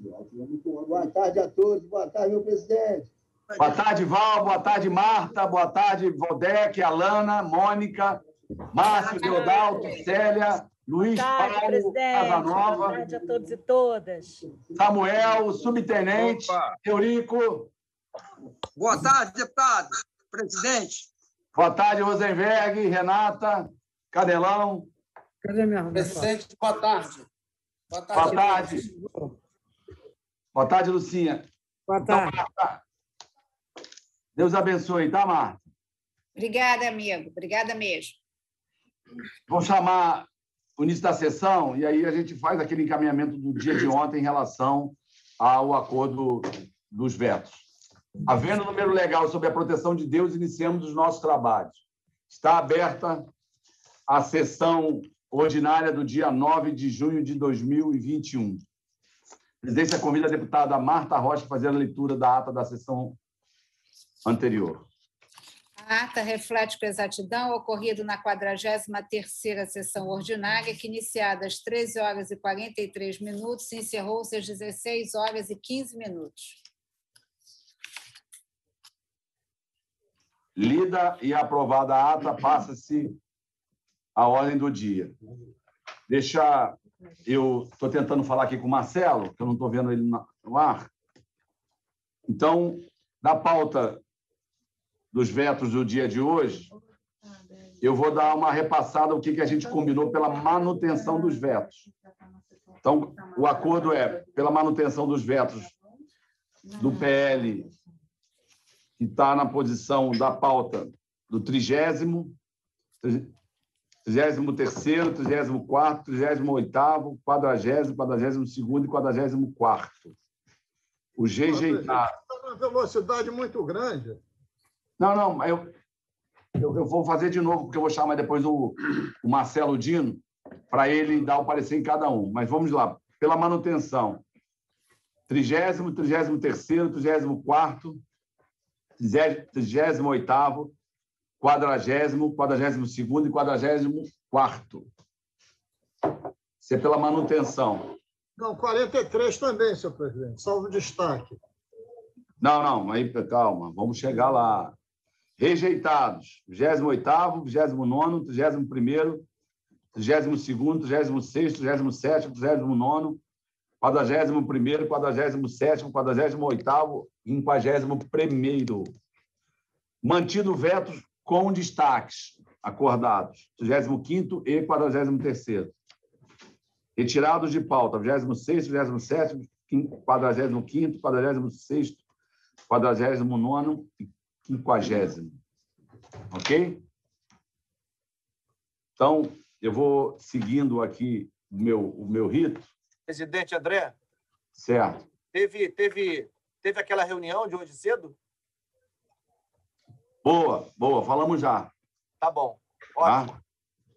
Boa tarde a todos. Boa tarde, meu presidente. Boa tarde, Val. Boa tarde, Marta. Boa tarde, Valdec, Alana, Mônica, Márcio, Deodalto, Célia, Luiz Paulo, Casanova. Boa tarde a todos e todas. Samuel, subtenente, Eurico. Boa tarde, deputado, presidente. Boa tarde, Rosenberg, Renata, Canelão. Cadê minha Presidente, boa tarde. Boa tarde. Boa tarde, Lucinha. Boa tarde. Então, Marta, Deus abençoe, tá, Marta? Obrigada, amigo. Obrigada mesmo. Vamos chamar o início da sessão e aí a gente faz aquele encaminhamento do dia de ontem em relação ao acordo dos vetos. Havendo número legal sobre a proteção de Deus, iniciamos os nossos trabalhos. Está aberta a sessão ordinária do dia 9 de junho de 2021. A presidência convida a deputada Marta Rocha a fazer a leitura da ata da sessão anterior. A ata reflete com exatidão o ocorrido na 43ª sessão ordinária, que, iniciada às 13h43, se encerrou-se às 16h15. Lida e aprovada a ata, passa-se a ordem do dia. Eu estou tentando falar aqui com o Marcelo, que eu não estou vendo ele no ar. Então, na pauta dos vetos do dia de hoje, eu vou dar uma repassada o que a gente combinou pela manutenção dos vetos. Então, o acordo é pela manutenção dos vetos do PL, que está na posição da pauta do 30º, 33º, 34º, 38º, 40º, 42º e 44º. O GG está uma velocidade muito grande. Não, eu vou fazer de novo, porque eu vou chamar depois o Marcelo Dino para ele dar o parecer em cada um. Mas vamos lá. Pela manutenção, 30º, 33º, 34º, 38º, 40º, 42º e 44º. Isso é pela manutenção. Não, 43 também, senhor presidente. Salvo destaque. Não, aí calma, vamos chegar lá. Rejeitados: 28º, 29º, 31º, 32º, 36º, 37º, 39º, 41º, 47º, 48º e 51º. Mantido vetos com destaques acordados: 35º e 43º. Retirados de pauta: 26º, 27º, 45º, 46º, 49º e 50º. Ok? Então, eu vou seguindo aqui o meu rito. Presidente André? Certo. Teve aquela reunião de hoje cedo? Boa, falamos já. Tá bom, ótimo. Tá?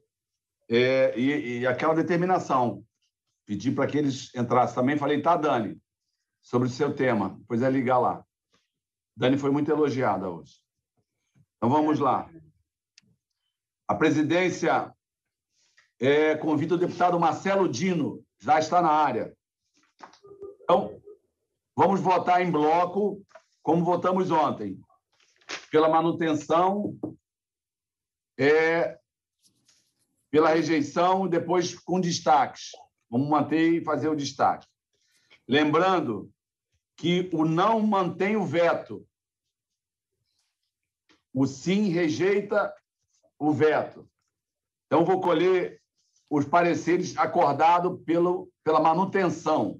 E aquela determinação. Pedi para que eles entrassem também. Falei, tá, Dani, sobre o seu tema. Depois é ligar lá. Dani foi muito elogiada hoje. Então, vamos lá. A presidência convida o deputado Marcelo Dino, já está na área. Então, vamos votar em bloco, como votamos ontem. Pela manutenção, pela rejeição, depois com destaques. Vamos manter e fazer o destaque. Lembrando que o não mantém o veto. O sim rejeita o veto. Então, vou colher os pareceres acordados pela manutenção.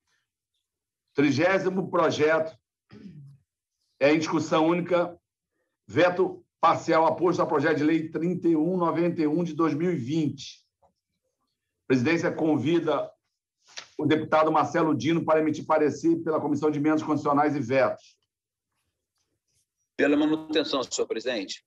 30º projeto em discussão única, veto parcial aposto ao projeto de lei 3191 de 2020. A presidência convida o deputado Marcelo Dino para emitir parecer pela Comissão de Emendas Constitucionais e Vetos. Pela manutenção, senhor presidente.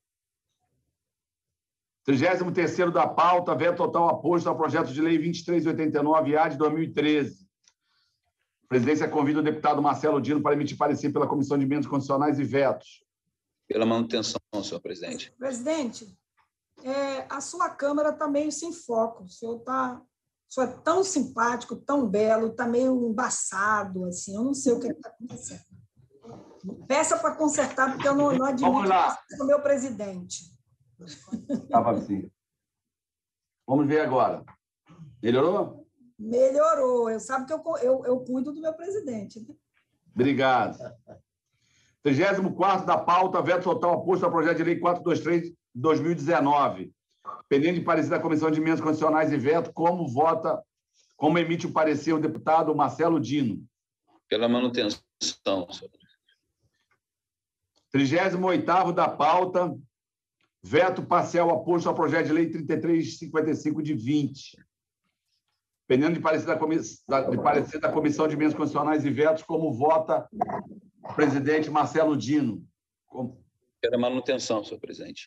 33º da pauta, veto total aposto ao projeto de lei 2389-A de 2013. A presidência convida o deputado Marcelo Dino para emitir parecer pela Comissão de Emendas Constitucionais e Vetos. Pela manutenção, senhor presidente. Presidente, a sua Câmara está meio sem foco. O senhor senhor é tão simpático, tão belo, está meio embaçado, assim, eu não sei o que está acontecendo. Peça para consertar, porque eu não admito isso com o meu presidente. Estava assim. Vamos ver agora. Melhorou? Melhorou. Eu sabe que eu cuido do meu presidente. Né? Obrigado. 34º da pauta, veto total oposto ao projeto de lei 423 de 2019. Pendente de parecer da Comissão de Emendas Constitucionais e veto, como emite o parecer o deputado Marcelo Dino. Pela manutenção, senhor presidente. 38º da pauta, veto parcial oposto ao projeto de lei 3355 de 20. Pendendo de parecer da Comissão de Emendas Constitucionais e vetos, como vota o presidente Marcelo Dino. Pela manutenção, senhor presidente.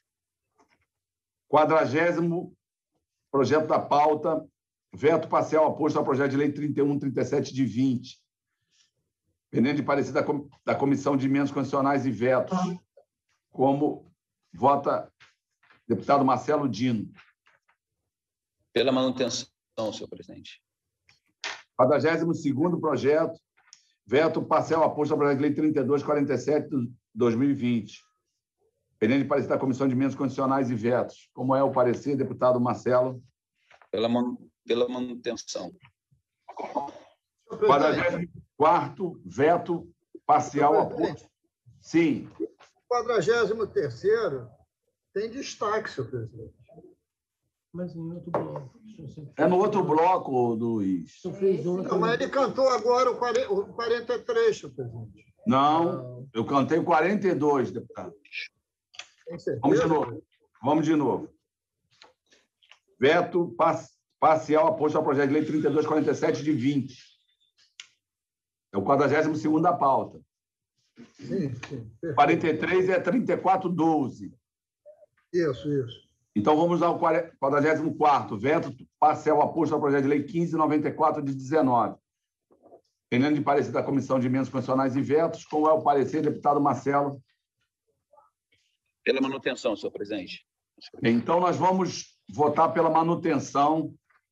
40º projeto da pauta, veto parcial oposto ao projeto de lei 3137 de 20. Pendendo de parecer da Comissão de Emendas Constitucionais e vetos, como vota o deputado Marcelo Dino. Pela manutenção, senhor presidente. 42º projeto, veto parcial oposto ao projeto de lei 3247 de 2020. Pendente de parecer da Comissão de Emendas Constitucionais e vetos. Como é o parecer, deputado Marcelo? Pela manutenção. 44º, veto parcial oposto. Sim. 43º tem destaque, senhor presidente. Mas em outro bloco. É no outro bloco, Luiz. Não, mas ele cantou agora o 43, senhor presidente. Não, eu cantei o 42, deputado. Vamos de novo. Veto parcial oposto ao projeto de lei 3247 de 20. É o 42º da pauta. Sim. 43 é 3412. Isso. Então, vamos ao 44º. Veto parcial oposto ao projeto de lei 1594 de 19. Pendendo de parecer da Comissão de Emendas Constitucionais e vetos, como é o parecer, deputado Marcelo? Pela manutenção, senhor presidente. Então, nós vamos votar pela manutenção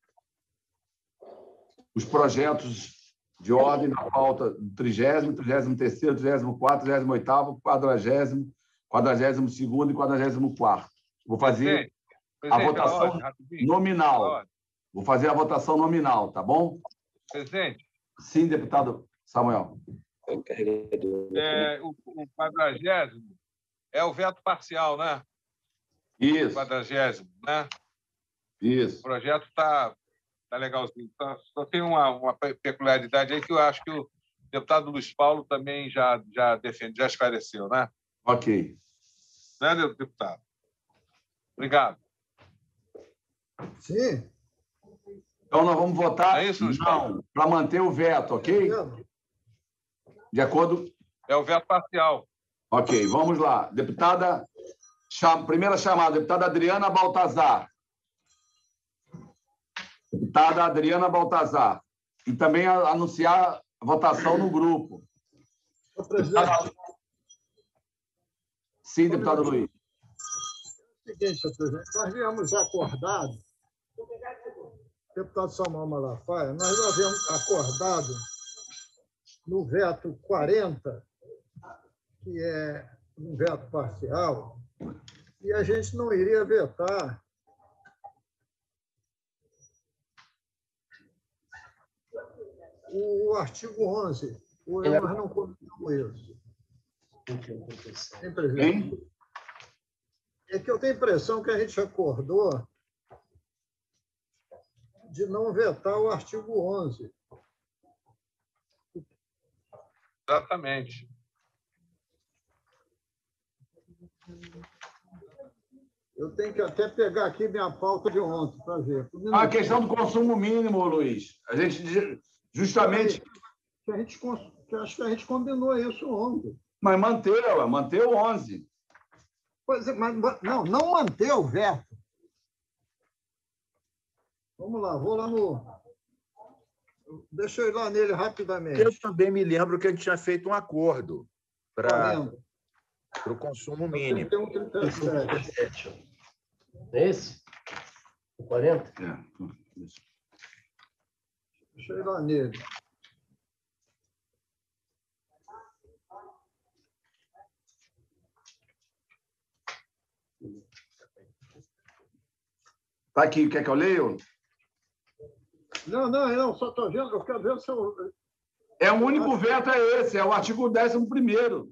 os projetos de ordem na pauta do 30º, 33º, 34º, 38º, 40º, 42º e 44º. Vou fazer a votação nominal. Vou fazer a votação nominal, tá bom? Presidente. Sim, deputado Samuel. O 40º é o veto parcial, né? Isso. 40º, né? Isso. O projeto está legalzinho. Só tem uma peculiaridade aí que eu acho que o deputado Luiz Paulo também já defende, já esclareceu, né? Ok. Né, deputado? Obrigado. Sim. Então, nós vamos votar é isso, não, para manter o veto, ok? De acordo? É o veto parcial. Ok, vamos lá. Deputada, primeira chamada, deputada Adriana Baltazar. Deputada Adriana Baltazar. E também anunciar a votação no grupo. Deputada... Sim, deputado Luiz. É o seguinte, senhor presidente, nós viemos acordado, deputado Samuel Malafaia, nós havíamos acordado no veto 40, que é um veto parcial, e a gente não iria vetar o artigo 11. Nós não comentamos isso. Tem presidente? É que eu tenho a impressão que a gente acordou de não vetar o artigo 11. Exatamente. Eu tenho que até pegar aqui minha pauta de ontem para ver. A questão do consumo mínimo, Luiz. A gente justamente... Acho que a gente combinou isso ontem. Mas manteve o 11. Pois é, mas não manter o veto. Vamos lá, vou lá no... Deixa eu ir lá nele rapidamente. Eu também me lembro que a gente tinha feito um acordo para o consumo mínimo. 37. É esse? O 40? É. Deixa eu ir lá nele. Está aqui, quer que eu leia? Não, só estou vendo, eu quero ver se eu... É o único veto, é esse, é o artigo 11º.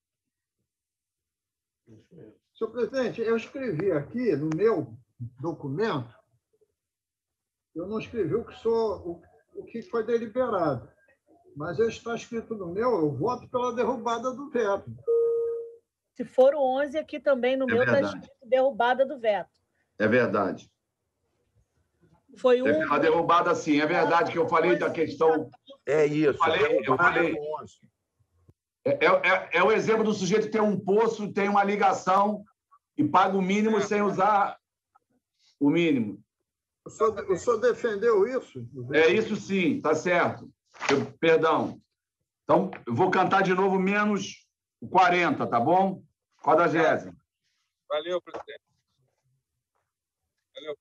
Senhor presidente, eu escrevi aqui no meu documento, eu não escrevi o que foi deliberado, mas está escrito no meu, eu voto pela derrubada do veto. Se for o 11, aqui também no meu está escrito derrubada do veto. É verdade. Foi a derrubada, sim. É verdade que eu falei da questão... É isso. Eu falei. É o exemplo do sujeito que tem um poço, tem uma ligação e paga o mínimo sem usar o mínimo. O senhor defendeu isso? É isso, sim. Está certo. Perdão. Então, eu vou cantar de novo menos o 40, tá bom? 40º. Valeu, presidente. Valeu.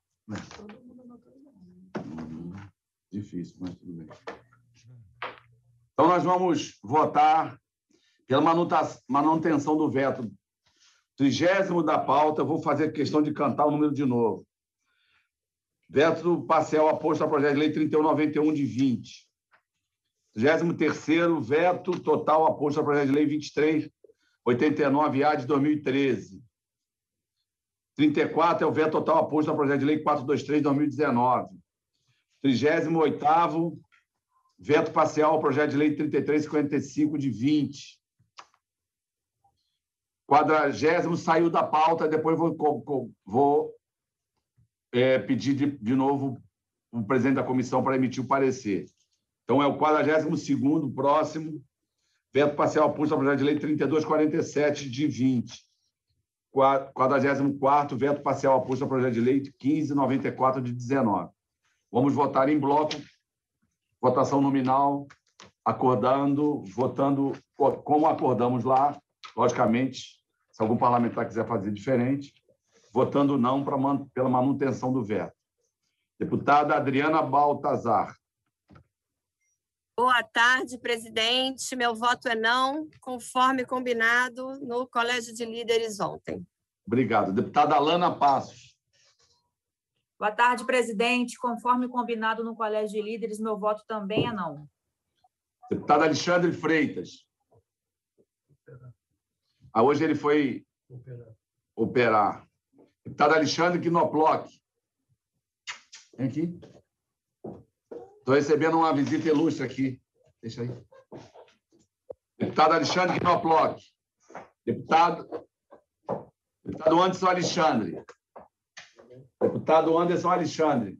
Difícil, mas tudo bem. Então, nós vamos votar pela manutenção do veto 30º da pauta. Eu vou fazer questão de cantar o número de novo. Veto parcial aposto ao projeto de lei 3191 de 20. 33º, veto total aposto ao projeto de lei 2389-A de 2013. 34 é o veto total aposto ao projeto de lei 423 de 2019. 38º, veto parcial ao projeto de lei 3355 de 20. 40º saiu da pauta, depois vou pedir de novo o presidente da comissão para emitir o parecer. Então, é o 42º, próximo, veto parcial oposto ao projeto de lei 3247 de 20. 44º, veto parcial oposto ao projeto de lei 1594 de 19. Vamos votar em bloco, votação nominal, votando como acordamos lá, logicamente, se algum parlamentar quiser fazer diferente, votando não pela manutenção do veto. Deputada Adriana Baltazar. Boa tarde, presidente. Meu voto é não, conforme combinado no Colégio de Líderes ontem. Obrigado. Deputada Alana Passos. Boa tarde, presidente. Conforme combinado no Colégio de Líderes, meu voto também é não. Deputado Alexandre Freitas. Hoje ele foi operar. Deputado Alexandre Knoploch. Vem aqui. Estou recebendo uma visita ilustre aqui. Deixa aí. Deputado Alexandre Knoploch. Deputado Anderson Alexandre. Deputado Anderson Alexandre.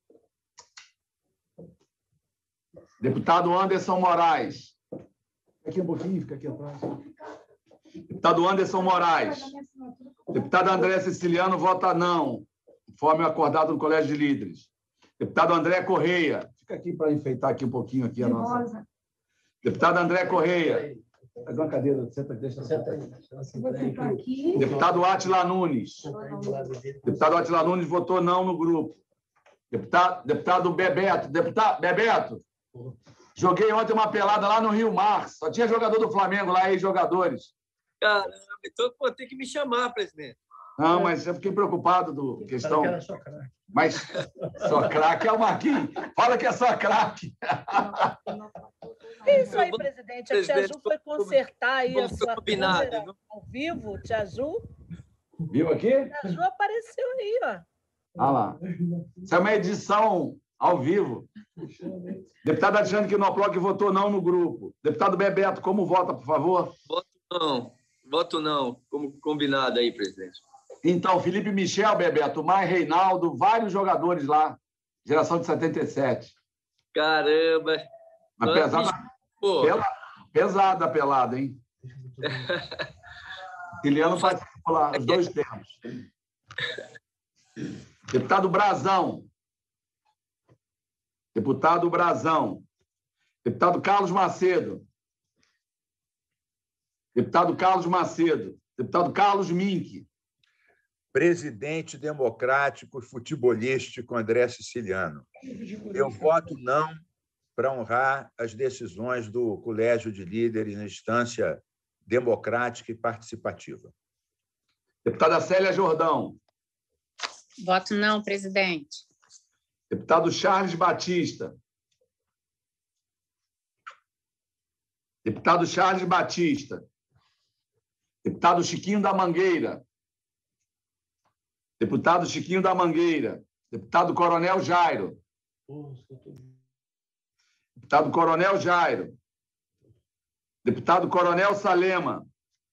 Deputado Anderson Moraes. Fica aqui um pouquinho, fica aqui atrás. Deputado Anderson Moraes. Deputado André Siciliano vota não, conforme acordado no Colégio de Líderes. Deputado André Correia. Fica aqui para enfeitar aqui um pouquinho aqui a nossa. Deputado André Correia. Pega uma cadeira, senta aqui. Deputado Átila Nunes. Deputado Átila Nunes votou não no grupo. Deputado Bebeto. Deputado Bebeto. Joguei ontem uma pelada lá no Rio Mar. Só tinha jogador do Flamengo lá, ex-jogadores. Caramba, então tem que me chamar, presidente. Não, mas eu fiquei preocupado do questão. Mas só craque é o Marquinhos. Fala que é só craque. É isso aí, presidente. A Tia Ju foi consertar aí a sua câmera ao vivo. Tia Ju. Viu aqui? A Tia Ju apareceu aí, ó. Ah lá. Isso é uma edição ao vivo. Deputado Alexandre Knoploch votou não no grupo. Deputado Bebeto, como vota, por favor? Voto não, como combinado aí, presidente. Então, Felipe Michel, Bebeto, Mai Reinaldo, vários jogadores lá, geração de 77. Caramba! Mas pesada a pelada, hein? Ciliano participou lá, os dois tempos. Deputado Brazão. Deputado Brazão. Deputado Carlos Macedo. Deputado Carlos Macedo. Deputado Carlos Mink. presidente democrático e futebolístico André Siciliano. Eu voto não para honrar as decisões do Colégio de Líderes na instância democrática e participativa. Deputada Célia Jordão. Voto não, presidente. Deputado Charles Batista. Deputado Charles Batista. Deputado Chiquinho da Mangueira. Deputado Chiquinho da Mangueira. Deputado Coronel Jairo. Deputado Coronel Jairo. Deputado Coronel Salema.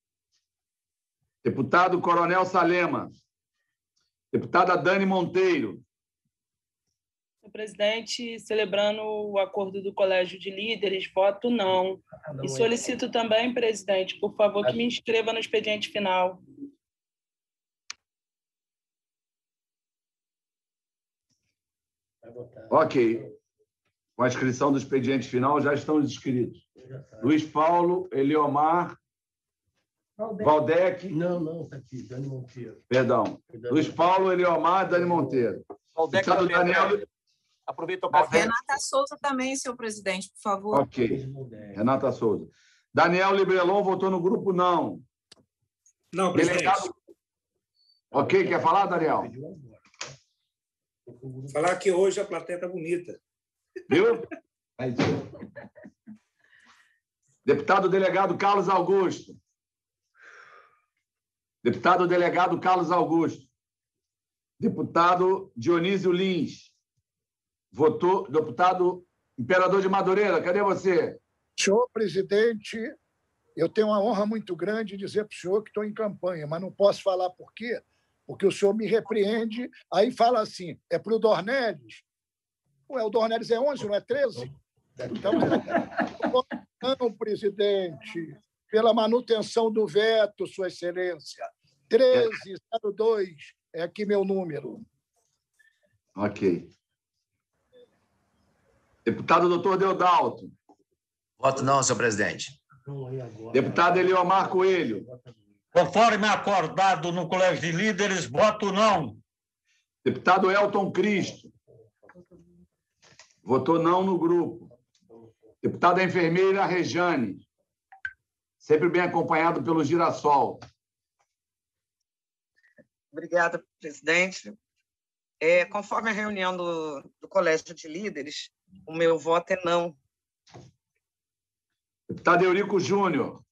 Deputado Coronel Salema. Deputada Dani Monteiro. Senhor presidente, celebrando o acordo do Colégio de Líderes, voto não. E solicito também, presidente, por favor, que me inscreva no expediente final. Ok. Com a inscrição do expediente final, já estão inscritos. Luiz Paulo, Eliomar, Valdec. Não, está aqui, Dani Monteiro. Perdão. Luiz Paulo, Eliomar, Dani Monteiro. Valdec, Daniel. Aproveita o café. Renata Souza também, senhor presidente, por favor. Ok. Renata Souza. Daniel Librelon votou no grupo não. Não, presidente. Delegado... Ok, quer falar, Daniel? Falar que hoje a plateia está bonita. Viu? Deputado delegado Carlos Augusto. Deputado delegado Carlos Augusto. Deputado Dionísio Lins. Votou. Deputado Imperador de Madureira, cadê você? Senhor presidente, eu tenho uma honra muito grande de dizer para o senhor que estou em campanha, mas não posso falar por quê, porque o senhor me repreende, aí fala assim, é para o Dornelles. Ué, o Dornelles é 11, não é 13? Então, não, presidente, pela manutenção do veto, Sua Excelência. 1302 é aqui meu número. Ok. Deputado doutor Deodalto. Voto não, senhor presidente. Deputado Eliomar Coelho. Conforme acordado no Colégio de Líderes, voto não. Deputado Elton Cristo. Votou não no grupo. Deputada enfermeira Rejane. Sempre bem acompanhado pelo Girassol. Obrigada, presidente. Conforme a reunião do Colégio de Líderes, o meu voto é não. Deputado Eurico Júnior.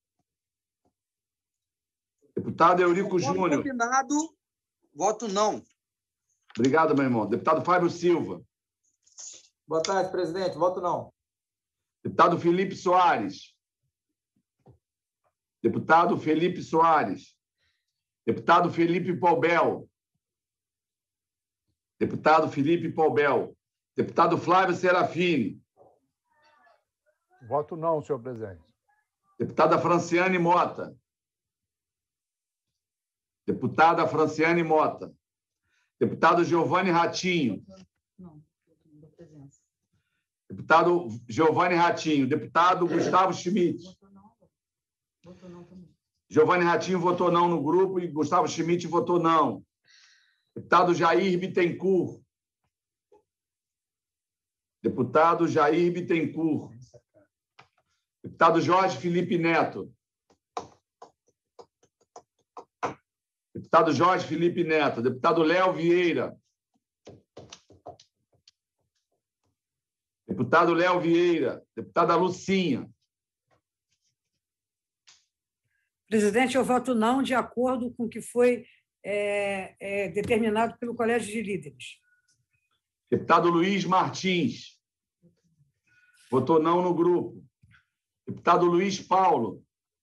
Deputado Eurico Júnior. Combinado, voto não. Obrigado, meu irmão. Deputado Fábio Silva. Boa tarde, presidente. Voto não. Deputado Felipe Soares. Deputado Felipe Soares. Deputado Felipe Paubel. Deputado Felipe Paubel. Deputado Flávio Serafini. Voto não, senhor presidente. Deputada Franciane Mota. Deputada Franciane Mota. Deputado Giovanni Ratinho. Deputado Giovanni Ratinho. Deputado Gustavo Schmidt. Giovanni Ratinho votou não no grupo e Gustavo Schmidt votou não. Deputado Jair Bittencourt. Deputado Jair Bittencourt. Deputado Jorge Felipe Neto. Deputado Jorge Felipe Neto. Deputado Léo Vieira. Deputado Léo Vieira. Deputada Lucinha. Presidente, eu voto não de acordo com o que foi determinado pelo Colégio de Líderes. Deputado Luiz Martins. Votou não no grupo. Deputado Luiz Paulo.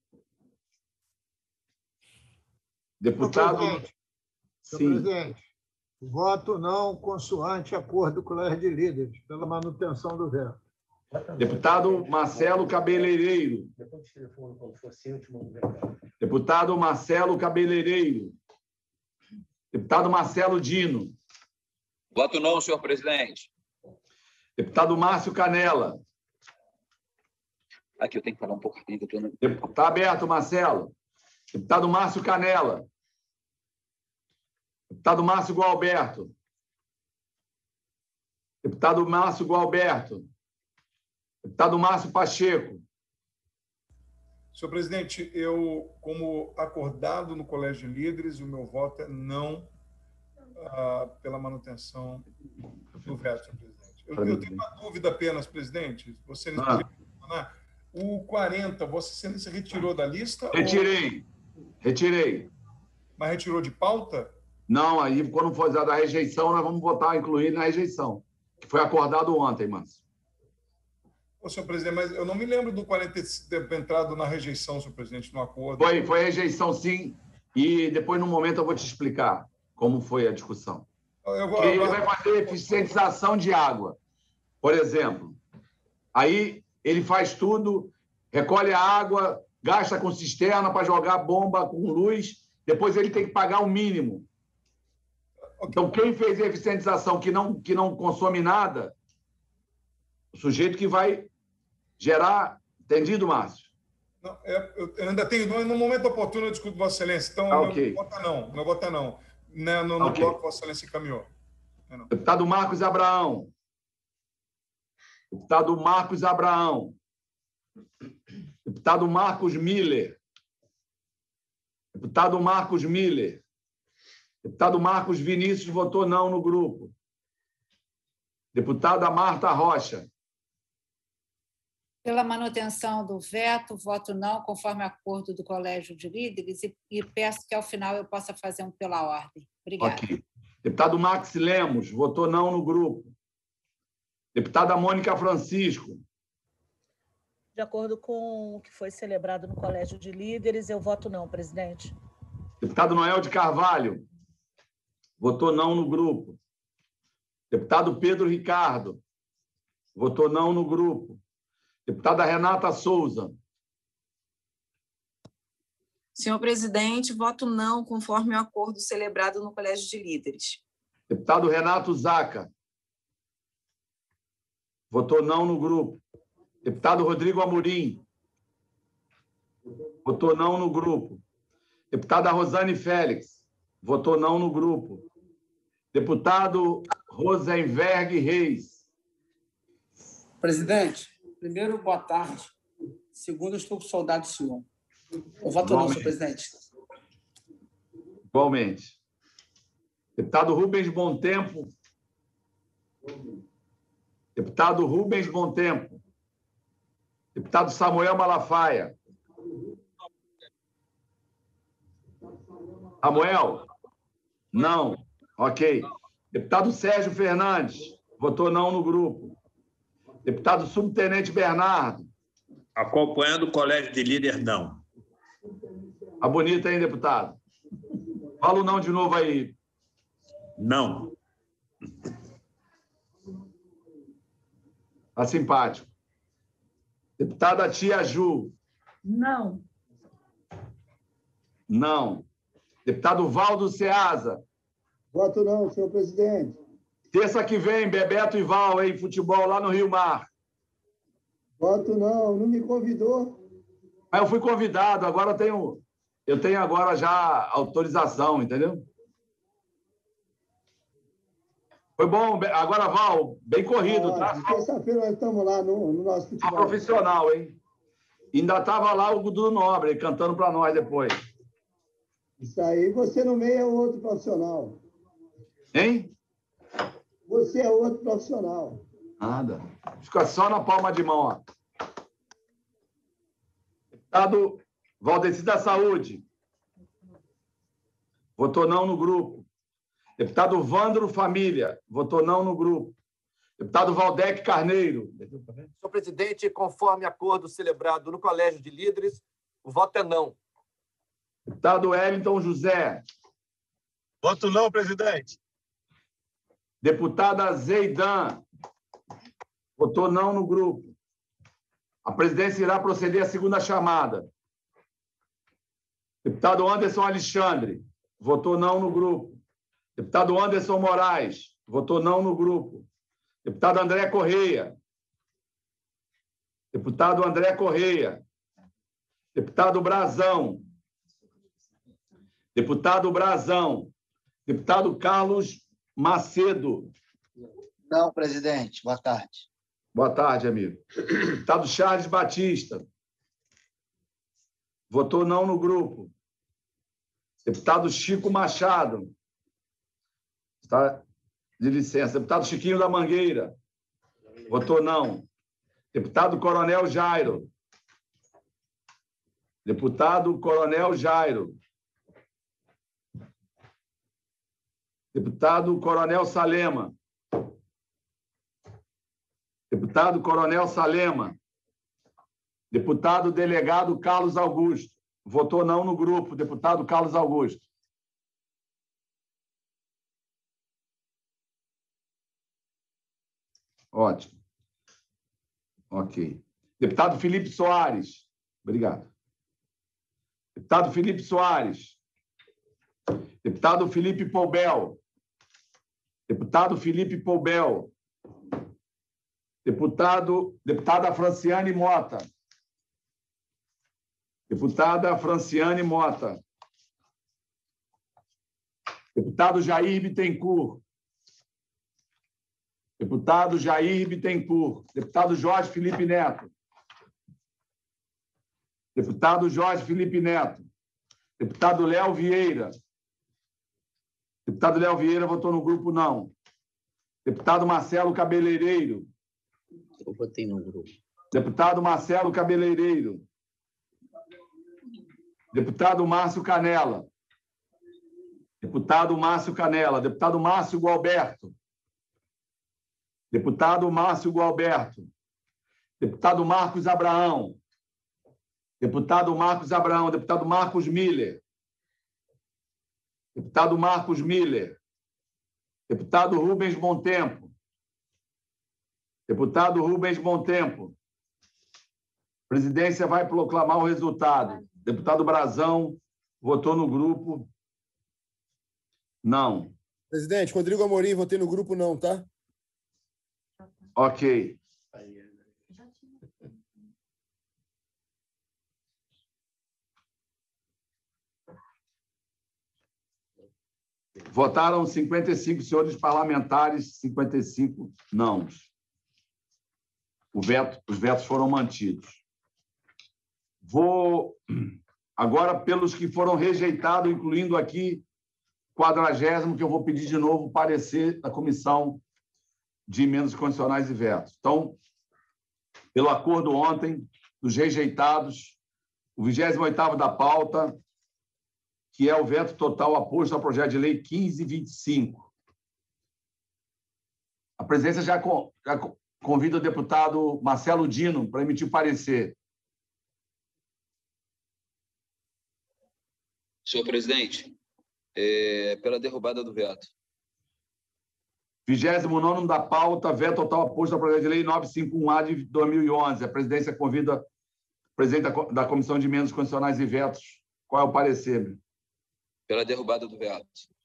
Deputado... Senhor presidente, voto não consoante acordo do Colégio de Líderes, pela manutenção do veto. Deputado Marcelo Cabeleireiro. Deputado Marcelo Cabeleireiro. Deputado Marcelo Dino. Voto não, senhor presidente. Deputado Márcio Canela. Aqui eu tenho que falar um pouco. Está aberto, Marcelo. Deputado Márcio Canela. Deputado Márcio Gualberto. Deputado Márcio Gualberto. Deputado Márcio Pacheco. Senhor presidente, eu, como acordado no Colégio de Líderes, o meu voto é não pela manutenção do veto, senhor presidente. Eu tenho uma dúvida apenas, presidente. Você não mencionar. O 40, Vossa Excelência retirou da lista? Retirei. Retirei. Mas retirou de pauta? Não, aí quando for da rejeição, nós vamos votar, incluir na rejeição, que foi acordado ontem, Márcio. Ô, senhor presidente, mas eu não me lembro do 40 ter entrado na rejeição, senhor presidente, no acordo. Foi rejeição, sim, e depois, no momento, eu vou te explicar como foi a discussão. Ele vai fazer eficientização de água, por exemplo. Aí ele faz tudo, recolhe a água, gasta com cisterna para jogar bomba com luz, depois ele tem que pagar o mínimo. Então, quem fez a eficientização que não consome nada, o sujeito que vai gerar... Entendido, Márcio? Não, eu ainda tenho... No momento oportuno, eu discuto Vossa Excelência. Então, okay. Meu voto é não. Meu voto é não. No Okay. bloco que Vossa Excelência encaminhou. Deputado Marcos Abraão. Deputado Marcos Abraão. Deputado Marcos Miller. Deputado Marcos Miller. Deputado Marcos Vinícius votou não no grupo. Deputada Marta Rocha. Pela manutenção do veto, voto não, conforme acordo do Colégio de Líderes, e peço que, ao final, eu possa fazer um pela ordem. Obrigada. Okay. Deputado Max Lemos votou não no grupo. Deputada Mônica Francisco. De acordo com o que foi celebrado no Colégio de Líderes, eu voto não, presidente. Deputado Noel de Carvalho votou não no grupo. Deputado Pedro Ricardo votou não no grupo. Deputada Renata Souza. Senhor presidente, voto não, conforme o acordo celebrado no Colégio de Líderes. Deputado Renato Zaca. Votou não no grupo. Deputado Rodrigo Amorim. Votou não no grupo. Deputada Rosane Félix. Votou não no grupo. Deputado Rosenberg Reis. Presidente, primeiro, boa tarde. Segundo, eu estou com saudade do senhor. Eu voto não, senhor presidente. Igualmente. Deputado Rubens Bontempo. Deputado Rubens Bontempo. Deputado Samuel Malafaia. Samuel? Não. Ok. Deputado Sérgio Fernandes. Votou não no grupo. Deputado Subtenente Bernardo. Acompanhando o Colégio de Líder, não. Tá bonito, hein, deputado? Fala o não de novo aí. Não. Tá simpático. Deputada Tia Ju. Não. Não. Deputado Valdo Ceasa. Voto não, senhor presidente. Terça que vem, Bebeto e Val, hein? Futebol lá no Rio Mar. Voto não, não me convidou. Mas eu fui convidado, agora eu tenho agora já autorização, entendeu? Foi bom, agora, Val, bem corrido, tá? Terça-feira nós estamos lá no nosso futebol. Profissional, hein? Ainda estava lá o Gudu Nobre cantando para nós depois. Isso aí, você no meio é outro profissional. Hein? Você é outro profissional. Nada. Fica só na palma de mão, ó. Deputado Valdeci da Saúde. Votou não no grupo. Deputado Vandro Família. Votou não no grupo. Deputado Valdec Carneiro. Senhor presidente, conforme acordo celebrado no Colégio de Líderes, o voto é não. Deputado Wellington José. Voto não, presidente. Deputada Zeidan. Votou não no grupo. A presidência irá proceder à segunda chamada. Deputado Anderson Alexandre. Votou não no grupo. Deputado Anderson Moraes. Votou não no grupo. Deputado André Correia. Deputado André Correia. Deputado Brazão. Deputado Brazão. Deputado Carlos Macedo. Não, presidente. Boa tarde. Boa tarde, amigo. Deputado Charles Batista. Votou não no grupo. Deputado Chico Machado. Está de licença. Deputado Chiquinho da Mangueira. Votou não. Deputado Coronel Jairo. Deputado Coronel Jairo. Deputado Coronel Salema. Deputado Coronel Salema. Deputado Delegado Carlos Augusto. Votou não no grupo. Deputado Carlos Augusto. Ótimo. Ok. Deputado Felipe Soares. Obrigado. Deputado Felipe Soares. Deputado Felipe Poubel. Deputado Felipe Poubel. Deputada Franciane Mota. Deputada Franciane Mota. Deputado Jair Bittencourt. Deputado Jair Bittencourt. Deputado Jorge Felipe Neto. Deputado Jorge Felipe Neto. Deputado Léo Vieira. Deputado Léo Vieira votou no grupo não. Deputado Marcelo Cabeleireiro. Eu votei no grupo. Deputado Marcelo Cabeleireiro. Deputado Márcio Canela. Deputado Márcio Canela. Deputado Márcio Gualberto. Deputado Márcio Gualberto. Deputado Marcos Abraão. Deputado Marcos Abraão. Deputado Marcos Miller. Deputado Marcos Miller. Deputado Rubens Montempo. Deputado Rubens Montempo. Presidência vai proclamar o resultado. Deputado Brazão votou no grupo não. Presidente, Rodrigo Amorim, votei no grupo não, tá? Ok. Votaram 55 senhores parlamentares, 55 não. Os vetos foram mantidos. Vou agora pelos que foram rejeitados, incluindo aqui 40º, que eu vou pedir de novo o parecer da Comissão de Emendas Condicionais e Vetos. Então, pelo acordo ontem dos rejeitados, o 28º da pauta, que é o veto total aposto ao projeto de lei 1525. A presidência já convida o deputado Marcelo Dino para emitir parecer. Senhor presidente, pela derrubada do veto. 29º da pauta, veto total aposto ao projeto de lei 951A de 2011. A presidência convida o presidente da Comissão de Emendas Condicionais e Vetos. Qual é o parecer? Pela derrubada do veto.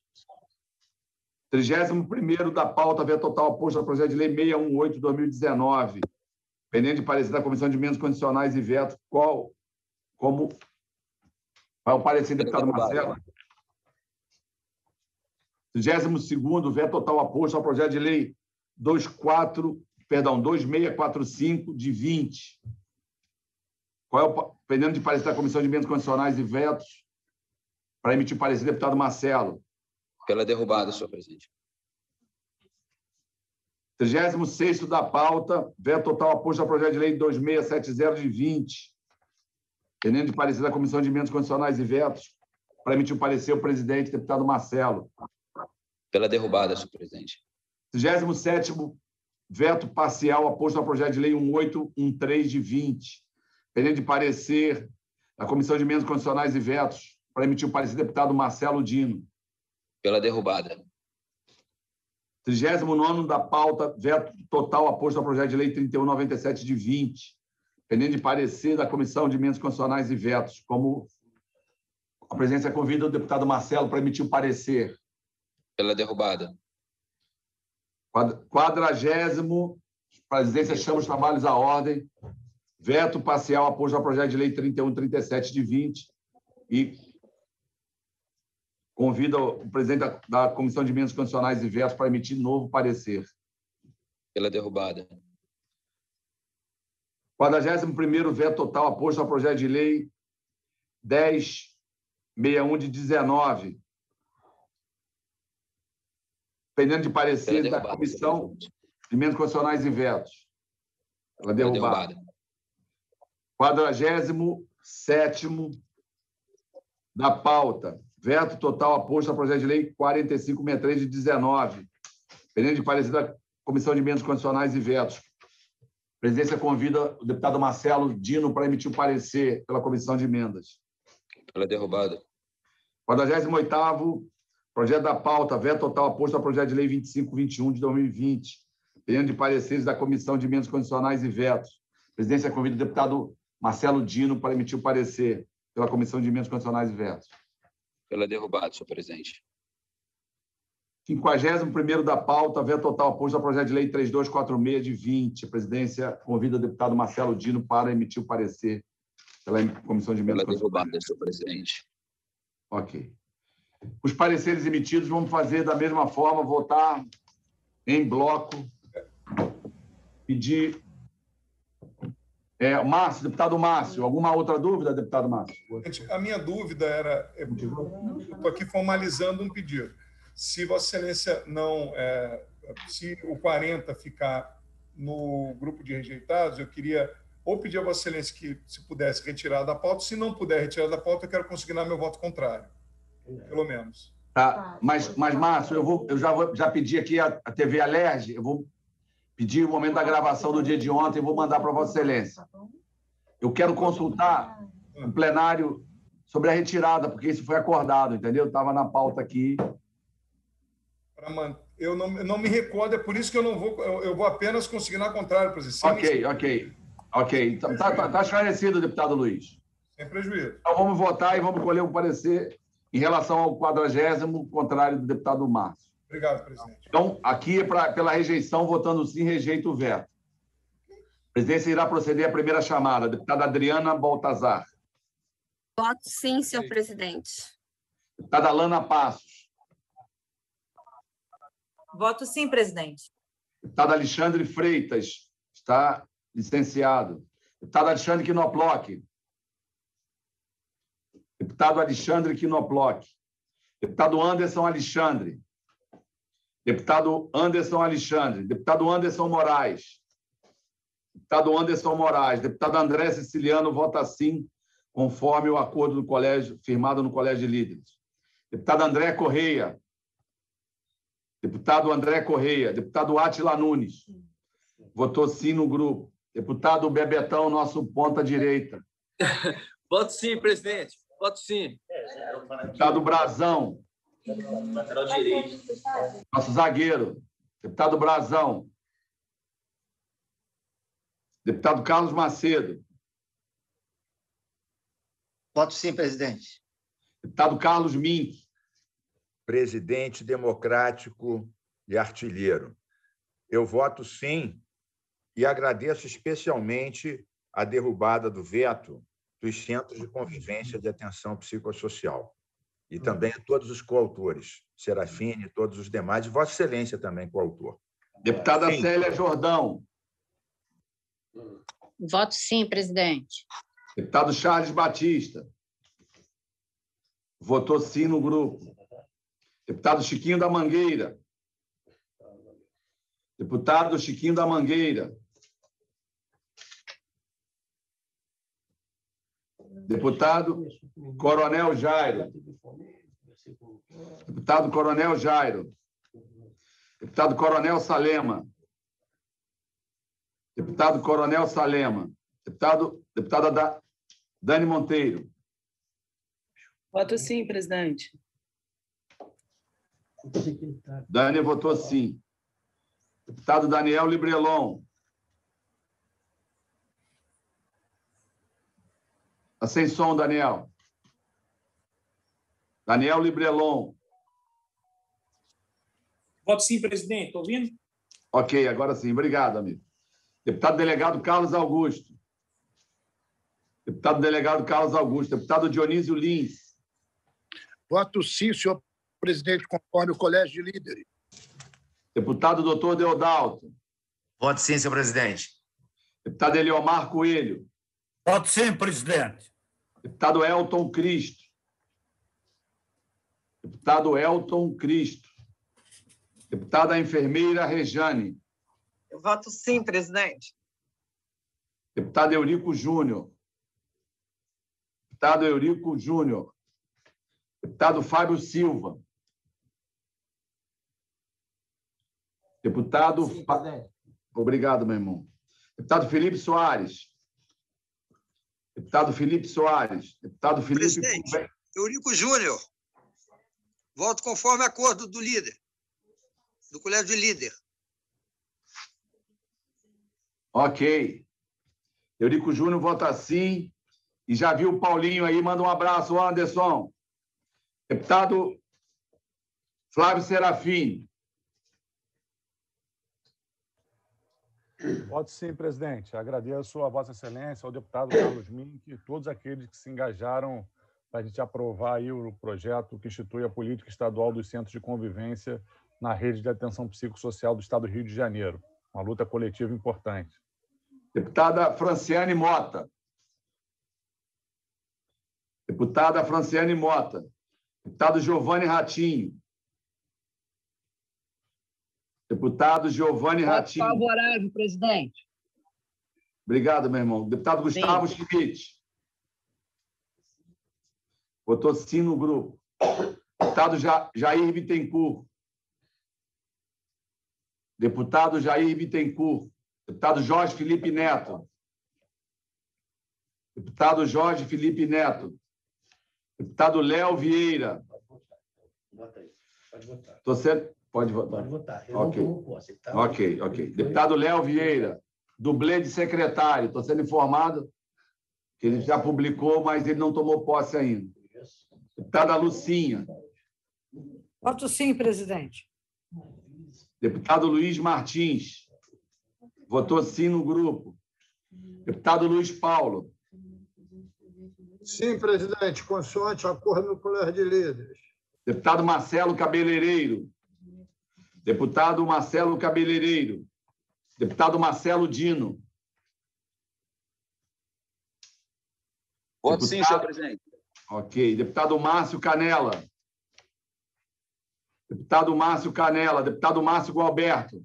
31º da pauta, veto total aposto ao projeto de lei 618 de 2019. Pendente de parecer da Comissão de Emendas Condicionais e Vetos. Como vai o parecer, deputado Marcelo? 32º, veto total aposto ao projeto de lei 2645 de 20. Qual é o pendente de parecer da Comissão de Emendas Condicionais e Vetos para emitir parecer, deputado Marcelo? Pela derrubada, senhor presidente. 36º da pauta, veto total aposto ao projeto de lei 2670 de 20. Pendente de parecer da Comissão de Emendas Condicionais e Vetos para emitir o parecer o presidente, deputado Marcelo. Pela derrubada, senhor presidente. 37º, veto parcial aposto ao projeto de lei 1813 de 20. Pendente de parecer da Comissão de Emendas Condicionais e Vetos para emitir o parecer, deputado Marcelo Dino. Pela derrubada. 39º da pauta, veto total aposto ao projeto de lei 3197 de 20. Pendente de parecer da Comissão de Emendas Condicionais e Vetos. Como a presidência convida o deputado Marcelo para emitir o parecer. Pela derrubada. 40º, a presidência chama os trabalhos à ordem. Veto parcial aposto ao projeto de lei 3137 de 20 e convida o presidente da Comissão de Emendas Constitucionais e Vetos para emitir novo parecer. Pela derrubada. 41º veto total aposto ao projeto de lei 1061 de 19. Dependendo de parecer da Comissão de Emendas Constitucionais e Vetos. Pela derrubada. 47º da pauta. Veto total aposto ao projeto de lei 4563 de 19. Dependendo de parecer da Comissão de Emendas Constitucionais e Vetos. A presidência convida o deputado Marcelo Dino para emitir o parecer pela Comissão de Emendas. Pela derrubada. 48º projeto da pauta. Veto total aposto ao projeto de lei 2521 de 2020. Dependendo de pareceres da Comissão de Emendas Constitucionais e Vetos. A presidência convida o deputado Marcelo Dino para emitir o parecer pela Comissão de Emendas Constitucionais e Vetos. Pela derrubada, senhor presidente. 51º da pauta, veto total aposto ao projeto de lei 3246 de 20. A presidência convida o deputado Marcelo Dino para emitir o parecer pela Comissão de Emendas Constitucionais. Pela derrubada, senhor presidente. Ok. Os pareceres emitidos, vamos fazer da mesma forma, votar em bloco. Pedir... Márcio, deputado Márcio, alguma outra dúvida, deputado Márcio? A minha dúvida era... Eu estou aqui formalizando um pedido. Se Vossa Excelência não... se o 40 ficar no grupo de rejeitados, eu queria ou pedir a Vossa Excelência que, se pudesse, retirar da pauta. Se não puder retirar da pauta, eu quero consignar meu voto contrário, pelo menos. Tá, mas Márcio, eu já pedi aqui a TV Alerj, eu vou pedir o momento da gravação do dia de ontem e vou mandar para Vossa Excelência. Eu quero consultar o plenário sobre a retirada, porque isso foi acordado, entendeu? Estava na pauta aqui. Eu não me recordo, é por isso que eu vou apenas consignar contrário, presidente. Ok. Está esclarecido, deputado Luiz. Sem prejuízo. Então vamos votar e vamos colher um parecer em relação ao 40º contrário do deputado Márcio. Obrigado, presidente. Então, aqui é pela rejeição, votando sim, rejeita o veto. A presidência irá proceder à primeira chamada. Deputada Adriana Baltazar. Voto sim, senhor presidente. Deputada Lana Passos. Voto sim, presidente. Deputado Alexandre Freitas. Está licenciado. Deputado Alexandre Quinoploc. Deputado Alexandre Quinoploc. Deputado Anderson Alexandre. Deputado Anderson Alexandre. Deputado Anderson Moraes. Deputado Anderson Moraes. Deputado André Siciliano vota sim, conforme o acordo do colégio, firmado no Colégio de Líderes. Deputado André Correia. Deputado André Correia. Deputado Átila Nunes. Votou sim no grupo. Deputado Bebetão, nosso ponta direita. Voto sim, presidente. Voto sim. Deputado Brazão. Lateral direito. Nosso zagueiro. Deputado Brazão. Deputado Carlos Macedo. Voto sim, presidente. Deputado Carlos Mink. Presidente democrático e artilheiro. Eu voto sim e agradeço especialmente a derrubada do veto dos Centros de Convivência de Atenção Psicossocial. E também a todos os coautores, Serafine e todos os demais, e Vossa Excelência também coautor. Deputada Célia Jordão. Voto sim, presidente. Deputado Charles Batista. Votou sim no grupo. Deputado Chiquinho da Mangueira. Deputado Chiquinho da Mangueira. Deputado Coronel Jairo. Deputado Coronel Jairo. Deputado Coronel Salema. Deputado Coronel Salema. Deputada Dani Monteiro. Voto sim, presidente. Dani votou sim. Deputado Daniel Librelon. Está sem som, Daniel. Daniel Librelon. Voto sim, presidente. Estou ouvindo? Ok, agora sim. Obrigado, amigo. Deputado delegado Carlos Augusto. Deputado delegado Carlos Augusto. Deputado Dionísio Lins. Voto sim, senhor presidente, conforme o Colégio de Líderes. Deputado doutor Deodalto. Voto sim, senhor presidente. Deputado Eliomar Coelho. Voto sim, presidente. Deputado Elton Cristo. Deputado Elton Cristo. Deputada enfermeira Rejane. Eu voto sim, presidente. Deputado Eurico Júnior. Deputado Eurico Júnior. Deputado Fábio Silva. Deputado... Obrigado, meu irmão. Deputado Felipe Soares. Deputado Felipe Soares. Deputado Felipe... Presidente, Eurico Júnior. Voto conforme acordo do líder, do Colégio de Líder. Ok. Eurico Júnior vota sim. E já viu o Paulinho aí, manda um abraço, Anderson. Deputado Flávio Serafim. Voto sim, presidente. Agradeço a Vossa Excelência, ao deputado Carlos Mink e todos aqueles que se engajaram para a gente aprovar aí o projeto que institui a política estadual dos centros de convivência na rede de atenção psicossocial do Estado do Rio de Janeiro. Uma luta coletiva importante. Deputada Franciane Mota. Deputada Franciane Mota. Deputado Giovanni Ratinho. Deputado Giovanni Ratinho. Favorável, presidente. Obrigado, meu irmão. Deputado Gustavo Schmidt. Votou sim no grupo. Deputado Jair Bittencourt. Deputado Jair Bittencourt. Deputado Jorge Felipe Neto. Deputado Jorge Felipe Neto. Deputado Léo Vieira. Pode votar. Pode votar. Pode votar. Eu Ok. não tomo posse, tá? Ok. Deputado Léo Vieira. Dublê de secretário. Estou sendo informado que ele já publicou, mas ele não tomou posse ainda. Deputada Lucinha. Voto sim, presidente. Deputado Luiz Martins. Votou sim no grupo. Deputado Luiz Paulo. Sim, presidente, consoante acordo no Colégio de Líderes. Deputado Marcelo Cabeleireiro. Deputado Marcelo Cabeleireiro. Deputado Marcelo Dino. Voto sim, senhor presidente. Ok. Deputado Márcio Canela. Deputado Márcio Canela. Deputado Márcio Gualberto.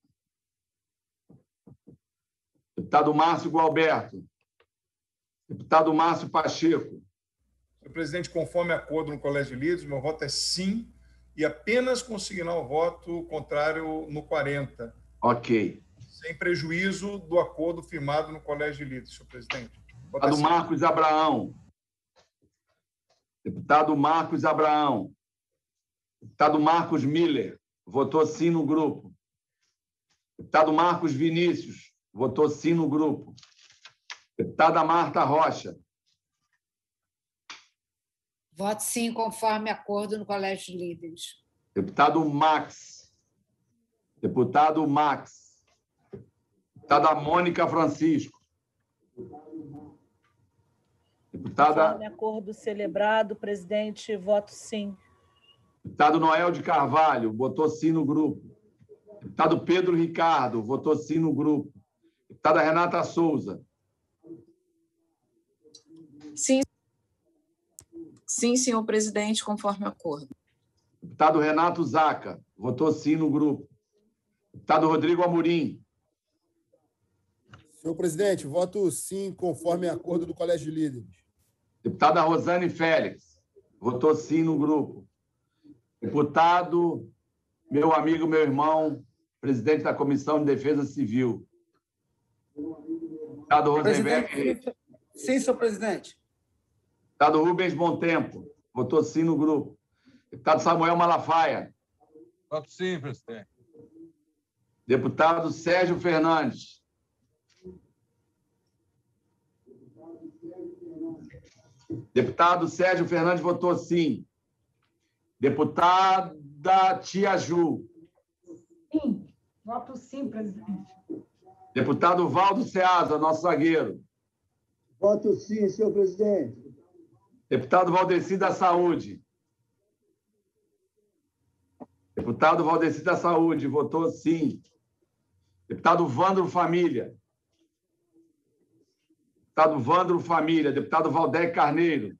Deputado Márcio Gualberto. Deputado Márcio Pacheco. Senhor presidente, conforme acordo no Colégio de Líderes, meu voto é sim e apenas consignar o voto contrário no 40. Ok. Sem prejuízo do acordo firmado no Colégio de Líderes, senhor presidente. Deputado Marcos Abraão. Deputado Marcos Abraão. Deputado Marcos Miller. Votou sim no grupo. Deputado Marcos Vinícius. Votou sim no grupo. Deputada Marta Rocha. Voto sim, conforme acordo no Colégio de Líderes. Deputado Max. Deputado Max. Deputada Mônica Francisco. Deputada... Conforme acordo celebrado, presidente, voto sim. Deputado Noel de Carvalho, votou sim no grupo. Deputado Pedro Ricardo, votou sim no grupo. Deputada Renata Souza. Sim, senhor presidente, conforme acordo. Deputado Renato Zaca, votou sim no grupo. Deputado Rodrigo Amorim. Senhor presidente, voto sim, conforme acordo do Colégio de Líderes. Deputada Rosane Félix, votou sim no grupo. Deputado, meu amigo, meu irmão, presidente da Comissão de Defesa Civil. Deputado Rosenberg. Sim, senhor presidente. Deputado Rubens Bontempo, votou sim no grupo. Deputado Samuel Malafaia. Voto sim, presidente. Deputado Sérgio Fernandes. Deputado Sérgio Fernandes votou sim. Deputada Tia Ju. Sim, voto sim, presidente. Deputado Valdo Ceasa, nosso zagueiro. Voto sim, senhor presidente. Deputado Valdeci da Saúde. Deputado Valdeci da Saúde, votou sim. Deputado Vândro Família. Deputado Vândro Família. Deputado Valdec Carneiro.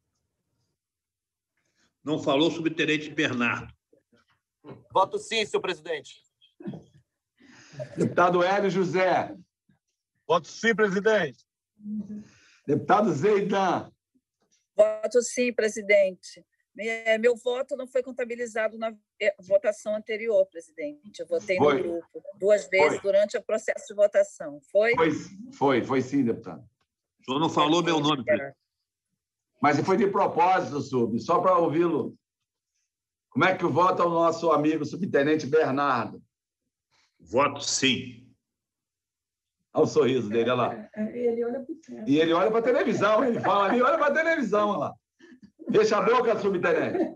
Não falou subtenente Bernardo. Voto sim, senhor presidente. Deputado Hélio José. Voto sim, presidente. Deputado Zeidan. Voto sim, presidente. Meu voto não foi contabilizado na votação anterior, presidente. Eu votei no grupo 2 vezes durante o processo de votação. Foi? Foi sim, deputado. O senhor não falou meu nome, presidente. Mas foi de propósito, Sub, só para ouvi-lo. Como é que vota o nosso amigo subtenente Bernardo? Voto sim. Olha o sorriso dele, olha lá. Ele olha para o teto. E ele olha para a televisão, ele fala ali, olha para a televisão, olha lá. Deixa a boca, subtenente.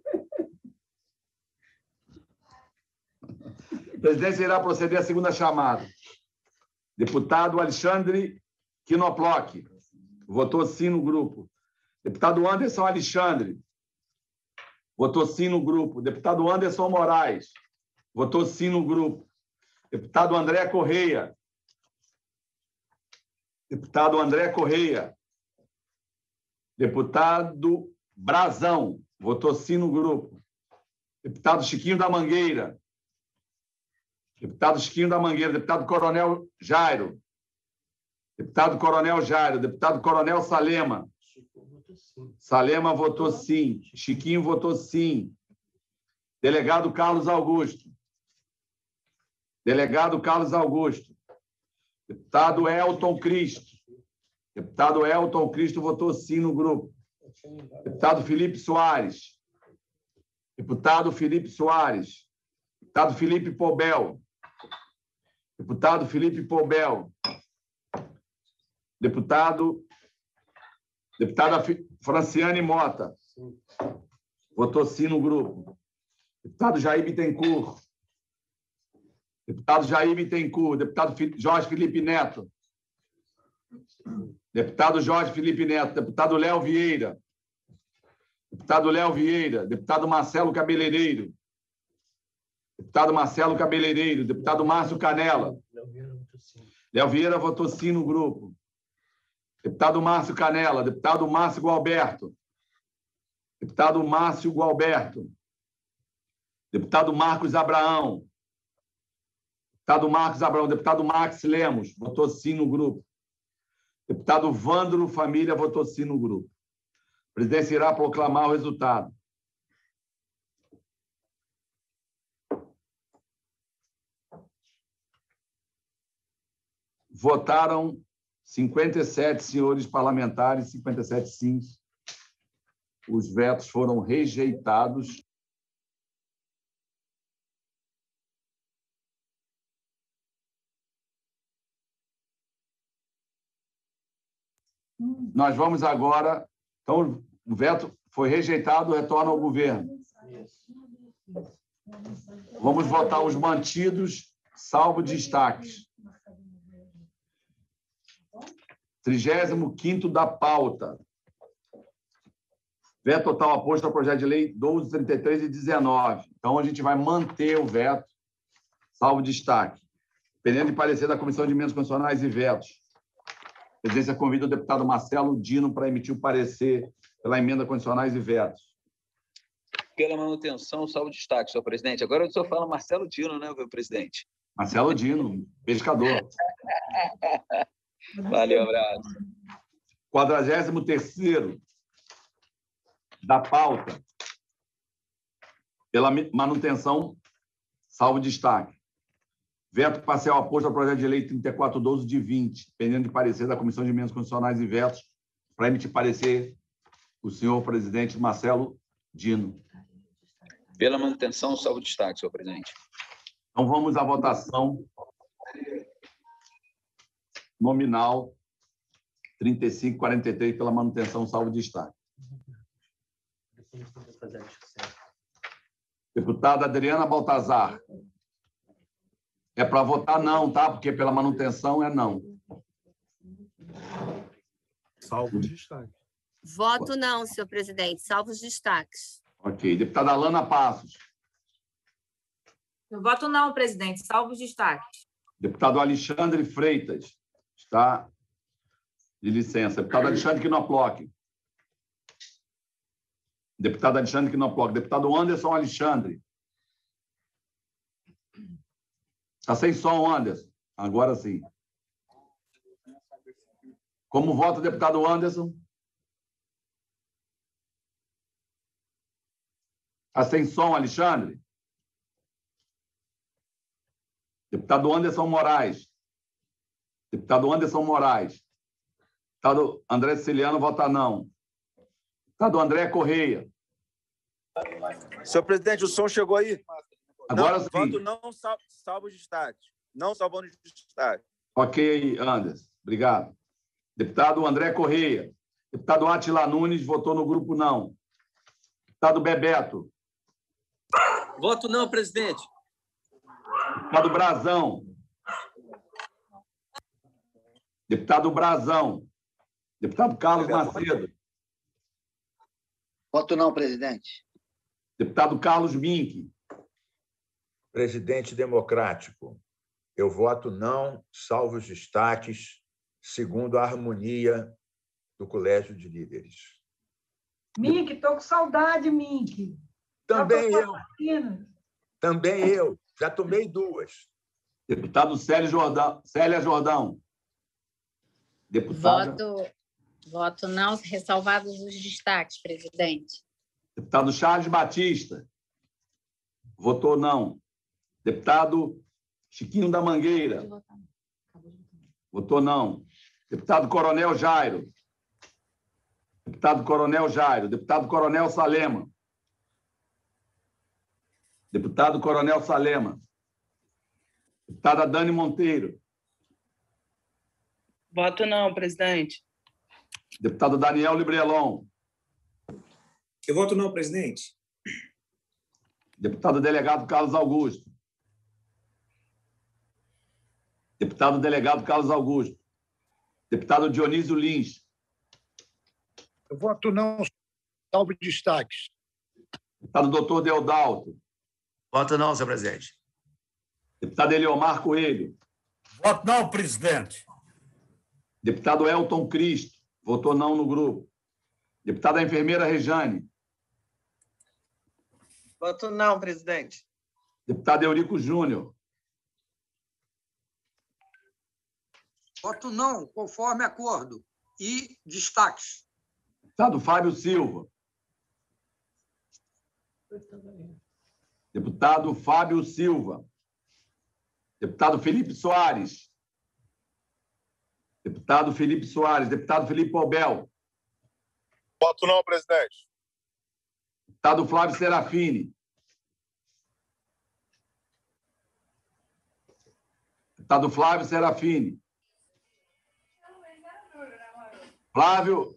A presidência irá proceder à segunda chamada. Deputado Alexandre Quinoploc. Votou sim no grupo. Deputado Anderson Alexandre. Votou sim no grupo. Deputado Anderson Moraes. Votou sim no grupo. Deputado André Correia. Deputado André Correia. Deputado Brazão. Votou sim no grupo. Deputado Chiquinho da Mangueira. Deputado Chiquinho da Mangueira. Deputado Coronel Jairo. Deputado Coronel Jairo. Deputado Coronel Salema. Salema votou sim. Chiquinho votou sim. Delegado Carlos Augusto. Delegado Carlos Augusto. Deputado Elton Cristo. Deputado Elton Cristo votou sim no grupo. Deputado Felipe Soares. Deputado Felipe Soares. Deputado Felipe Pobel. Deputado Felipe Pobel. Deputada Franciane Mota. Votou sim no grupo. Deputado Jair Bittencourt. Deputado Jair Bittencourt. Deputado Jorge Felipe Neto. Deputado Jorge Felipe Neto. Deputado Léo Vieira. Deputado Léo Vieira. Deputado Marcelo Cabeleireiro. Deputado Marcelo Cabeleireiro. Deputado Márcio Canela. Léo Vieira votou sim no grupo. Deputado Márcio Canela. Deputado Márcio Gualberto. Deputado Márcio Gualberto. Deputado Marcos Abraão. Deputado Marcos Abraão. Deputado Max Lemos. Votou sim no grupo. Deputado Vândro Família votou sim no grupo. A presidência irá proclamar o resultado. Votaram 57 senhores parlamentares, 57 sims. Os vetos foram rejeitados. Nós vamos agora... Então, o veto foi rejeitado, retorna ao governo. Vamos votar os mantidos, salvo destaques. 35º da pauta. Veto total aposto ao projeto de lei 1233 e 19. Então, a gente vai manter o veto, salvo destaque. Dependendo de parecer da Comissão de Emendas Constitucionais e Vetos. A presidência convida o deputado Marcelo Dino para emitir o parecer pela emenda condicionais e vetos. Pela manutenção, salvo destaque, senhor presidente. Agora o senhor fala Marcelo Dino, né, meu presidente? Marcelo Dino, pescador. Valeu, abraço. 43º da pauta, pela manutenção, salvo destaque. Veto parcial aposto ao projeto de lei 3412 de 20, dependendo de parecer da Comissão de Emendas Constitucionais e Vetos, para emitir parecer o senhor presidente Marcelo Dino. Pela manutenção, salvo destaque, senhor presidente. Então, vamos à votação nominal 3543 pela manutenção, salvo destaque. Deputada Adriana Baltazar. É para votar não, tá? Porque pela manutenção é não. Salvo destaque. Voto não, senhor presidente. Salvo os destaques. Ok. Deputada Alana Passos. Eu voto não, presidente. Salvo os destaques. Deputado Alexandre Freitas. Está de licença. Deputado Alexandre Knoploch. Deputado Alexandre Knoploch. Deputado Anderson Alexandre. Está sem som, Anderson. Agora sim. Como vota o deputado Anderson? Está sem som, Alexandre? Deputado Anderson Moraes. Deputado Anderson Moraes. Deputado André Siciliano vota não. Deputado André Correia. Senhor presidente, o som chegou aí? Agora não, sim. Voto não, salvo os destaques. Não salvando os destaques. Ok, Anderson. Obrigado. Deputado André Correia. Deputado Átila Nunes votou no grupo não. Deputado Bebeto. Voto não, presidente. Deputado Brazão. Deputado Brazão. Deputado Carlos Macedo. Voto não, presidente. Deputado Carlos Mink. Presidente democrático, eu voto não, salvo os destaques, segundo a harmonia do Colégio de Líderes. Mink, estou com saudade, Mink. Também eu. Também eu. Já tomei 2. Deputado Célia Jordão. Deputado... Voto não, ressalvados os destaques, presidente. Deputado Charles Batista. Votou não. Deputado Chiquinho da Mangueira. Votou não. Deputado Coronel Jairo. Deputado Coronel Jairo. Deputado Coronel Salema. Deputado Coronel Salema. Deputada Dani Monteiro. Voto não, presidente. Deputado Daniel Librelon. Eu voto não, presidente. Deputado delegado Carlos Augusto. Deputado delegado Carlos Augusto. Deputado Dionísio Lins. Eu voto não, salvo destaques. Deputado doutor Deodalto. Voto não, senhor presidente. Deputado Eliomar Coelho. Voto não, presidente. Deputado Elton Cristo. Votou não no grupo. Deputada enfermeira Rejane. Voto não, presidente. Deputado Eurico Júnior. Voto não, conforme acordo. E destaques. Deputado Fábio Silva. Deputado Fábio Silva. Deputado Felipe Soares. Deputado Felipe Soares. Deputado Felipe Obel. Voto não, presidente. Deputado Flávio Serafini. Deputado Flávio Serafini. Flávio.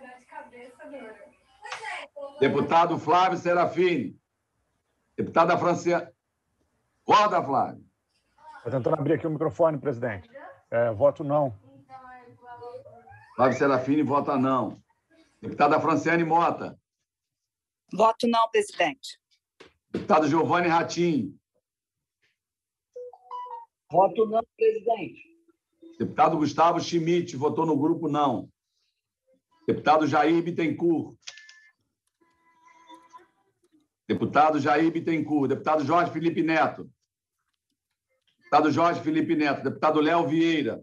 Deputado Flávio Serafini. Deputada Franciane. Roda, Flávio. Estou tentando abrir aqui o microfone, presidente. Voto não. Flávio Serafini vota não. Deputada Franciane Mota. Voto não, presidente. Deputado Giovanni Ratinho. Voto não, presidente. Deputado Gustavo Schmidt votou no grupo não. Deputado Jair Bittencourt. Deputado Jair Bittencourt. Deputado Jorge Felipe Neto. Deputado Jorge Felipe Neto. Deputado Léo Vieira.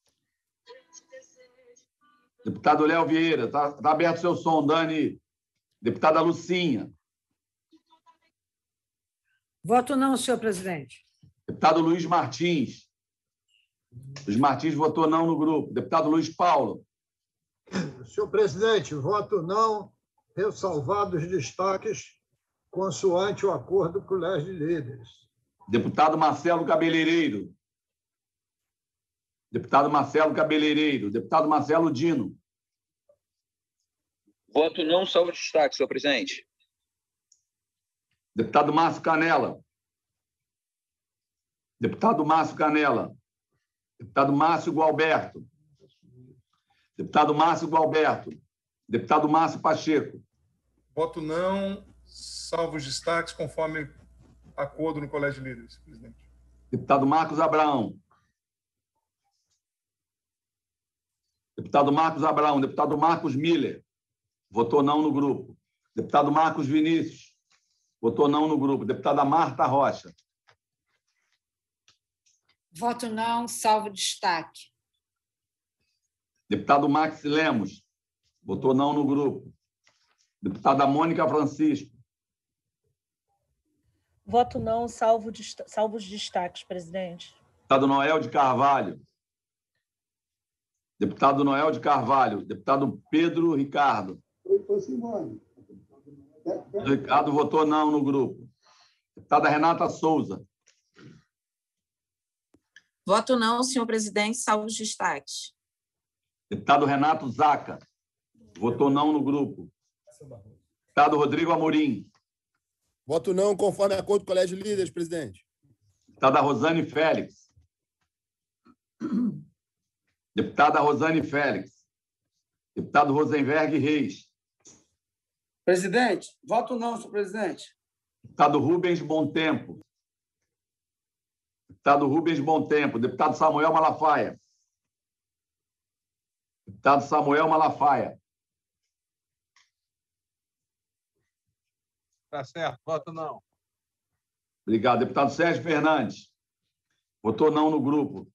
Deputado Léo Vieira. Está aberto o seu som, Dani. Deputada Lucinha. Voto não, senhor presidente. Deputado Luiz Martins. Luiz Martins votou não no grupo. Deputado Luiz Paulo. Senhor presidente, voto não, ressalvados os destaques, consoante o acordo do Colégio de Líderes. Deputado Marcelo Cabeleireiro. Deputado Marcelo Cabeleireiro. Deputado Marcelo Dino. Voto não, salvo destaque, senhor presidente. Deputado Márcio Canela. Deputado Márcio Canela. Deputado Márcio Gualberto. Deputado Márcio Gualberto. Deputado Márcio Pacheco. Voto não, salvo os destaques, conforme acordo no Colégio de Líderes, presidente. Deputado Marcos Abraão. Deputado Marcos Abraão. Deputado Marcos Miller. Votou não no grupo. Deputado Marcos Vinícius. Votou não no grupo. Deputada Marta Rocha. Voto não, salvo destaque. Deputado Max Lemos. Votou não no grupo. Deputada Mônica Francisco. Voto não, salvo os destaques, presidente. Deputado Noel de Carvalho. Deputado Noel de Carvalho. Deputado Pedro Ricardo. Ricardo votou não no grupo. Deputada Renata Souza. Voto não, senhor presidente, salvo os destaques. Deputado Renato Zaca. Votou não no grupo. Deputado Rodrigo Amorim. Voto não, conforme acordo do Colégio de Líderes, presidente. Deputada Rosane Félix. Deputada Rosane Félix. Deputado Rosenberg Reis. Presidente, voto não, senhor presidente. Deputado Rubens Bontempo. Deputado Rubens Bontempo. Deputado Samuel Malafaia. Deputado Samuel Malafaia. Está certo, voto não. Obrigado. Deputado Sérgio Fernandes. Votou não no grupo.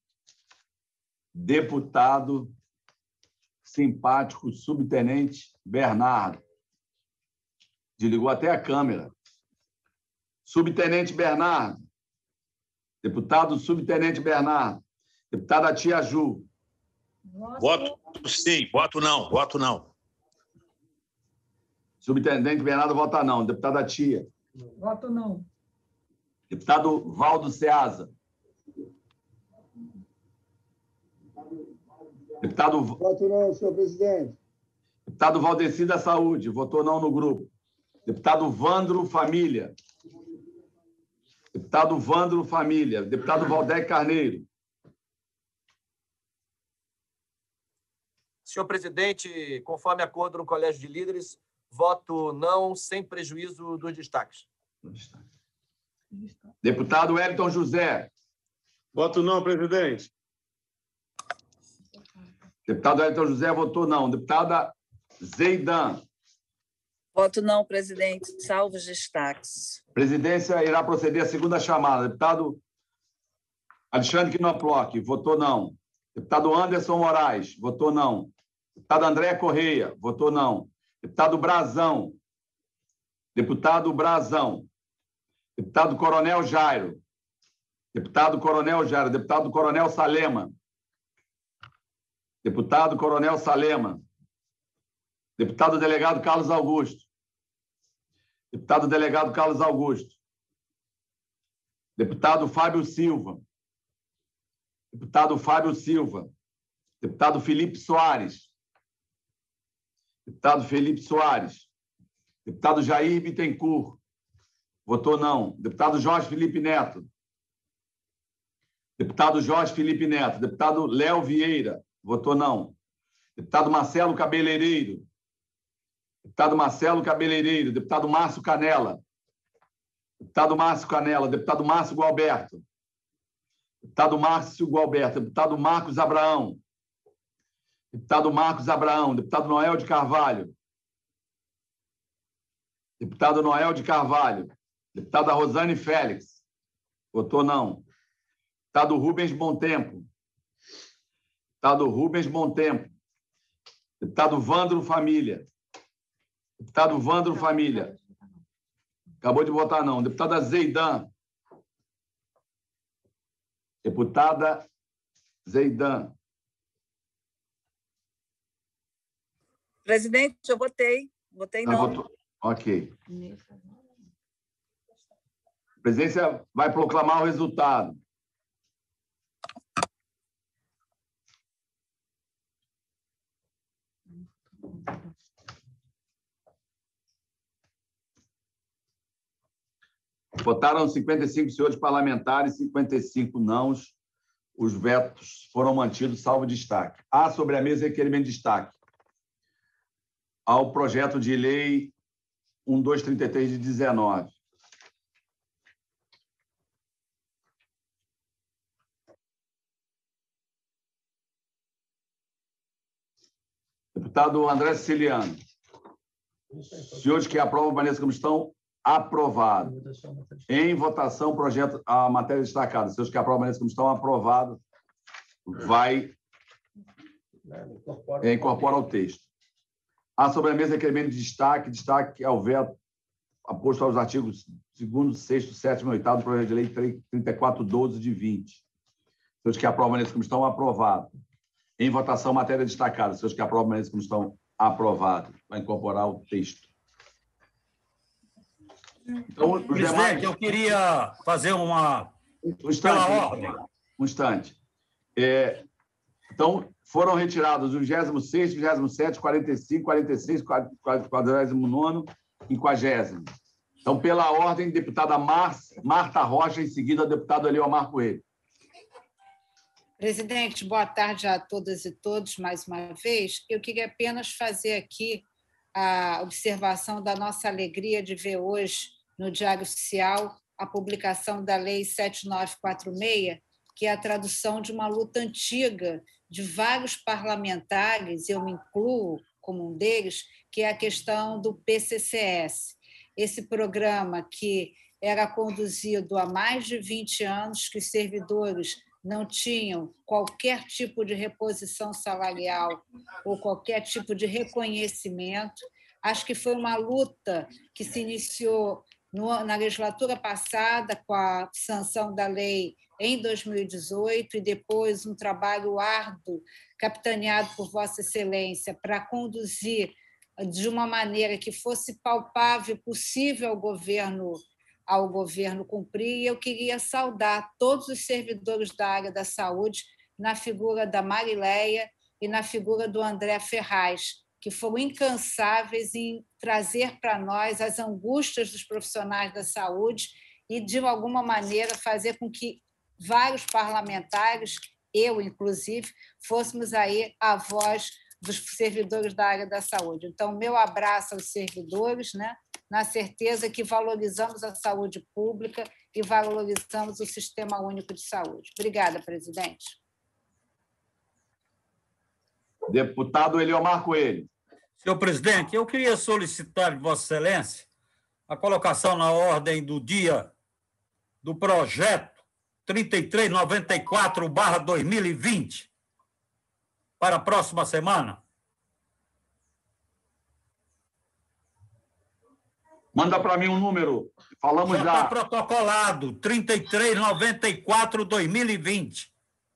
Deputado simpático subtenente Bernardo. Desligou até a câmera. Subtenente Bernardo. Deputado subtenente Bernardo. Deputada Tia Ju. Voto sim, voto não, voto não. Subtenente Bernardo vota não. Deputada Tia. Voto não. Deputado Valdo Ceasa. Deputado... Voto não, senhor presidente. Deputado Valdeci da Saúde. Votou não no grupo. Deputado Vandro Família. Deputado Vandro Família. Deputado Valdec Carneiro. Senhor presidente, conforme acordo no Colégio de Líderes, voto não, sem prejuízo dos destaques. Deputado Wellington José. Voto não, presidente. Deputado Wellington José votou não. Deputada Zeidan. Voto não, presidente, salvo os destaques. Presidência irá proceder à segunda chamada. Deputado Alexandre Knoploch, votou não. Deputado Anderson Moraes, votou não. Deputado André Correia, votou não. Deputado Brazão. Deputado Brazão. Deputado Coronel Jairo. Deputado Coronel Jairo. Deputado Coronel Salema. Deputado Coronel Salema. Deputado Delegado Carlos Augusto. Deputado Delegado Carlos Augusto. Deputado Fábio Silva. Deputado Fábio Silva. Deputado Felipe Soares. Deputado Felipe Soares. Deputado Jair Bittencourt. Votou não. Deputado Jorge Felipe Neto. Deputado Jorge Felipe Neto. Deputado Léo Vieira. Votou não. Deputado Marcelo Cabeleireiro. Deputado Marcelo Cabeleireiro. Deputado Márcio Canela. Deputado Márcio Canela. Deputado Márcio Gualberto. Deputado Márcio Gualberto. Deputado Marcos Abraão. Deputado Marcos Abraão. Deputado Noel de Carvalho. Deputado Noel de Carvalho. Deputada Rosane Félix. Votou não. Deputado Rubens Bontempo. Deputado Rubens Bontempo. Deputado Vandro Família. Deputado Vandro Família. Acabou de votar não. Deputada Zeidan. Deputada Zeidan. Presidente, eu votei. Votei não. Votou. Ok. A presidência vai proclamar o resultado. Votaram 55 senhores parlamentares, 55 nãos. Os vetos foram mantidos, salvo destaque. Há sobre a mesa requerimento de destaque ao projeto de lei 1233 de 19. Deputado André Siciliano. Senhores que aprovam, permaneçam como estão. Aprovado. Em votação, projeto, a matéria destacada. Senhores que aprovam, permaneçam como estão. Aprovado. Vai incorpora ao texto. A sobremesa requerimento de destaque ao veto aposto aos artigos 2º, 6º, 7º e 8º do projeto de lei 3412 de 20. Senhores que aprovam, permaneçam como estão. Aprovado. Em votação, matéria destacada. Senhores que aprovam, permaneçam como estão. Aprovado. Vai incorporar o texto. Então, os Presidente, demais... eu queria fazer uma... Um instante. Então, foram retirados o 26º, 27º, 45º, 46º, 49º e 50º. Então, pela ordem, deputada Marta Rocha, em seguida, deputado Eliomar Coelho. Presidente, boa tarde a todas e todos, mais uma vez. Eu queria apenas fazer aqui a observação da nossa alegria de ver hoje, no Diário Oficial, a publicação da Lei 7946, que é a tradução de uma luta antiga de vários parlamentares, eu me incluo como um deles, que é a questão do PCCS. Esse programa que era conduzido há mais de 20 anos, que os servidores não tinham qualquer tipo de reposição salarial ou qualquer tipo de reconhecimento. Acho que foi uma luta que se iniciou na legislatura passada, com a sanção da lei em 2018, e depois um trabalho árduo, capitaneado por Vossa Excelência, para conduzir de uma maneira que fosse palpável e possível ao governo cumprir. E eu queria saudar todos os servidores da área da saúde, na figura da Marileia e na figura do André Ferraz, que foram incansáveis em trazer para nós as angústias dos profissionais da saúde e, de alguma maneira, fazer com que vários parlamentares, eu inclusive, fôssemos aí a voz dos servidores da área da saúde. Então, meu abraço aos servidores, né, na certeza que valorizamos a saúde pública e valorizamos o Sistema Único de Saúde. Obrigada, presidente. Deputado Eliomar Coelho. Senhor presidente, eu queria solicitar de Vossa Excelência a colocação na ordem do dia do projeto 3394/2020 para a próxima semana. Manda para mim um número. Falamos já. Está protocolado, 3394/2020.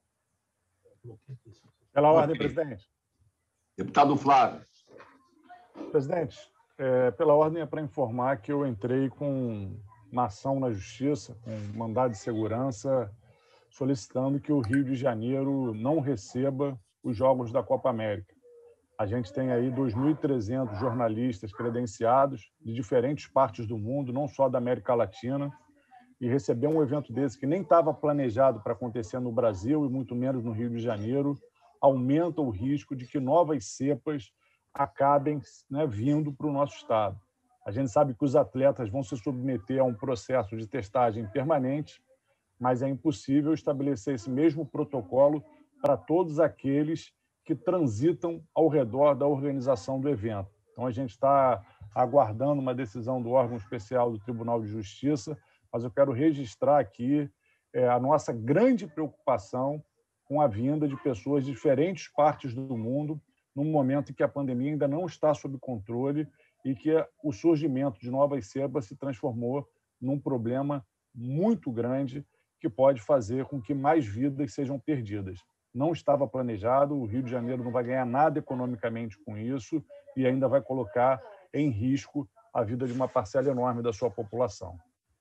Pela ordem, presidente. Deputado Flávio. Presidente, pela ordem é para informar que eu entrei com uma ação na Justiça, com mandado de segurança, solicitando que o Rio de Janeiro não receba os Jogos da Copa América. A gente tem aí 2.300 jornalistas credenciados de diferentes partes do mundo, não só da América Latina, e receber um evento desse que nem estava planejado para acontecer no Brasil e muito menos no Rio de Janeiro, aumenta o risco de que novas cepas acabem, né, vindo para o nosso estado. A gente sabe que os atletas vão se submeter a um processo de testagem permanente, mas é impossível estabelecer esse mesmo protocolo para todos aqueles que transitam ao redor da organização do evento. Então, a gente está aguardando uma decisão do órgão especial do Tribunal de Justiça, mas eu quero registrar aqui a nossa grande preocupação com a vinda de pessoas de diferentes partes do mundo, num momento em que a pandemia ainda não está sob controle e que o surgimento de novas cepas se transformou num problema muito grande que pode fazer com que mais vidas sejam perdidas. Não estava planejado, o Rio de Janeiro não vai ganhar nada economicamente com isso e ainda vai colocar em risco a vida de uma parcela enorme da sua população.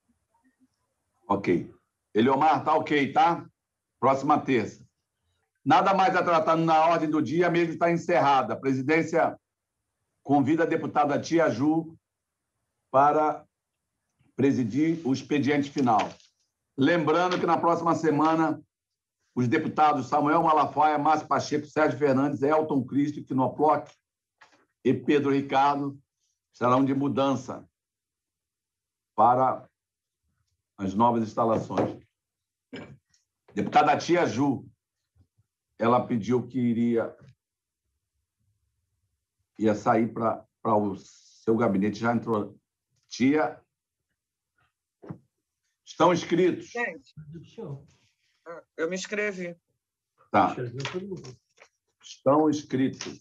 Ok. Eliomar, está ok, tá? Próxima terça. Nada mais a tratar na ordem do dia, a mesa está encerrada. A presidência convida a deputada Tia Ju para presidir o expediente final. Lembrando que na próxima semana os deputados Samuel Malafaia, Márcio Pacheco, Sérgio Fernandes, Elton Cristo, Quinoploc e Pedro Ricardo serão de mudança para as novas instalações. Deputada Tia Ju, ela pediu que iria ia sair para o seu gabinete, já entrou. Tia, estão inscritos? Gente, eu me inscrevi. Tá. Estão inscritos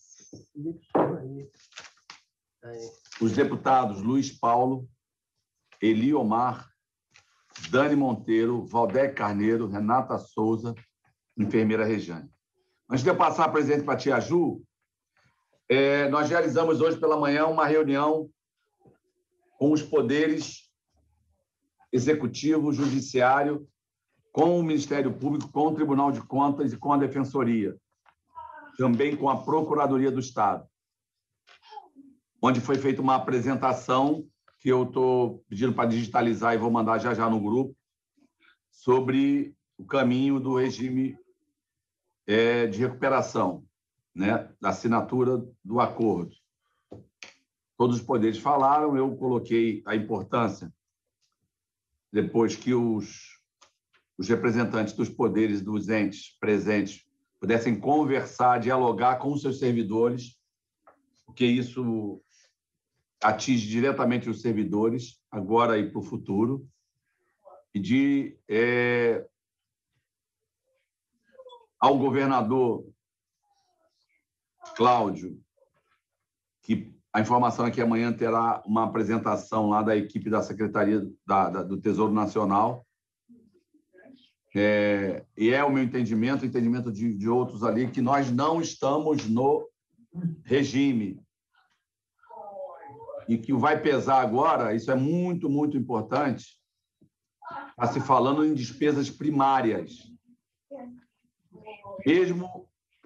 os deputados Luiz Paulo, Eliomar, Dani Monteiro, Valdec Carneiro, Renata Souza, enfermeira Rejane. Antes de eu passar, presidente, para a tia Ju, nós realizamos hoje pela manhã uma reunião com os poderes executivo, judiciário, com o Ministério Público, com o Tribunal de Contas e com a Defensoria, também com a Procuradoria do Estado, onde foi feita uma apresentação que eu estou pedindo para digitalizar e vou mandar já já no grupo, sobre o caminho do regime de recuperação, né, da assinatura do acordo. Todos os poderes falaram, eu coloquei a importância, depois que os representantes dos poderes dos entes presentes pudessem conversar, dialogar com os seus servidores, porque isso atinge diretamente os servidores, agora e para o futuro, pedir ao governador Cláudio, que a informação é que amanhã terá uma apresentação lá da equipe da Secretaria do Tesouro Nacional, e é o meu entendimento, o entendimento de outros ali, que nós não estamos no regime, e que vai pesar agora, isso é muito, muito importante, está se falando em despesas primárias. Mesmo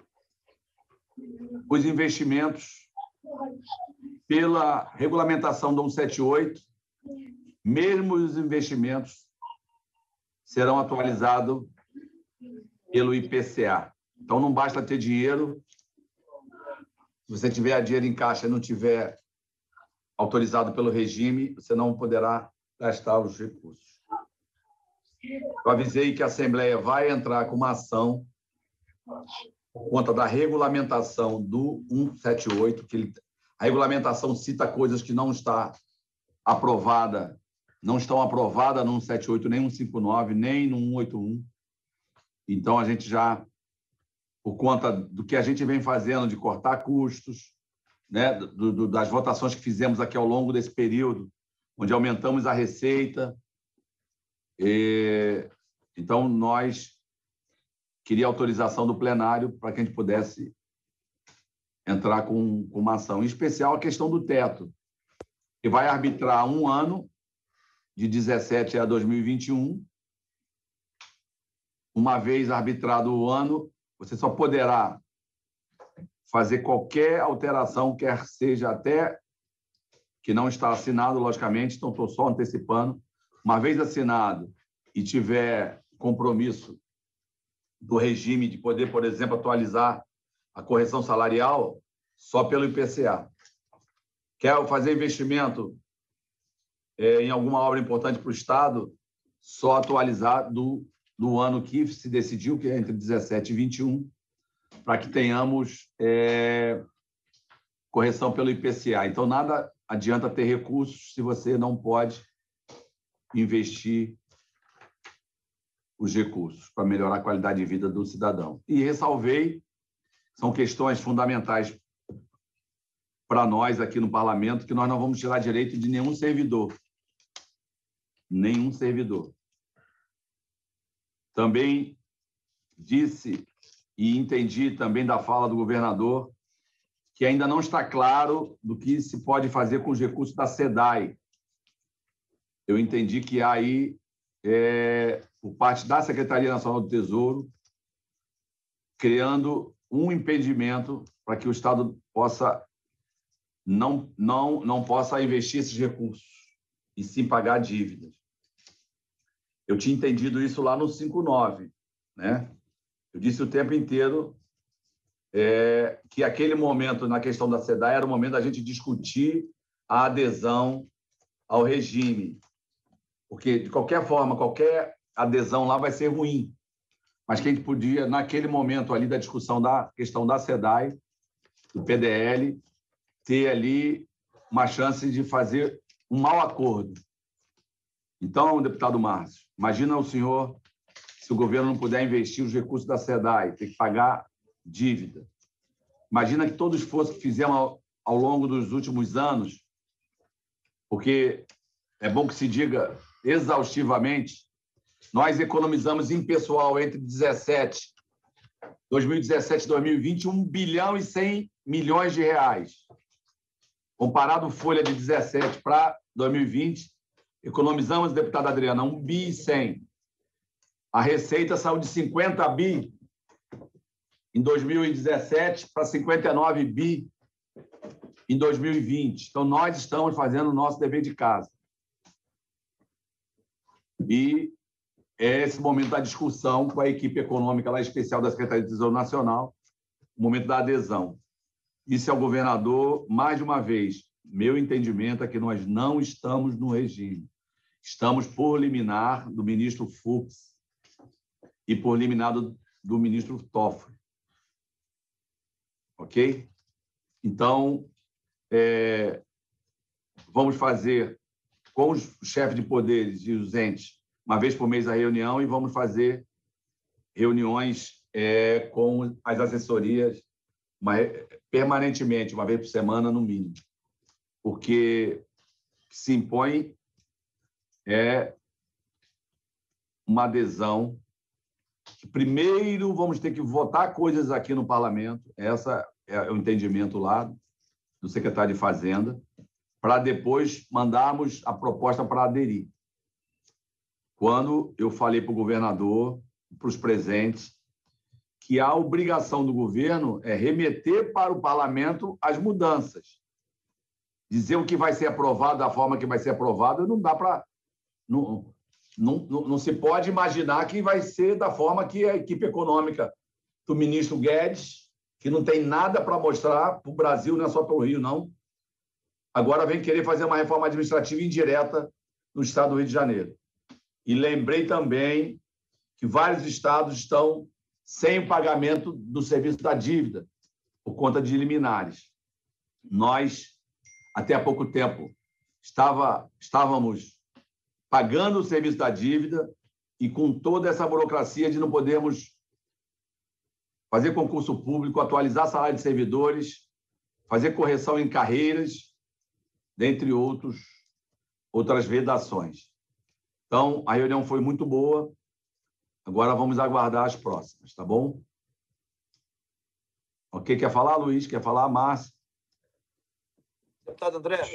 os investimentos pela regulamentação do 178, mesmo os investimentos serão atualizados pelo IPCA. Então, não basta ter dinheiro. Se você tiver dinheiro em caixa e não tiver autorizado pelo regime, você não poderá gastar os recursos. Eu avisei que a Assembleia vai entrar com uma ação por conta da regulamentação do 178, a regulamentação cita coisas que não estão aprovadas no 178, nem no 159, nem no 181. Então, a gente já, por conta do que a gente vem fazendo de cortar custos, né, das votações que fizemos aqui ao longo desse período, onde aumentamos a receita. Então, nós queria autorização do plenário para que a gente pudesse entrar com uma ação. Em especial, a questão do teto, que vai arbitrar um ano, de 17 a 2021. Uma vez arbitrado o ano, você só poderá fazer qualquer alteração, quer seja até que não está assinado, logicamente, então estou só antecipando. Uma vez assinado e tiver compromisso do regime de poder, por exemplo, atualizar a correção salarial só pelo IPCA. Quer fazer investimento em alguma obra importante para o Estado, só atualizar do ano que se decidiu, que é entre 17 e 21, para que tenhamos correção pelo IPCA. Então, nada adianta ter recursos se você não pode investir os recursos para melhorar a qualidade de vida do cidadão. E ressalvei, são questões fundamentais para nós aqui no Parlamento, que nós não vamos tirar direito de nenhum servidor. Nenhum servidor. Também disse e entendi também da fala do governador que ainda não está claro do que se pode fazer com os recursos da SEDAI. Eu entendi que há aí, por parte da Secretaria Nacional do Tesouro, criando um impedimento para que o Estado possa não possa investir esses recursos e sim pagar dívidas. Eu tinha entendido isso lá no 59, né? Eu disse o tempo inteiro que aquele momento, na questão da SEDAI, era o momento da gente discutir a adesão ao regime, porque, de qualquer forma, qualquer adesão lá vai ser ruim, mas que a gente podia, naquele momento ali da discussão da questão da SEDAI, do PDL, ter ali uma chance de fazer um mau acordo. Então, deputado Márcio, imagina o senhor se o governo não puder investir os recursos da SEDAI, ter que pagar dívida. Imagina que todo o esforço que fizemos ao longo dos últimos anos, porque é bom que se diga exaustivamente, nós economizamos em pessoal entre 2017 e 2020, 1 bilhão e 100 milhões de reais. Comparado folha de 17 para 2020, economizamos, deputada Adriana, 1 bi e 100. A receita saiu de 50 bi em 2017 para 59 bi em 2020. Então, nós estamos fazendo o nosso dever de casa. E é esse momento da discussão com a equipe econômica lá especial da Secretaria de Tesouro Nacional, o momento da adesão. Disse ao governador, mais de uma vez, meu entendimento é que nós não estamos no regime. Estamos por liminar do ministro Fux e por liminar do ministro Toffoli. Ok? Então, vamos fazer com os chefes de poderes e os entes, uma vez por mês a reunião, e vamos fazer reuniões com as assessorias permanentemente, uma vez por semana, no mínimo. Porque o que se impõe é uma adesão que primeiro vamos ter que votar coisas aqui no parlamento, esse é o entendimento lá do secretário de Fazenda, para depois mandarmos a proposta para aderir. Quando eu falei para o governador, para os presentes, que a obrigação do governo é remeter para o parlamento as mudanças. Dizer o que vai ser aprovado da forma que vai ser aprovado, não dá para... Não se pode imaginar que vai ser da forma que a equipe econômica do ministro Guedes, que não tem nada para mostrar para o Brasil, não é só para o Rio, não, agora vem querer fazer uma reforma administrativa indireta no estado do Rio de Janeiro. E lembrei também que vários estados estão sem o pagamento do serviço da dívida, por conta de liminares. Nós, até há pouco tempo, estávamos pagando o serviço da dívida e com toda essa burocracia de não podermos fazer concurso público, atualizar salário de servidores, fazer correção em carreiras, dentre outras vedações. Então, a reunião foi muito boa. Agora vamos aguardar as próximas, tá bom? Ok, quer falar, Luiz? Quer falar, Márcio? Deputado André.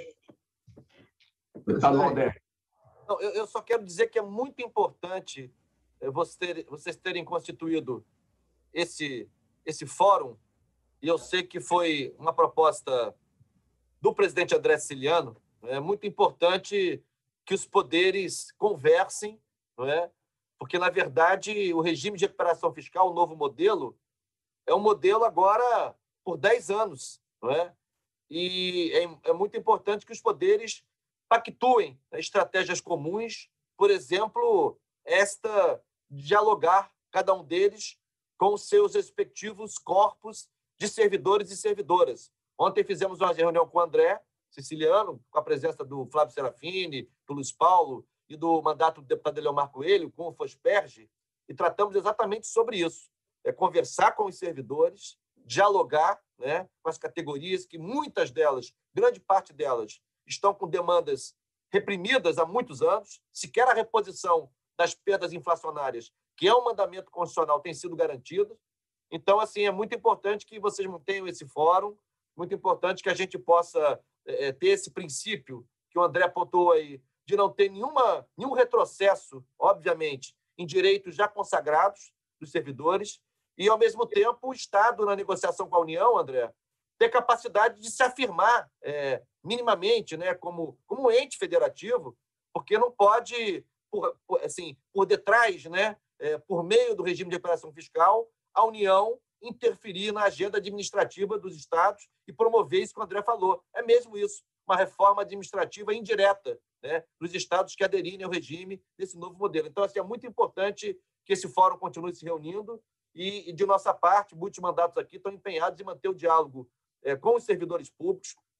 Deputado André. Não, eu só quero dizer que é muito importante vocês terem constituído esse fórum, e eu sei que foi uma proposta do presidente André Siciliano. É muito importante que os poderes conversem, não é? Porque, na verdade, o regime de recuperação fiscal, o novo modelo, é um modelo agora por 10 anos. Não é? E é muito importante que os poderes pactuem estratégias comuns, por exemplo, dialogar, cada um deles, com os seus respectivos corpos de servidores e servidoras. Ontem fizemos uma reunião com o André Siciliano, com a presença do Flávio Serafini, do Luiz Paulo e do mandato do deputado Eleomar Coelho, com o Fosperge, e tratamos exatamente sobre isso. Conversar com os servidores, dialogar, né, com as categorias, que muitas delas, grande parte delas, estão com demandas reprimidas há muitos anos, sequer a reposição das perdas inflacionárias, que é um mandamento constitucional, tem sido garantido. Então, assim, é muito importante que vocês mantenham esse fórum, muito importante que a gente possa ter esse princípio que o André apontou aí, de não ter nenhum retrocesso, obviamente, em direitos já consagrados dos servidores, e, ao mesmo tempo, o Estado, na negociação com a União, André, ter capacidade de se afirmar minimamente, né, como um ente federativo, porque não pode, por detrás, né, por meio do regime de recuperação fiscal, a União interferir na agenda administrativa dos estados e promover isso que o André falou. É mesmo isso, uma reforma administrativa indireta, né, dos estados que aderirem ao regime desse novo modelo. Então, assim, é muito importante que esse fórum continue se reunindo e de nossa parte, muitos mandatos aqui estão empenhados em manter o diálogo com os servidores públicos,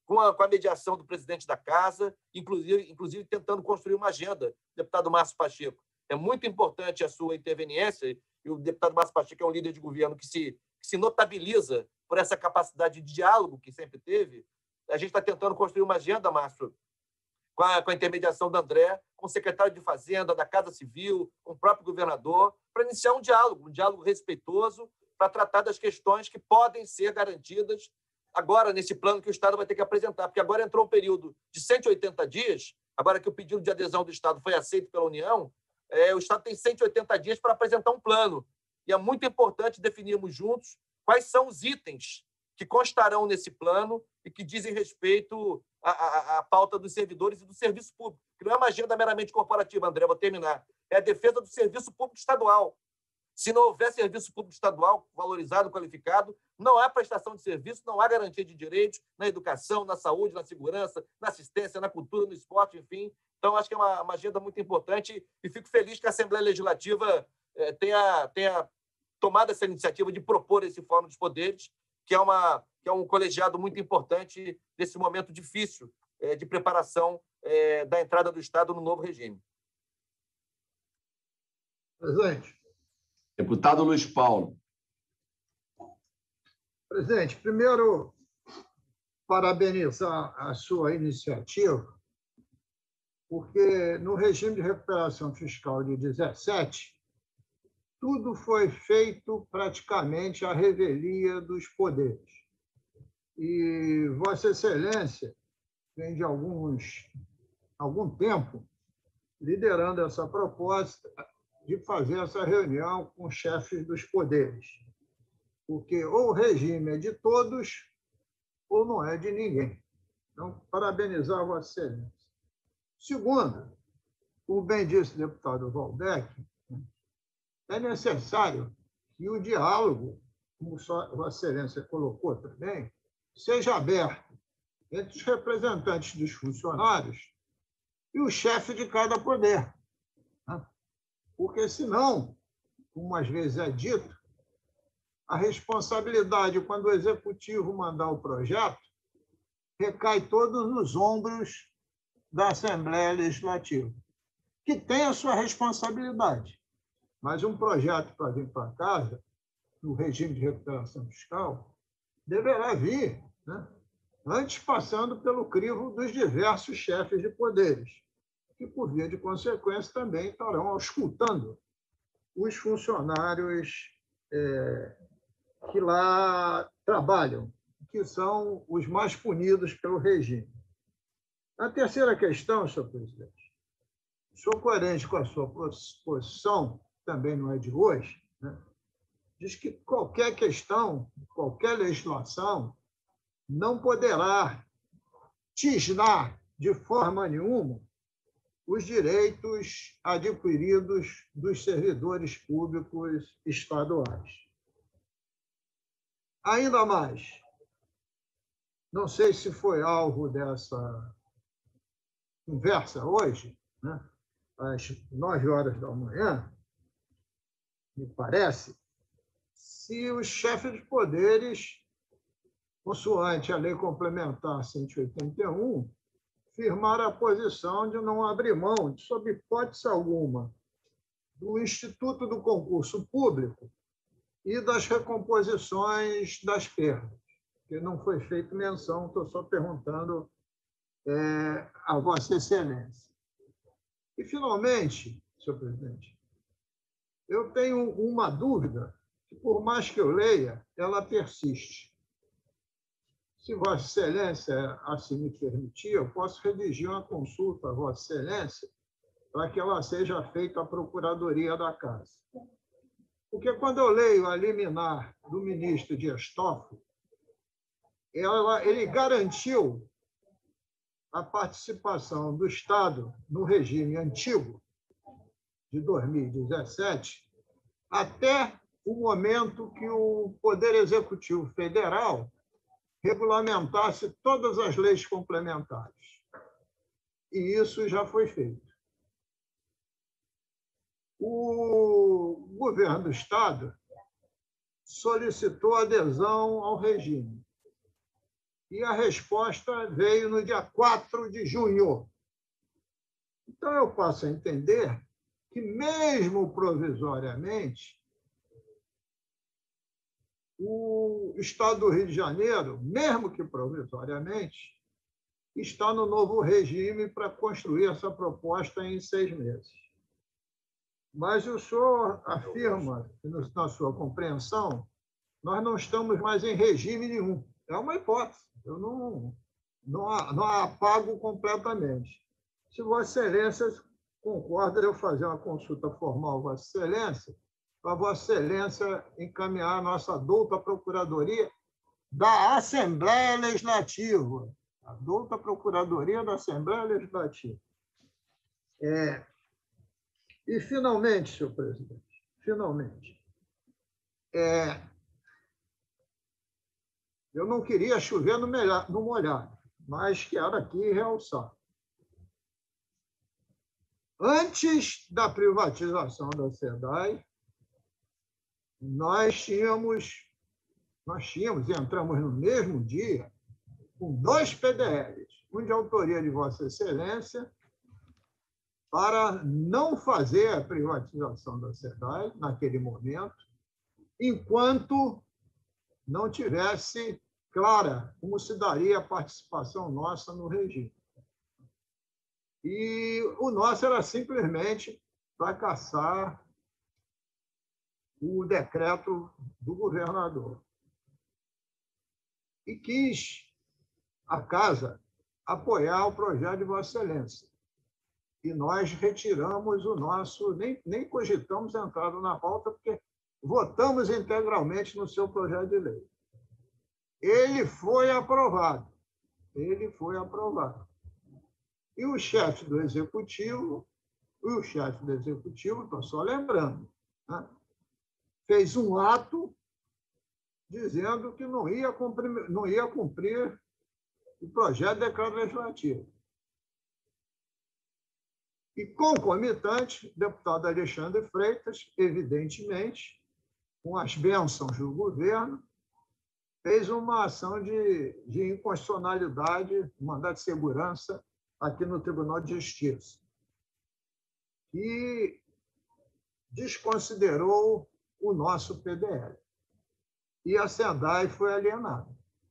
com a mediação do presidente da Casa, inclusive tentando construir uma agenda, deputado Márcio Pacheco. É muito importante a sua interveniência, e o deputado Márcio Pacheco é um líder de governo que se notabiliza por essa capacidade de diálogo que sempre teve. A gente está tentando construir uma agenda, Márcio, com a intermediação da André, com o secretário de Fazenda, da Casa Civil, com o próprio governador, para iniciar um diálogo respeitoso, para tratar das questões que podem ser garantidas agora nesse plano que o Estado vai ter que apresentar, porque agora entrou um período de 180 dias, agora que o pedido de adesão do Estado foi aceito pela União, o Estado tem 180 dias para apresentar um plano. E é muito importante definirmos juntos quais são os itens que constarão nesse plano e que dizem respeito à pauta dos servidores e do serviço público, que não é uma agenda meramente corporativa, André, vou terminar. É a defesa do serviço público estadual. Se não houver serviço público estadual valorizado, qualificado, não há prestação de serviço, não há garantia de direitos na educação, na saúde, na segurança, na assistência, na cultura, no esporte, enfim. Então, acho que é uma agenda muito importante e fico feliz que a Assembleia Legislativa tenha tomado essa iniciativa de propor esse Fórum dos Poderes, que é um colegiado muito importante nesse momento difícil de preparação da entrada do Estado no novo regime. Presidente. Deputado Luiz Paulo. Presidente, primeiro, parabenizar a sua iniciativa, porque no regime de recuperação fiscal de 17, tudo foi feito praticamente à revelia dos poderes. E Vossa Excelência vem de algum tempo liderando essa proposta de fazer essa reunião com os chefes dos poderes, porque ou o regime é de todos ou não é de ninguém. Então, parabenizar Vossa Excelência. Segundo, como bem disse o deputado Waldeck, é necessário que o diálogo, como Vossa Excelência colocou também, seja aberto entre os representantes dos funcionários e o chefe de cada poder. Porque, senão, como às vezes é dito, a responsabilidade, quando o executivo mandar o projeto, recai todos nos ombros da Assembleia Legislativa, que tem a sua responsabilidade. Mas um projeto para vir para casa, no regime de recuperação fiscal, deverá vir, antes passando pelo crivo dos diversos chefes de poderes, que, por via de consequência, também estarão auscultando os funcionários que lá trabalham, que são os mais punidos pelo regime. A terceira questão, senhor presidente, sou coerente com a sua posição, também não é de hoje, diz que qualquer questão, qualquer legislação, não poderá tisnar de forma nenhuma os direitos adquiridos dos servidores públicos estaduais. Ainda mais, não sei se foi alvo dessa conversa hoje, às 9h, me parece, se os chefes de poderes, consoante a Lei Complementar 181, firmaram a posição de não abrir mão, sob hipótese alguma, do Instituto do Concurso Público e das recomposições das perdas, que não foi feita menção, estou só perguntando a Vossa Excelência. E, finalmente, senhor presidente, eu tenho uma dúvida, que, por mais que eu leia, ela persiste. Se Vossa Excelência assim me permitir, eu posso redigir uma consulta a Vossa Excelência para que ela seja feita à Procuradoria da Casa. Porque, quando eu leio a liminar do ministro Dias Toffoli, ele garantiu a participação do Estado no regime antigo, de 2017, até o momento que o Poder Executivo Federal regulamentasse todas as leis complementares. E isso já foi feito. O governo do Estado solicitou adesão ao regime. e a resposta veio no dia 4 de junho. Então, eu passo a entender que, mesmo provisoriamente, o Estado do Rio de Janeiro, mesmo que provisoriamente, está no novo regime para construir essa proposta em 6 meses. Mas o senhor afirma, na sua compreensão, nós não estamos mais em regime nenhum. É uma hipótese. Eu não a apago completamente. Se Vossa Excelência concorda de eu fazer uma consulta formal, Vossa Excelência, para Vossa Excelência encaminhar a nossa douta Procuradoria da Assembleia Legislativa. A douta Procuradoria da Assembleia Legislativa. E, finalmente, senhor presidente, finalmente, eu não queria chover no molhado, mas quero aqui realçar. Antes da privatização da SEDAI, nós tínhamos e entramos no mesmo dia com 2 PDLs, um de autoria de Vossa Excelência, para não fazer a privatização da SEDAI naquele momento, enquanto não tivesse clara como se daria a participação nossa no regime. E o nosso era simplesmente para caçar o decreto do governador. E quis a Casa apoiar o projeto de Vossa Excelência. E nós retiramos o nosso, nem cogitamos a entrada na pauta, porque votamos integralmente no seu projeto de lei. Ele foi aprovado. E o chefe do Executivo, estou só lembrando, né, fez um ato dizendo que não ia cumprir o projeto de decreto legislativo. E, concomitante, o deputado Alexandre Freitas, evidentemente, com as bênçãos do governo, fez uma ação de inconstitucionalidade, mandado de segurança, aqui no Tribunal de Justiça, e desconsiderou o nosso PDL. E a SEDAI foi alienada.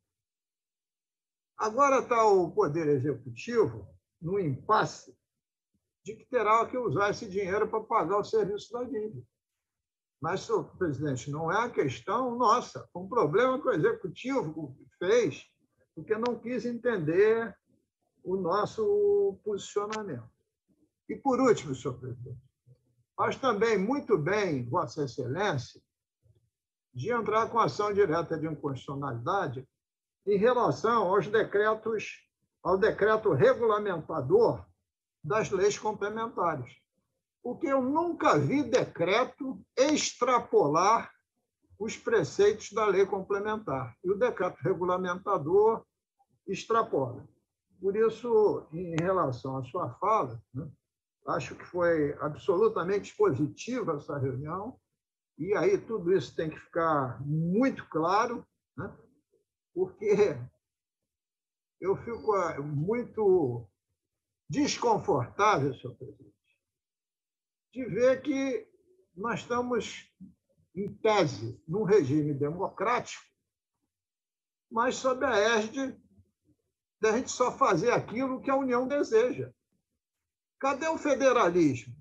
Agora está o Poder Executivo no impasse de que terá que usar esse dinheiro para pagar o serviço da dívida. Mas, senhor presidente, não é a questão nossa. Foi um problema que o Executivo fez porque não quis entender o nosso posicionamento. E, por último, senhor presidente, faz também muito bem, Vossa Excelência, de entrar com ação direta de inconstitucionalidade em relação ao decreto regulamentador das leis complementares. Porque eu nunca vi decreto extrapolar os preceitos da lei complementar. E o decreto regulamentador extrapola. Por isso, em relação à sua fala, né, acho que foi absolutamente positiva essa reunião, e aí tudo isso tem que ficar muito claro, né, porque eu fico muito desconfortável, senhor presidente, de ver que nós estamos, em tese, num regime democrático, mas sob a égide da gente só fazer aquilo que a União deseja. Cadê o federalismo?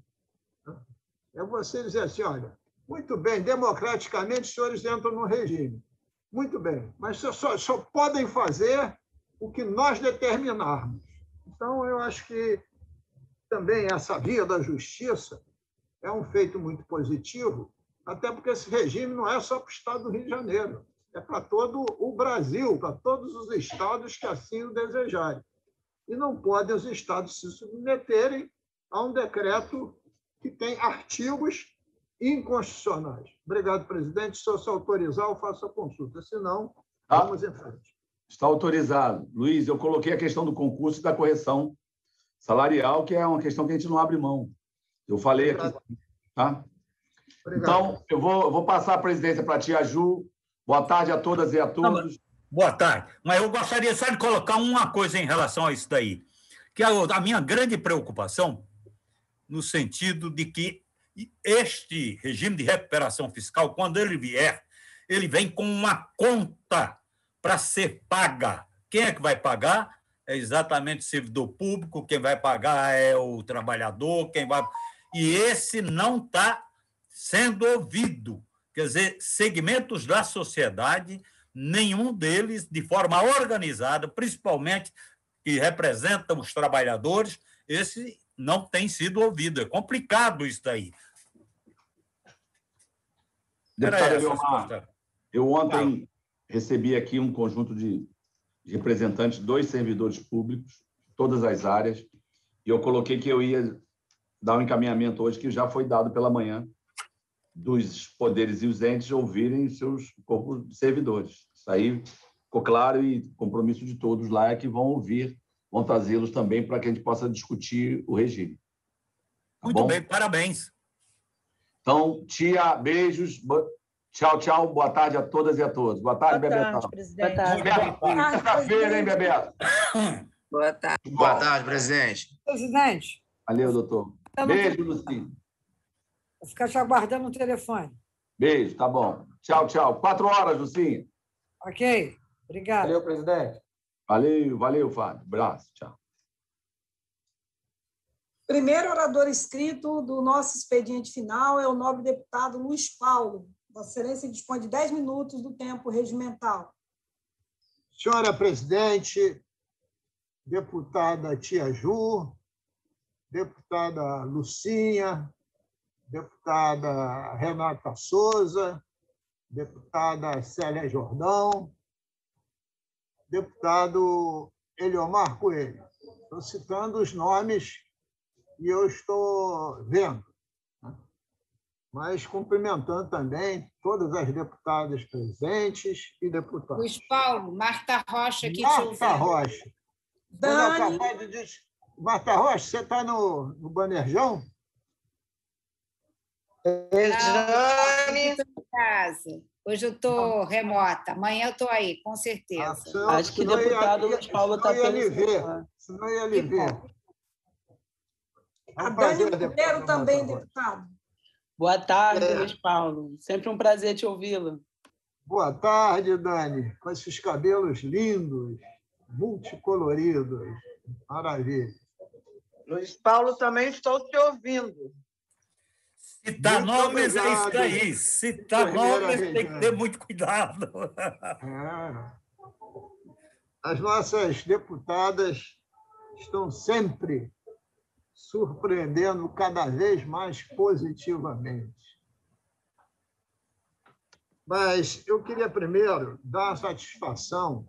É você dizer assim, olha, muito bem, democraticamente os senhores entram no regime. Muito bem, mas só podem fazer o que nós determinarmos. Então, eu acho que também essa via da justiça é um feito muito positivo, até porque esse regime não é só para o Estado do Rio de Janeiro, é para todo o Brasil, para todos os estados que assim o desejarem. E não podem os estados se submeterem a um decreto que tem artigos inconstitucionais. Obrigado, presidente. Se eu se autorizar, eu faço a consulta. Se não, vamos em frente. Está autorizado. Luiz, eu coloquei a questão do concurso e da correção salarial, que é uma questão que a gente não abre mão. Eu falei aqui. Tá? Então, eu vou passar a presidência para a tia Ju. Boa tarde a todas e a todos. Boa tarde. Mas eu gostaria só de colocar uma coisa em relação a isso daí, que é a minha grande preocupação, no sentido de que este regime de recuperação fiscal, quando ele vier, ele vem com uma conta para ser paga. Quem é que vai pagar? É exatamente o servidor público, quem vai pagar é o trabalhador, e esse não está sendo ouvido. Quer dizer, segmentos da sociedade, nenhum deles, de forma organizada, principalmente que representam os trabalhadores, esse não tem sido ouvido. É complicado isso daí. Deputado Eliomar, eu ontem recebi aqui um conjunto de representantes, 2 servidores públicos, todas as áreas, e eu coloquei que eu ia dar um encaminhamento hoje, que já foi dado pela manhã, dos poderes e os entes ouvirem seus corpos de servidores. Isso aí ficou claro, e compromisso de todos lá é que vão ouvir, vão trazê-los também para que a gente possa discutir o regime. Tá Muito bom? bem, parabéns. Então, tia, beijos. Tchau, tchau. Boa tarde a todas e a todos. Boa tarde, Bebeto. Boa tarde, presidente. Sexta-feira, hein, Bebeto? Boa tarde. Boa tarde, presidente. Presidente, Valeu, doutor. Beijo, Lucinho. vou ficar te aguardando no telefone. Beijo, tá bom. Tchau, tchau. 4 horas, Lucinho. Ok? Obrigado. Valeu, presidente. Valeu, Fábio. Abraço, tchau. Primeiro orador inscrito do nosso expediente final é o nobre deputado Luiz Paulo. Vossa Excelência dispõe de 10 minutos do tempo regimental. Senhora presidente, deputada Tia Ju, deputada Lucinha, deputada Renata Souza, deputada Célia Jordão, deputado Eliomar Coelho. Estou citando os nomes e eu estou vendo, né? Mas cumprimentando também todas as deputadas presentes e deputados. Luiz Paulo, Marta Rocha aqui te ouvindo. Marta Rocha. Dani. Marta Rocha, você está no Banejão? Jane. Casa. Hoje eu estou remota, amanhã eu estou aí, com certeza. Acho que o deputado Luiz Paulo está pelo... Senão ia lhe ver. A Dani Monteiro também, deputado. Boa tarde, Luiz Paulo. Sempre um prazer te ouvi-lo. Boa tarde, Dani. Com esses cabelos lindos, multicoloridos. Maravilha. Luiz Paulo, também estou te ouvindo. Citar nomes é isso daí. Citar nomes tem que ter muito cuidado. As nossas deputadas estão sempre surpreendendo cada vez mais positivamente. Mas eu queria primeiro dar satisfação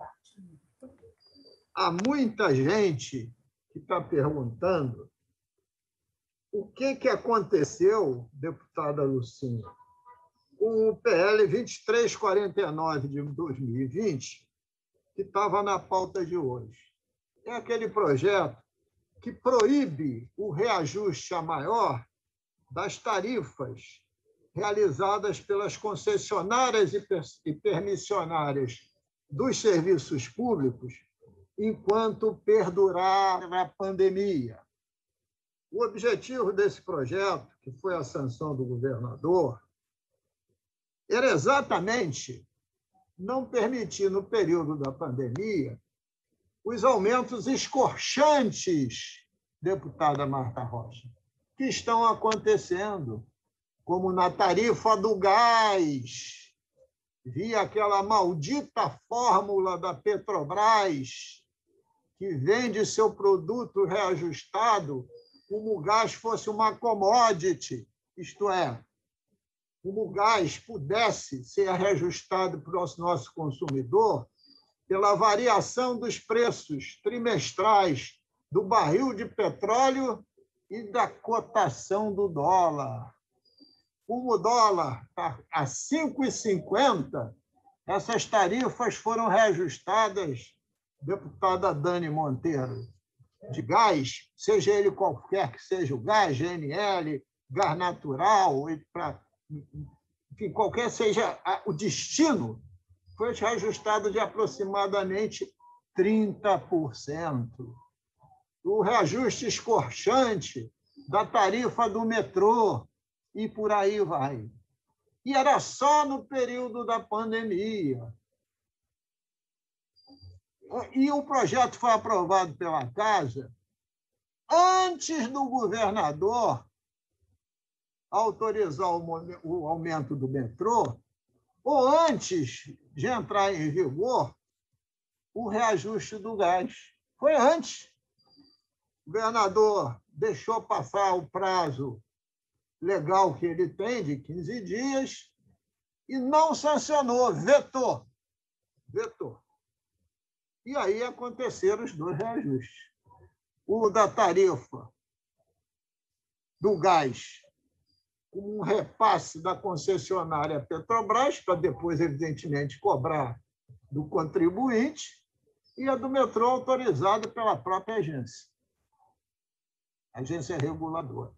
a muita gente que está perguntando o que aconteceu, deputada Lucinha, com o PL 2349 de 2020, que estava na pauta de hoje. É aquele projeto que proíbe o reajuste a maior das tarifas realizadas pelas concessionárias e permissionárias dos serviços públicos enquanto perdurar a pandemia. O objetivo desse projeto, que foi a sanção do governador, era exatamente não permitir, no período da pandemia, os aumentos escorchantes, deputada Marta Rocha, que estão acontecendo, como na tarifa do gás, via aquela maldita fórmula da Petrobras, que vende seu produto reajustado como o gás fosse uma commodity, isto é, como o gás pudesse ser reajustado para o nosso consumidor pela variação dos preços trimestrais do barril de petróleo e da cotação do dólar. Como o dólar está a 5,50, essas tarifas foram reajustadas, deputada Dani Monteiro, de gás, seja ele qualquer que seja o gás, GNL, gás natural, enfim, qualquer seja o destino, foi reajustado de aproximadamente 30%. O reajuste escorchante da tarifa do metrô, e por aí vai. E era só no período da pandemia. E o projeto foi aprovado pela Casa antes do governador autorizar o aumento do metrô, ou antes de entrar em vigor o reajuste do gás. Foi antes. O governador deixou passar o prazo legal que ele tem, de 15 dias, e não sancionou, vetou. Vetou. E aí aconteceram os dois reajustes. O da tarifa do gás, com um repasse da concessionária Petrobras, para depois, evidentemente, cobrar do contribuinte, e a do metrô autorizada pela própria agência reguladora.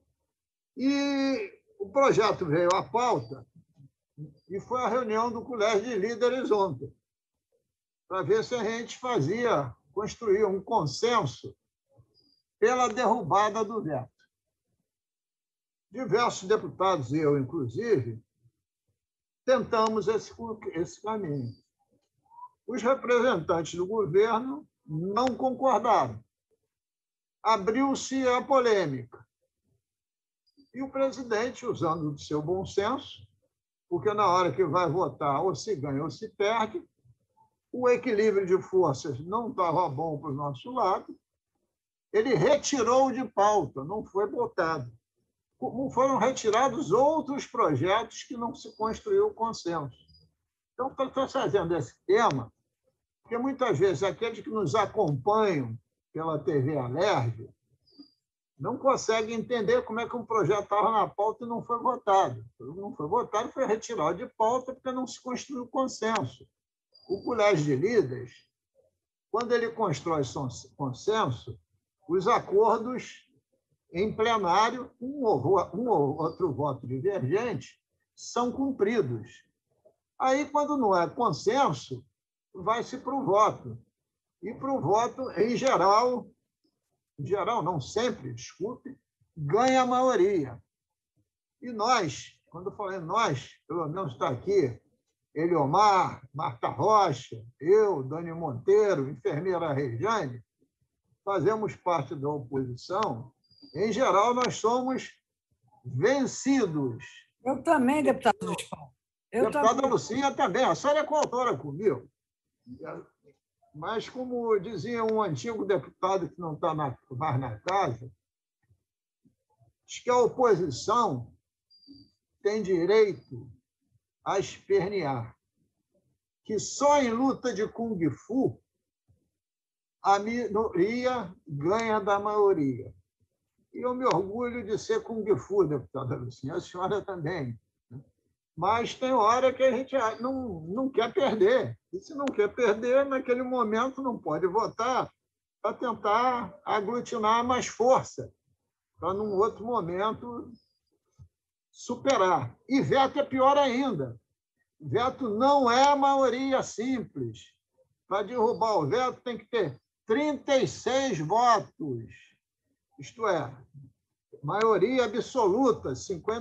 E o projeto veio à pauta e foi a reunião do Colégio de Líderes ontem, para ver se a gente construía um consenso pela derrubada do veto. Diversos deputados, e eu inclusive, tentamos esse caminho. Os representantes do governo não concordaram. Abriu-se a polêmica. E o presidente, usando do seu bom senso, porque na hora que vai votar ou se ganha ou se perde, o equilíbrio de forças não estava bom para o nosso lado, ele retirou de pauta, não foi votado. Como foram retirados outros projetos que não se construiu o consenso. Então, estou trazendo esse tema, porque muitas vezes aqueles que nos acompanham pela TV Alerj não conseguem entender como é que um projeto estava na pauta e não foi votado. Não foi votado, foi retirado de pauta porque não se construiu consenso. O Colégio de Líderes, quando ele constrói consenso, os acordos em plenário, um ou outro voto divergente, são cumpridos. Aí, quando não é consenso, vai-se para o voto. E para o voto, em geral, não sempre, desculpe, ganha a maioria. E nós, quando eu falei nós, pelo menos está aqui, Eliomar, Marta Rocha, eu, Dani Monteiro, enfermeira Rejane, fazemos parte da oposição. Em geral, nós somos vencidos. Eu também, deputado Luiz Paulo. Deputada Lucinha também. A senhora é coautora comigo. Mas, como dizia um antigo deputado que não está mais na casa, diz que a oposição tem direito a espernear, que só em luta de Kung Fu a minoria ganha da maioria. E eu me orgulho de ser Kung Fu, deputada Lucinha, a senhora também. Mas tem hora que a gente não quer perder. E se não quer perder, naquele momento não pode votar para tentar aglutinar mais força, para, num outro momento, superar. E veto é pior ainda. Veto não é maioria simples. Para derrubar o veto tem que ter 36 votos. Isto é, maioria absoluta,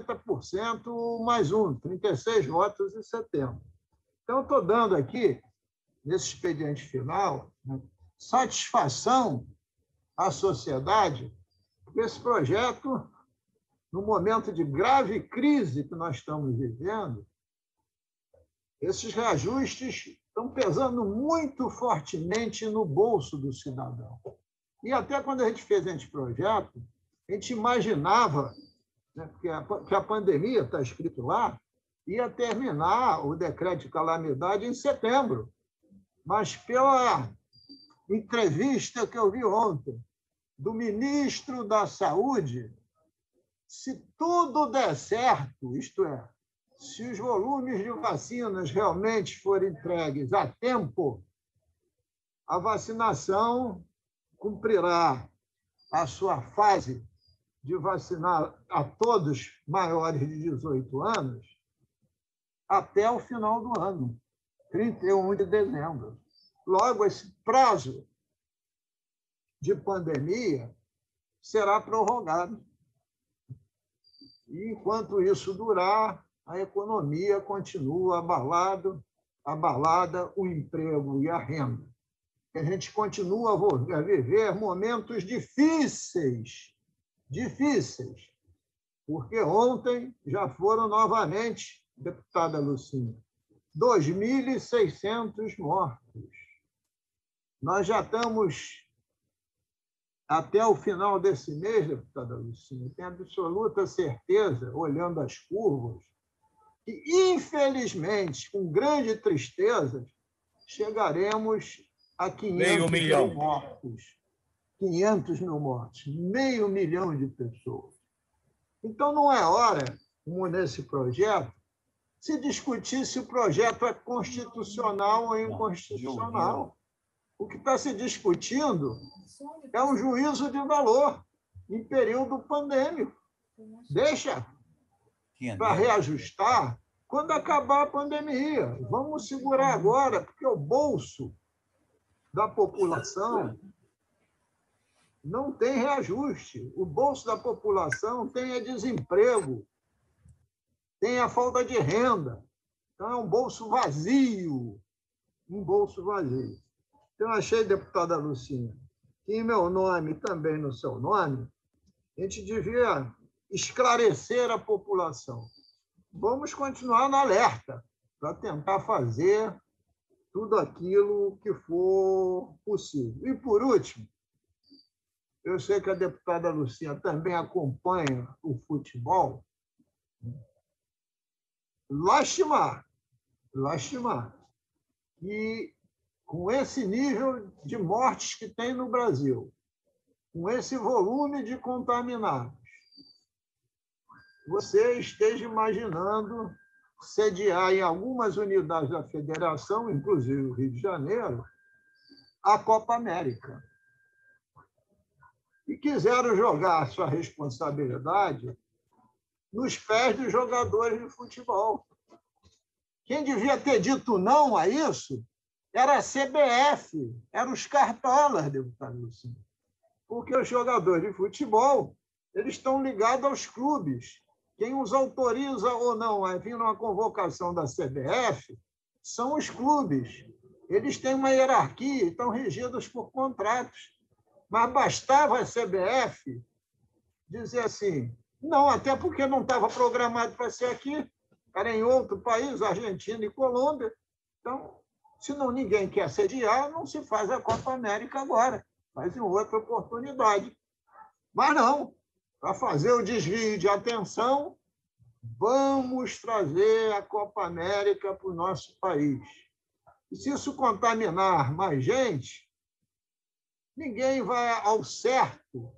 50% mais um, 36 votos em setembro. Então, estou dando aqui, nesse expediente final, satisfação à sociedade, porque esse projeto, no momento de grave crise que nós estamos vivendo, esses reajustes estão pesando muito fortemente no bolso do cidadão. E até quando a gente fez esse projeto, a gente imaginava, né, que a pandemia, está escrito lá, ia terminar o decreto de calamidade em setembro. Mas pela entrevista que eu vi ontem do ministro da Saúde, se tudo der certo, isto é, se os volumes de vacinas realmente forem entregues a tempo, a vacinação cumprirá a sua fase de vacinar a todos maiores de 18 anos até o final do ano. 31 de dezembro. Logo, esse prazo de pandemia será prorrogado. E, enquanto isso durar, a economia continua abalada, o emprego e a renda. A gente continua a viver momentos difíceis, porque ontem já foram novamente, deputada Lucinha, 2.600 mortos. Nós já estamos, até o final desse mês, deputada Lucinha, tenho absoluta certeza, olhando as curvas, que, infelizmente, com grande tristeza, chegaremos a 500 mil mortos. 500 mil mortos, 500 mil de pessoas. Então, não é hora, como nesse projeto, se discutir se o projeto é constitucional ou inconstitucional. O que está se discutindo é um juízo de valor em período pandêmico. Deixa para reajustar quando acabar a pandemia. Vamos segurar agora, porque o bolso da população não tem reajuste. O bolso da população tem desemprego, tem a falta de renda. Então, é um bolso vazio. Então, achei, deputada Lucinha, que em meu nome e também no seu nome, a gente devia esclarecer a população. Vamos continuar no alerta para tentar fazer tudo aquilo que for possível. E, por último, eu sei que a deputada Lucinha também acompanha o futebol. Lastimar que, com esse nível de mortes que tem no Brasil, com esse volume de contaminados, você esteja imaginando sediar em algumas unidades da federação, inclusive o Rio de Janeiro, a Copa América. E quiseram jogar a sua responsabilidade nos pés dos jogadores de futebol. Quem devia ter dito não a isso era a CBF, eram os cartolas, deputado Lucinha. Porque os jogadores de futebol eles estão ligados aos clubes. Quem os autoriza ou não a vir numa convocação da CBF são os clubes. Eles têm uma hierarquia, estão regidos por contratos. Mas bastava a CBF dizer assim, não, até porque não estava programado para ser aqui, era em outro país, Argentina e Colômbia. Então, se não ninguém quer sediar, não se faz a Copa América agora, faz em outra oportunidade. Mas não, para fazer o desvio de atenção, vamos trazer a Copa América para o nosso país. E se isso contaminar mais gente, ninguém vai ao certo,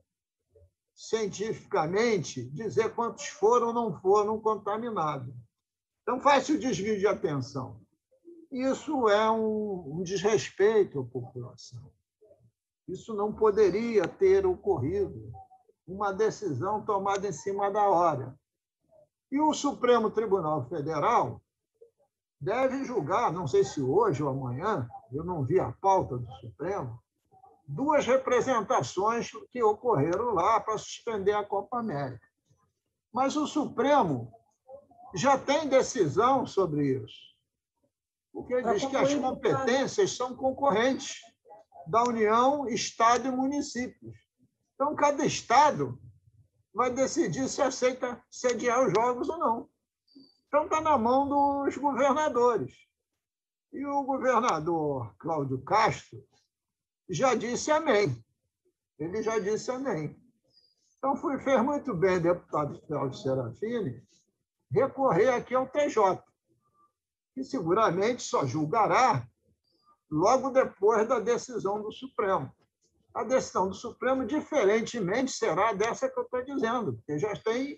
cientificamente, dizer quantos foram ou não foram contaminados. Então, faz-se o desvio de atenção. Isso é um desrespeito à população. Isso não poderia ter ocorrido. Uma decisão tomada em cima da hora. E o Supremo Tribunal Federal deve julgar, não sei se hoje ou amanhã, eu não vi a pauta do Supremo, 2 representações que ocorreram lá para suspender a Copa América. Mas o Supremo já tem decisão sobre isso, porque diz que as competências são concorrentes da União, Estado e municípios. Então, cada Estado vai decidir se aceita sediar os jogos ou não. Então, está na mão dos governadores. E o governador Cláudio Castro já disse amém. Ele já disse amém. Então, fez muito bem, deputado Celso Serafini, recorrer aqui ao TJ, que seguramente só julgará logo depois da decisão do Supremo. A decisão do Supremo, diferentemente, será dessa que eu estou dizendo, porque já tem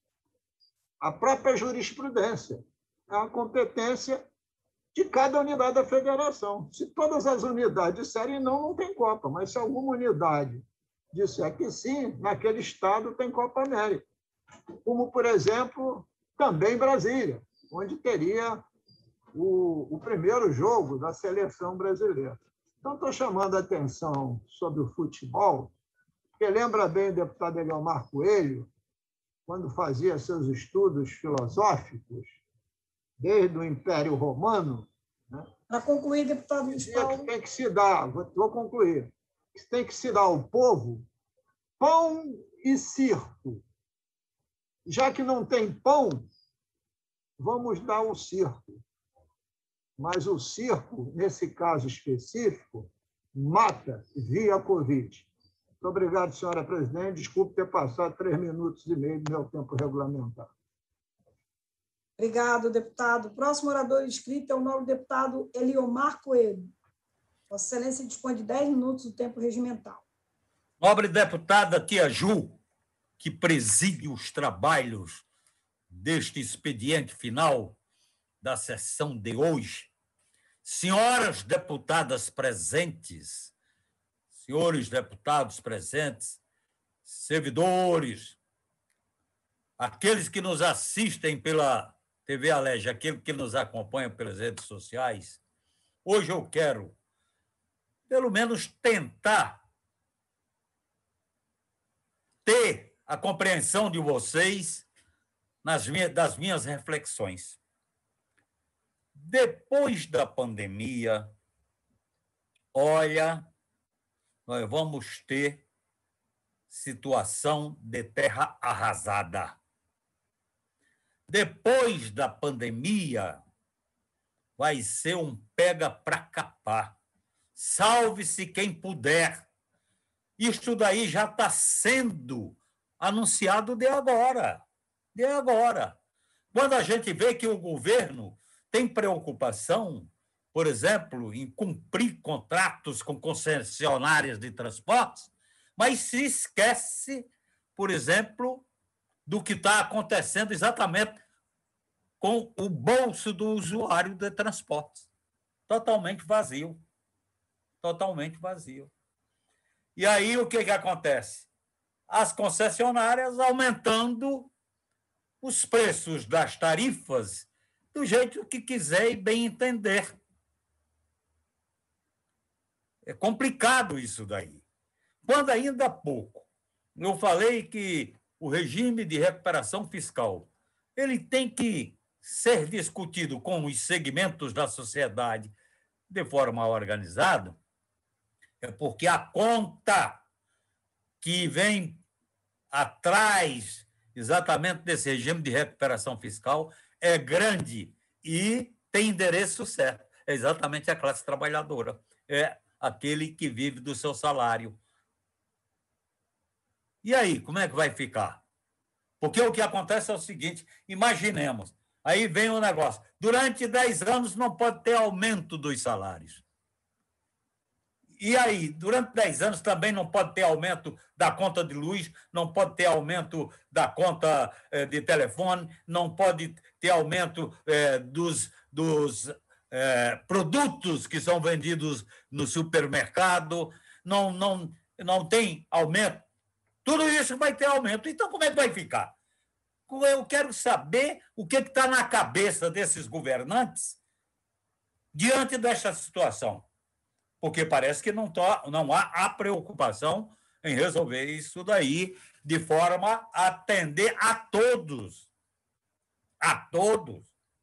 a própria jurisprudência, a competência de cada unidade da federação. Se todas as unidades disserem não, não tem Copa, mas se alguma unidade disser que sim, naquele estado tem Copa América. Como, por exemplo, também Brasília, onde teria o primeiro jogo da seleção brasileira. Então, estou chamando a atenção sobre o futebol, porque lembra bem o deputado Eliomar Coelho, quando fazia seus estudos filosóficos, desde o Império Romano. Né? Para concluir, deputado Luiz Paulo. Tem que se dar, vou concluir, tem que se dar ao povo pão e circo. Já que não tem pão, vamos dar o circo. Mas o circo, nesse caso específico, mata via Covid. Muito obrigado, senhora presidente. Desculpe ter passado 3 minutos e meio do meu tempo regulamentar. Obrigado, deputado. O próximo orador inscrito é o novo deputado Eliomar Coelho. Vossa Excelência dispõe de 10 minutos do tempo regimental. Nobre deputada Tia Ju, que preside os trabalhos deste expediente final da sessão de hoje, senhoras deputadas presentes, senhores deputados presentes, servidores, aqueles que nos assistem pela TV Alerj, aqueles que nos acompanham pelas redes sociais, hoje eu quero, pelo menos, tentar ter a compreensão de vocês das minhas reflexões. Depois da pandemia, olha, nós vamos ter situação de terra arrasada. Depois da pandemia, vai ser um pega para capar. Salve-se quem puder. Isto daí já está sendo anunciado de agora. De agora. Quando a gente vê que o governo tem preocupação, por exemplo, em cumprir contratos com concessionárias de transportes, mas se esquece, por exemplo, do que está acontecendo exatamente com o bolso do usuário de transportes. Totalmente vazio. Totalmente vazio. E aí o que acontece? As concessionárias aumentando os preços das tarifas do jeito que quiser e bem entender. É complicado isso daí. Quando ainda há pouco eu falei que o regime de recuperação fiscal ele tem que ser discutido com os segmentos da sociedade de forma organizada, é porque a conta que vem atrás exatamente desse regime de recuperação fiscal é grande e tem endereço certo. É exatamente a classe trabalhadora. É aquele que vive do seu salário. E aí, como é que vai ficar? Porque o que acontece é o seguinte, imaginemos, aí vem o negócio, durante 10 anos não pode ter aumento dos salários. E aí, durante 10 anos também não pode ter aumento da conta de luz, não pode ter aumento da conta de telefone, não pode ter aumento dos produtos que são vendidos no supermercado, não tem aumento. Tudo isso vai ter aumento. Então, como é que vai ficar? Eu quero saber o que está na cabeça desses governantes diante desta situação. Porque parece que não há a preocupação em resolver isso daí de forma a atender a todos. A todos.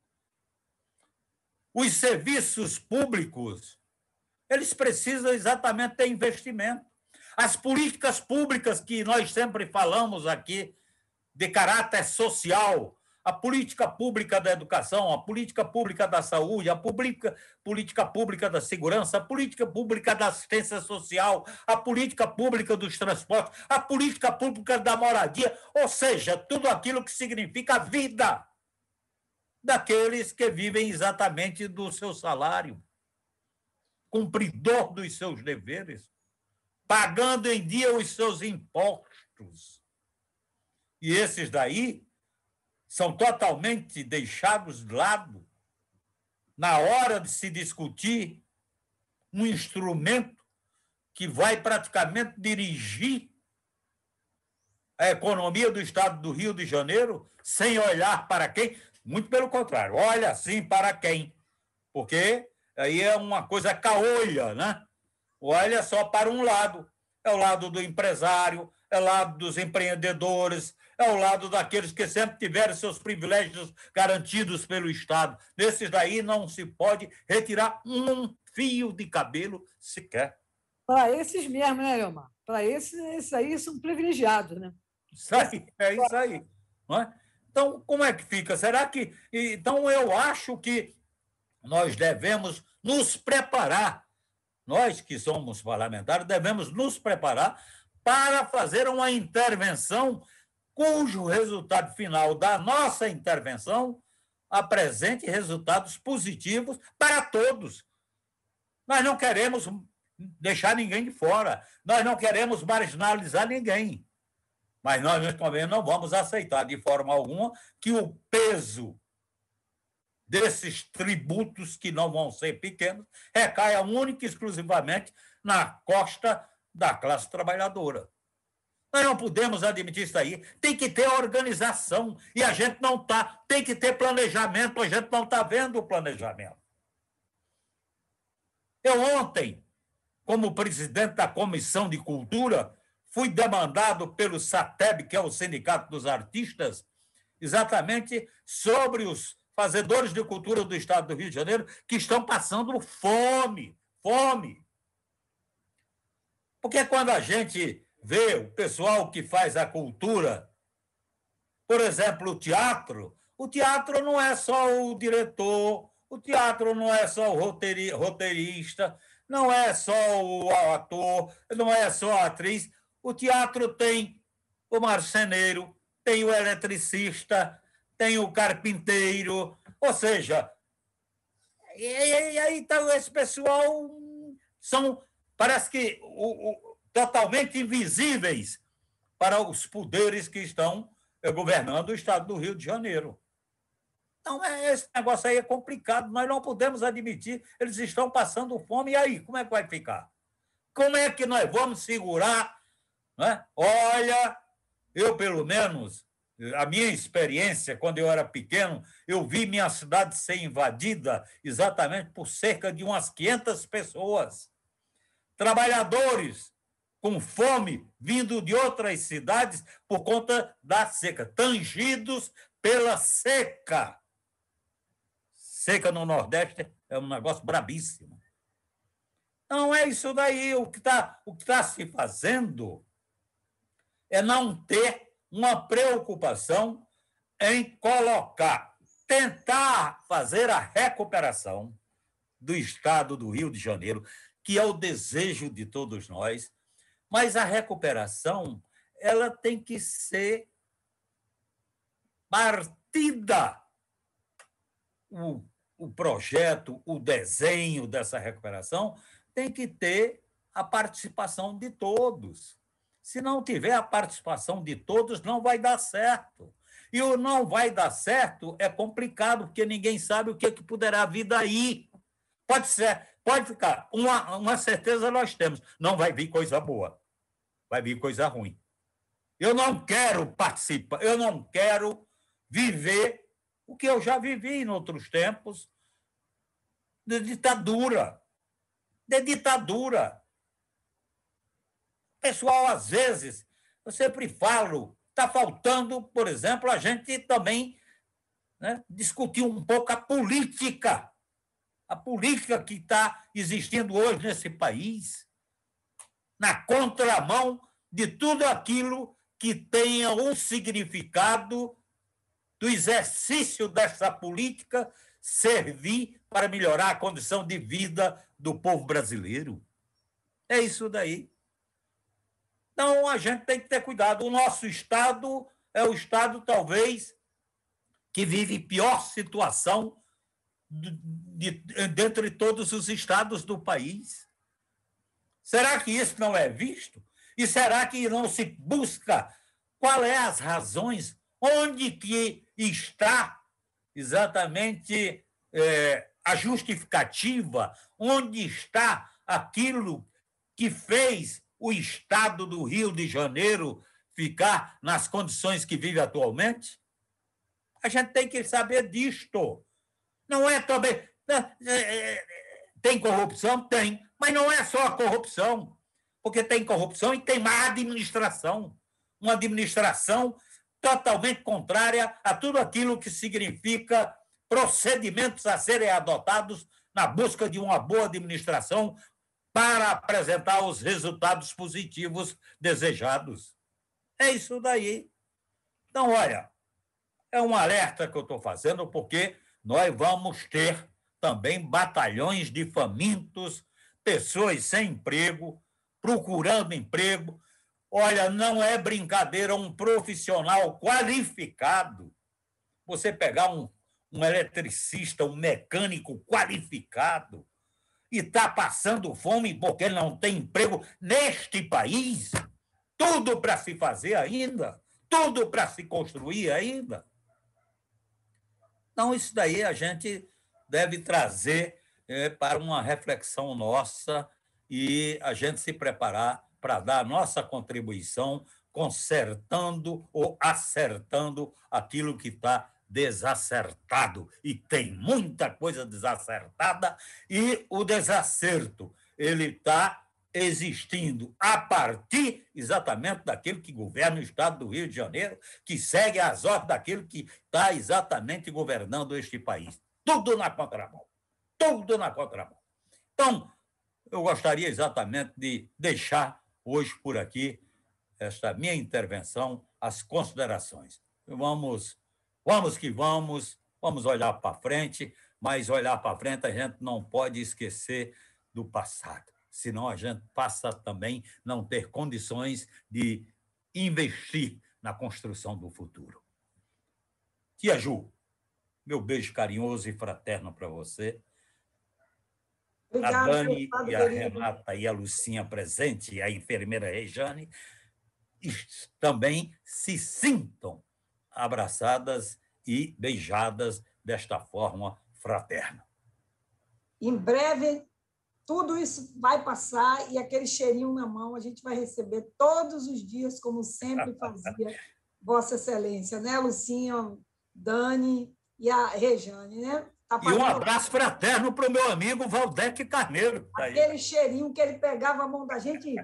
Os serviços públicos, eles precisam exatamente ter investimento. As políticas públicas que nós sempre falamos aqui, de caráter social, a política pública da educação, a política pública da saúde, a política pública da segurança, a política pública da assistência social, a política pública dos transportes, a política pública da moradia, ou seja, tudo aquilo que significa a vida daqueles que vivem exatamente do seu salário, cumpridor dos seus deveres, pagando em dia os seus impostos. E esses daí são totalmente deixados de lado na hora de se discutir um instrumento que vai praticamente dirigir a economia do Estado do Rio de Janeiro sem olhar para quem, muito pelo contrário, olha sim para quem? porque aí é uma coisa caolha, né? Olha só para um lado, é o lado do empresário, é o lado dos empreendedores, é o lado daqueles que sempre tiveram seus privilégios garantidos pelo Estado. Desses daí não se pode retirar um fio de cabelo sequer. Para esses mesmo, né, Elmar? Para esses aí são privilegiados, né? Isso aí, é isso aí. Não é? Então, como é que fica? Será que... Então, eu acho que nós devemos nos preparar. Nós que somos parlamentares devemos nos preparar para fazer uma intervenção cujo resultado final da nossa intervenção apresente resultados positivos para todos. Nós não queremos deixar ninguém de fora, nós não queremos marginalizar ninguém, mas nós também não vamos aceitar de forma alguma que o peso desses tributos, que não vão ser pequenos, recaia única e exclusivamente na costa da classe trabalhadora. Nós não podemos admitir isso aí. Tem que ter organização, e a gente não está. Tem que ter planejamento, a gente não está vendo o planejamento. Eu ontem, como presidente da Comissão de Cultura, fui demandado pelo SATEB, que é o Sindicato dos Artistas, exatamente sobre os fazedores de cultura do Estado do Rio de Janeiro que estão passando fome. Porque quando a gente vê o pessoal que faz a cultura, por exemplo, o teatro não é só o diretor, o teatro não é só o roteirista, não é só o ator, não é só a atriz. O teatro tem o marceneiro, tem o eletricista, tem o carpinteiro, ou seja, e aí então, esse pessoal parece que totalmente invisíveis para os poderes que estão governando o Estado do Rio de Janeiro. Então, esse negócio aí é complicado, nós não podemos admitir, eles estão passando fome, e aí, como é que vai ficar? Como é que nós vamos segurar? Né? Olha, eu, pelo menos, a minha experiência, quando eu era pequeno, eu vi minha cidade ser invadida exatamente por cerca de umas 500 pessoas. Trabalhadores com fome vindo de outras cidades por conta da seca, tangidos pela seca. Seca no Nordeste é um negócio brabíssimo. Não é isso daí. O que tá se fazendo é não ter uma preocupação em tentar fazer a recuperação do Estado do Rio de Janeiro, que é o desejo de todos nós, mas a recuperação ela tem que ser partida. O projeto, o desenho dessa recuperação tem que ter a participação de todos. Se não tiver a participação de todos, não vai dar certo. E o não vai dar certo é complicado, porque ninguém sabe o que poderá vir daí. Pode ficar. Uma certeza nós temos. Não vai vir coisa boa. Vai vir coisa ruim. Eu não quero participar, eu não quero viver o que eu já vivi em outros tempos de ditadura. Pessoal, às vezes, eu sempre falo, está faltando, por exemplo, a gente também, né, discutir um pouco a política que está existindo hoje nesse país, na contramão de tudo aquilo que tenha um significado do exercício dessa política servir para melhorar a condição de vida do povo brasileiro. É isso daí. Então, a gente tem que ter cuidado. O nosso Estado é o Estado, talvez, que vive pior situação dentre todos os estados do país. Será que isso não é visto? E será que não se busca qual é as razões, onde que está exatamente a justificativa, onde está aquilo que fez o Estado do Rio de Janeiro ficar nas condições que vive atualmente? A gente tem que saber disto. Não é também... Tem corrupção? Tem. Mas não é só a corrupção, porque tem corrupção e tem má administração. Uma administração totalmente contrária a tudo aquilo que significa procedimentos a serem adotados na busca de uma boa administração para apresentar os resultados positivos desejados. É isso daí. Então, olha, é um alerta que eu estou fazendo, porque nós vamos ter também batalhões de famintos, pessoas sem emprego, procurando emprego. Olha, não é brincadeira, um profissional qualificado. Você pegar um eletricista, um mecânico qualificado e está passando fome porque não tem emprego neste país, tudo para se fazer ainda, tudo para se construir ainda. Então, isso daí a gente deve trazer para uma reflexão nossa e a gente se preparar para dar a nossa contribuição, consertando ou acertando aquilo que está desacertado. E tem muita coisa desacertada, e o desacerto ele está existindo a partir exatamente daquele que governa o Estado do Rio de Janeiro, que segue as ordens daquele que está exatamente governando este país. Tudo na contramão. Tudo na contramão. Então, eu gostaria exatamente de deixar hoje por aqui esta minha intervenção, as considerações. Vamos que vamos olhar para frente, mas olhar para frente a gente não pode esquecer do passado, senão a gente passa também a não ter condições de investir na construção do futuro. Tia Ju, meu beijo carinhoso e fraterno para você. Obrigada, a Dani e a querido. Renata e a Lucinha presente, e a enfermeira Rejane, também se sintam abraçadas e beijadas desta forma fraterna. Em breve, tudo isso vai passar e aquele cheirinho na mão a gente vai receber todos os dias, como sempre fazia Vossa Excelência, né, Lucinha, Dani e a Rejane, né? E um abraço fraterno para o meu amigo Valdec Carneiro. Aquele cheirinho que ele pegava a mão da gente.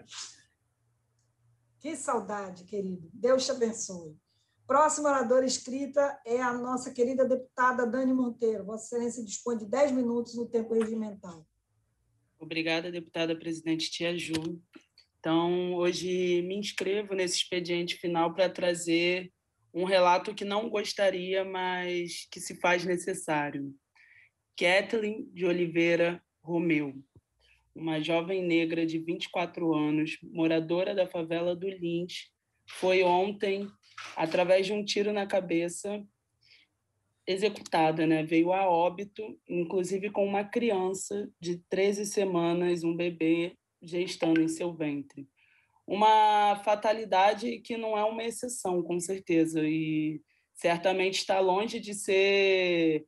Que saudade, querido. Deus te abençoe. Próxima oradora escrita é a nossa querida deputada Dani Monteiro. Vossa Excelência dispõe de 10 minutos no tempo regimental. Obrigada, deputada presidente Tia Ju. Então, hoje me inscrevo nesse expediente final para trazer um relato que não gostaria, mas que se faz necessário. Kathleen de Oliveira Romeu, uma jovem negra de 24 anos, moradora da favela do Lins, foi ontem, através de um tiro na cabeça, executada, né? Veio a óbito, inclusive com uma criança de 13 semanas, um bebê gestando em seu ventre. Uma fatalidade que não é uma exceção, com certeza, e certamente está longe de ser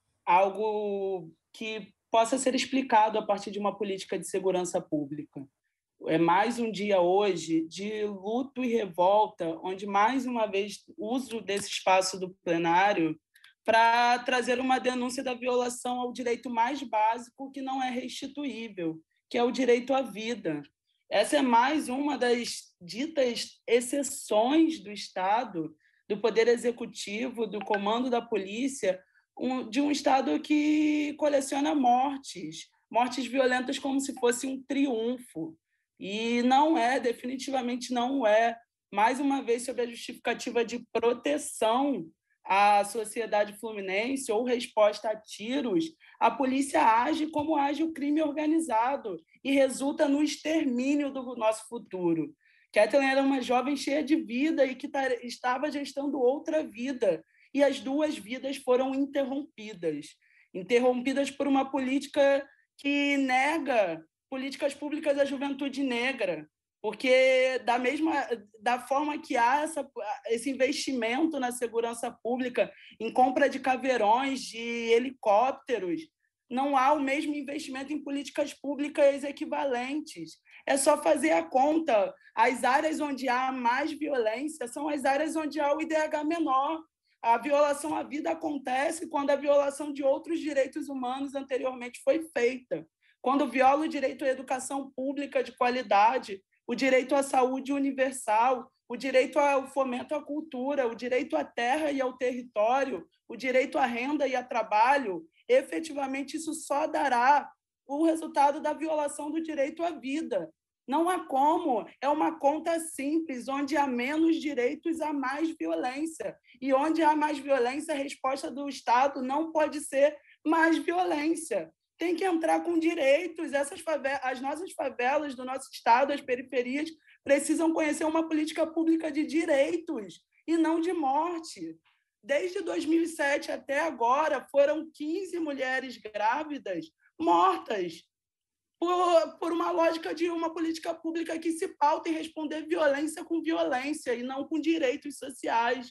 algo que possa ser explicado a partir de uma política de segurança pública. É mais um dia hoje de luto e revolta, onde, mais uma vez, uso desse espaço do plenário para trazer uma denúncia da violação ao direito mais básico, que não é restituível, que é o direito à vida. Essa é mais uma das ditas exceções do Estado, do Poder Executivo, do comando da polícia, de um Estado que coleciona mortes violentas como se fosse um triunfo. E não é, definitivamente não é. Mais uma vez, sobre a justificativa de proteção à sociedade fluminense ou resposta a tiros, a polícia age como age o crime organizado e resulta no extermínio do nosso futuro. Kathleen era uma jovem cheia de vida e que estava gestando outra vida, e as duas vidas foram interrompidas por uma política que nega políticas públicas à juventude negra, porque da forma que há esse investimento na segurança pública, em compra de caveirões, de helicópteros, não há o mesmo investimento em políticas públicas equivalentes. É só fazer a conta. As áreas onde há mais violência são as áreas onde há o IDH menor. A violação à vida acontece quando a violação de outros direitos humanos anteriormente foi feita. Quando viola o direito à educação pública de qualidade, o direito à saúde universal, o direito ao fomento à cultura, o direito à terra e ao território, o direito à renda e a trabalho, efetivamente isso só dará o resultado da violação do direito à vida. Não há como, é uma conta simples, onde há menos direitos, há mais violência. E onde há mais violência, a resposta do Estado não pode ser mais violência. Tem que entrar com direitos. As nossas favelas do nosso Estado, as periferias, precisam conhecer uma política pública de direitos e não de morte. Desde 2007 até agora, foram 15 mulheres grávidas mortas por uma lógica de uma política pública que se pauta em responder violência com violência e não com direitos sociais.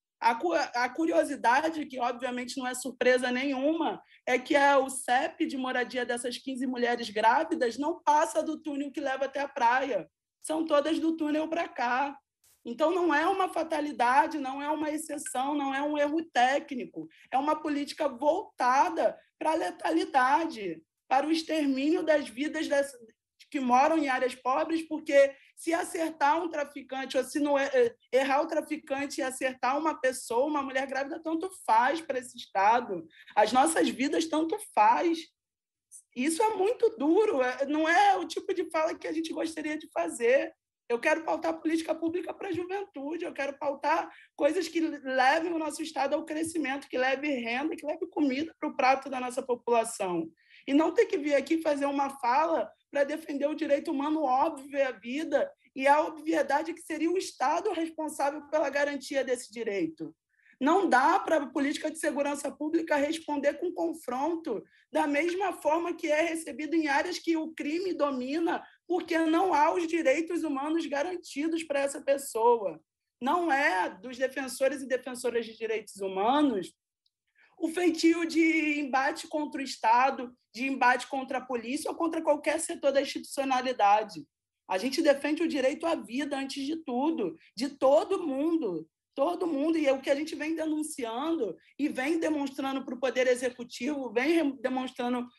A curiosidade, que obviamente não é surpresa nenhuma, é que o CEP de moradia dessas 15 mulheres grávidas não passa do túnel que leva até a praia. São todas do túnel para cá. Então, não é uma fatalidade, não é uma exceção, não é um erro técnico. É uma política voltada para a letalidade, para o extermínio das vidas que moram em áreas pobres, porque se acertar um traficante, ou se não errar o traficante e acertar uma pessoa, uma mulher grávida, tanto faz para esse Estado. As nossas vidas, tanto faz. Isso é muito duro, não é o tipo de fala que a gente gostaria de fazer. Eu quero pautar política pública para a juventude, eu quero pautar coisas que levem o nosso Estado ao crescimento, que levem renda, que levem comida para o prato da nossa população. E não ter que vir aqui fazer uma fala para defender o direito humano óbvio à vida e a obviedade que seria o Estado responsável pela garantia desse direito. Não dá para a política de segurança pública responder com confronto da mesma forma que é recebido em áreas que o crime domina, porque não há os direitos humanos garantidos para essa pessoa. Não é dos defensores e defensoras de direitos humanos o feitio de embate contra o Estado, de embate contra a polícia ou contra qualquer setor da institucionalidade. A gente defende o direito à vida antes de tudo, de todo mundo, e é o que a gente vem denunciando e vem demonstrando para o Poder Executivo, vem demonstrando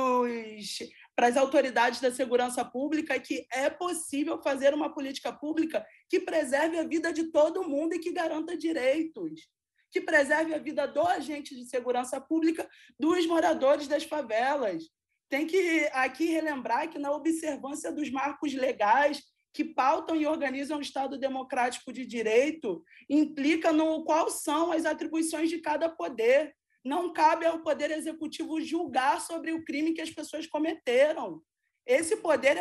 para as autoridades da segurança pública que é possível fazer uma política pública que preserve a vida de todo mundo e que garanta direitos, que preserve a vida do agente de segurança pública, dos moradores das favelas. Tem que aqui relembrar que, na observância dos marcos legais que pautam e organizam o Estado democrático de direito, implica no quais são as atribuições de cada poder. Não cabe ao Poder Executivo julgar sobre o crime que as pessoas cometeram. Esse poder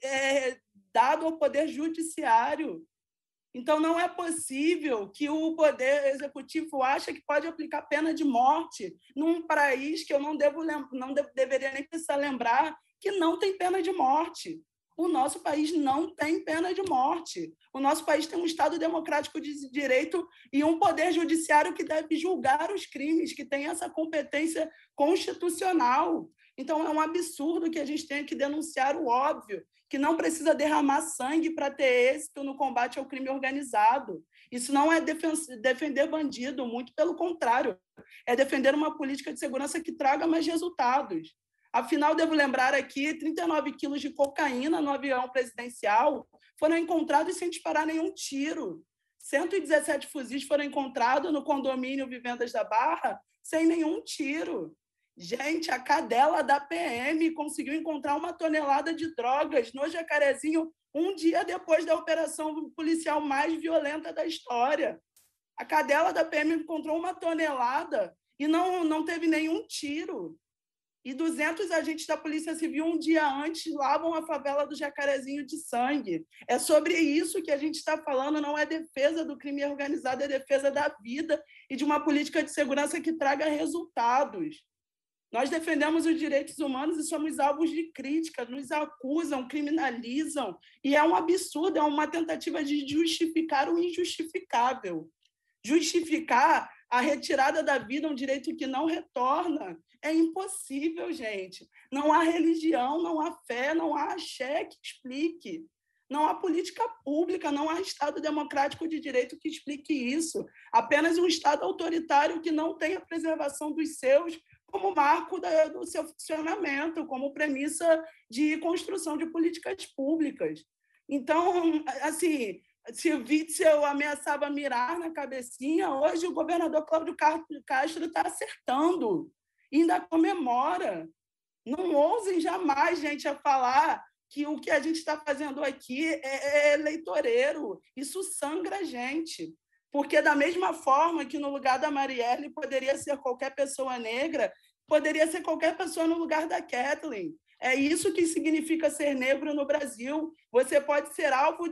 é dado ao Poder Judiciário. Então, não é possível que o Poder Executivo ache que pode aplicar pena de morte num país que eu não deveria nem precisar lembrar que não tem pena de morte. O nosso país não tem pena de morte. O nosso país tem um Estado democrático de direito e um Poder Judiciário que deve julgar os crimes, que tem essa competência constitucional. Então, é um absurdo que a gente tenha que denunciar o óbvio, que não precisa derramar sangue para ter êxito no combate ao crime organizado. Isso não é defender bandido, muito pelo contrário. É defender uma política de segurança que traga mais resultados. Afinal, devo lembrar aqui, 39 quilos de cocaína no avião presidencial foram encontrados sem disparar nenhum tiro. 117 fuzis foram encontrados no condomínio Vivendas da Barra sem nenhum tiro. Gente, a cadela da PM conseguiu encontrar 1 tonelada de drogas no Jacarezinho um dia depois da operação policial mais violenta da história. A cadela da PM encontrou 1 tonelada e não teve nenhum tiro. E 200 agentes da Polícia Civil, um dia antes, lavam a favela do Jacarezinho de sangue. É sobre isso que a gente está falando, não é defesa do crime organizado, é defesa da vida e de uma política de segurança que traga resultados. Nós defendemos os direitos humanos e somos alvos de crítica, nos acusam, criminalizam, e é um absurdo, é uma tentativa de justificar o injustificável. Justificar a retirada da vida, um direito que não retorna, é impossível, gente. Não há religião, não há fé, não há axé que explique. Não há política pública, não há Estado democrático de direito que explique isso. Apenas um Estado autoritário que não tem a preservação dos seus como marco do seu funcionamento, como premissa de construção de políticas públicas. Então, assim, se o Witzel ameaçava mirar na cabecinha, hoje o governador Cláudio Castro está acertando, ainda comemora. Não ousem jamais, gente, a falar que o que a gente está fazendo aqui é eleitoreiro. Isso sangra a gente. Porque, da mesma forma que no lugar da Marielle poderia ser qualquer pessoa negra, poderia ser qualquer pessoa no lugar da Kathleen. É isso que significa ser negro no Brasil. Você pode ser alvo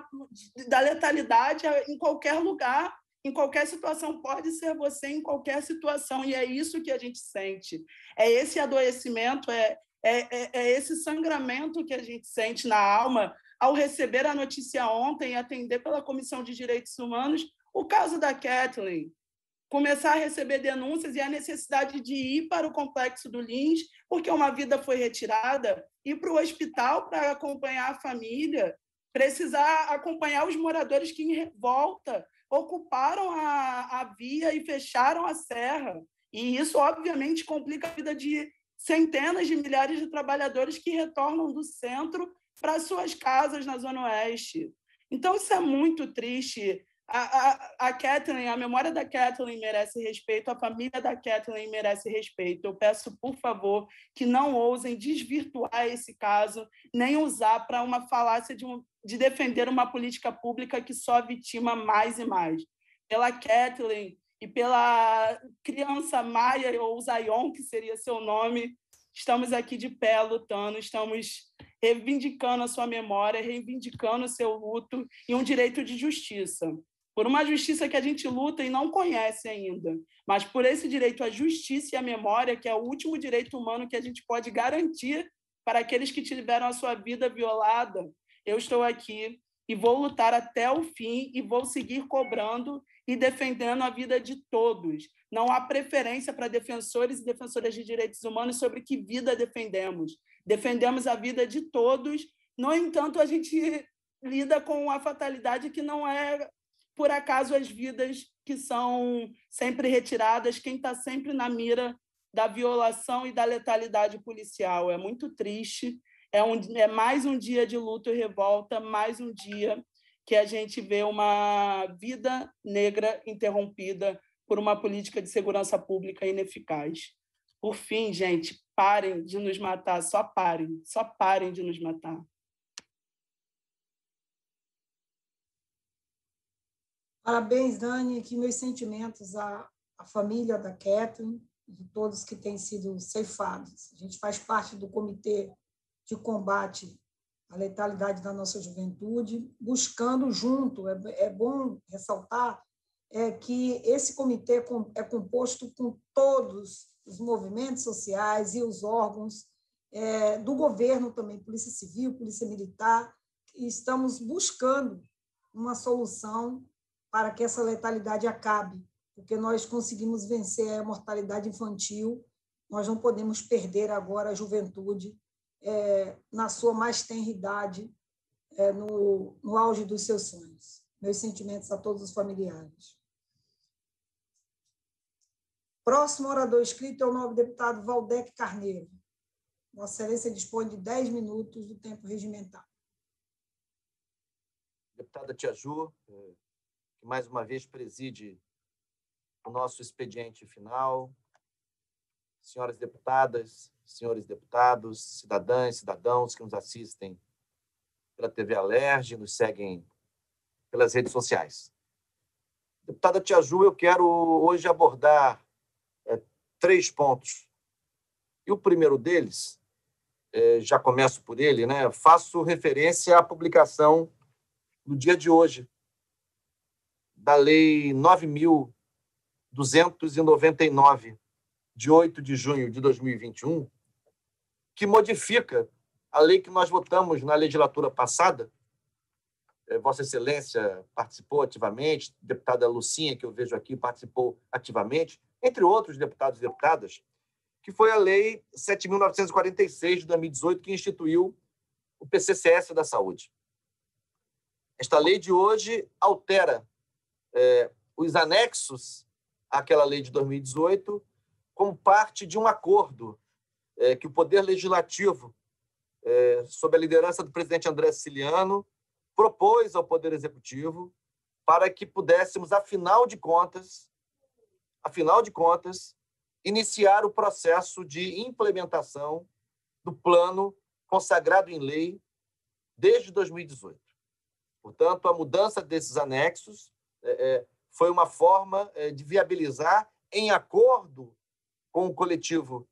da letalidade em qualquer lugar, em qualquer situação. Pode ser você em qualquer situação. E é isso que a gente sente. É esse adoecimento, é esse sangramento que a gente sente na alma ao receber a notícia ontem e atender pela Comissão de Direitos Humanos o caso da Kathleen. Começar a receber denúncias e a necessidade de ir para o complexo do Lins, porque uma vida foi retirada, ir para o hospital para acompanhar a família, precisar acompanhar os moradores que, em revolta, ocuparam a via e fecharam a serra. E isso, obviamente, complica a vida de centenas de milhares de trabalhadores que retornam do centro para suas casas na Zona Oeste. Então, isso é muito triste. A Kathleen, a memória da Kathleen merece respeito, a família da Kathleen merece respeito. Eu peço, por favor, que não ousem desvirtuar esse caso, nem usar para uma falácia de defender uma política pública que só vitima mais e mais. Pela Kathleen e pela criança Maia, ou Zion, que seria seu nome, estamos aqui de pé lutando, estamos reivindicando a sua memória, reivindicando o seu luto e um direito de justiça. Por uma justiça que a gente luta e não conhece ainda, mas por esse direito à justiça e à memória, que é o último direito humano que a gente pode garantir para aqueles que tiveram a sua vida violada. Eu estou aqui e vou lutar até o fim e vou seguir cobrando e defendendo a vida de todos. Não há preferência para defensores e defensoras de direitos humanos sobre que vida defendemos. Defendemos a vida de todos. No entanto, a gente lida com a fatalidade que não é, por acaso, as vidas que são sempre retiradas, quem está sempre na mira da violação e da letalidade policial. É muito triste. É mais um dia de luto e revolta, mais um dia que a gente vê uma vida negra interrompida por uma política de segurança pública ineficaz. Por fim, gente, parem de nos matar, só parem de nos matar. Parabéns, Dani, aqui meus sentimentos à família da Kathleen e de todos que têm sido ceifados. A gente faz parte do Comitê de Combate à Letalidade da nossa juventude, buscando junto, é bom ressaltar, que esse comitê é composto com todos os movimentos sociais e os órgãos do governo também, Polícia Civil, Polícia Militar, e estamos buscando uma solução para que essa letalidade acabe, porque nós conseguimos vencer a mortalidade infantil, nós não podemos perder agora a juventude na sua mais tenra idade, no auge dos seus sonhos. Meus sentimentos a todos os familiares. Próximo orador inscrito é o nobre deputado Valdec Carneiro. Vossa Excelência dispõe de 10 minutos do tempo regimental. Deputada Tia Ju, que mais uma vez preside o nosso expediente final, senhoras deputadas, senhores deputados, cidadãs, cidadãos que nos assistem pela TV Alerj, nos seguem pelas redes sociais. Deputada Tia Ju, eu quero hoje abordar 3 pontos. E o primeiro deles, já começo por ele, né? Faço referência à publicação no dia de hoje da Lei 9.299, de 8 de junho de 2021, que modifica a lei que nós votamos na legislatura passada. Vossa Excelência participou ativamente, a deputada Lucinha, que eu vejo aqui, participou ativamente, entre outros deputados e deputadas, que foi a Lei 7.946, de 2018, que instituiu o PCCS da Saúde. Esta lei de hoje altera os anexos àquela lei de 2018 como parte de um acordo que o Poder Legislativo, sob a liderança do presidente André Siciliano, propôs ao Poder Executivo para que pudéssemos, afinal de contas, iniciar o processo de implementação do plano consagrado em lei desde 2018. Portanto, a mudança desses anexos foi uma forma de viabilizar, em acordo com o coletivo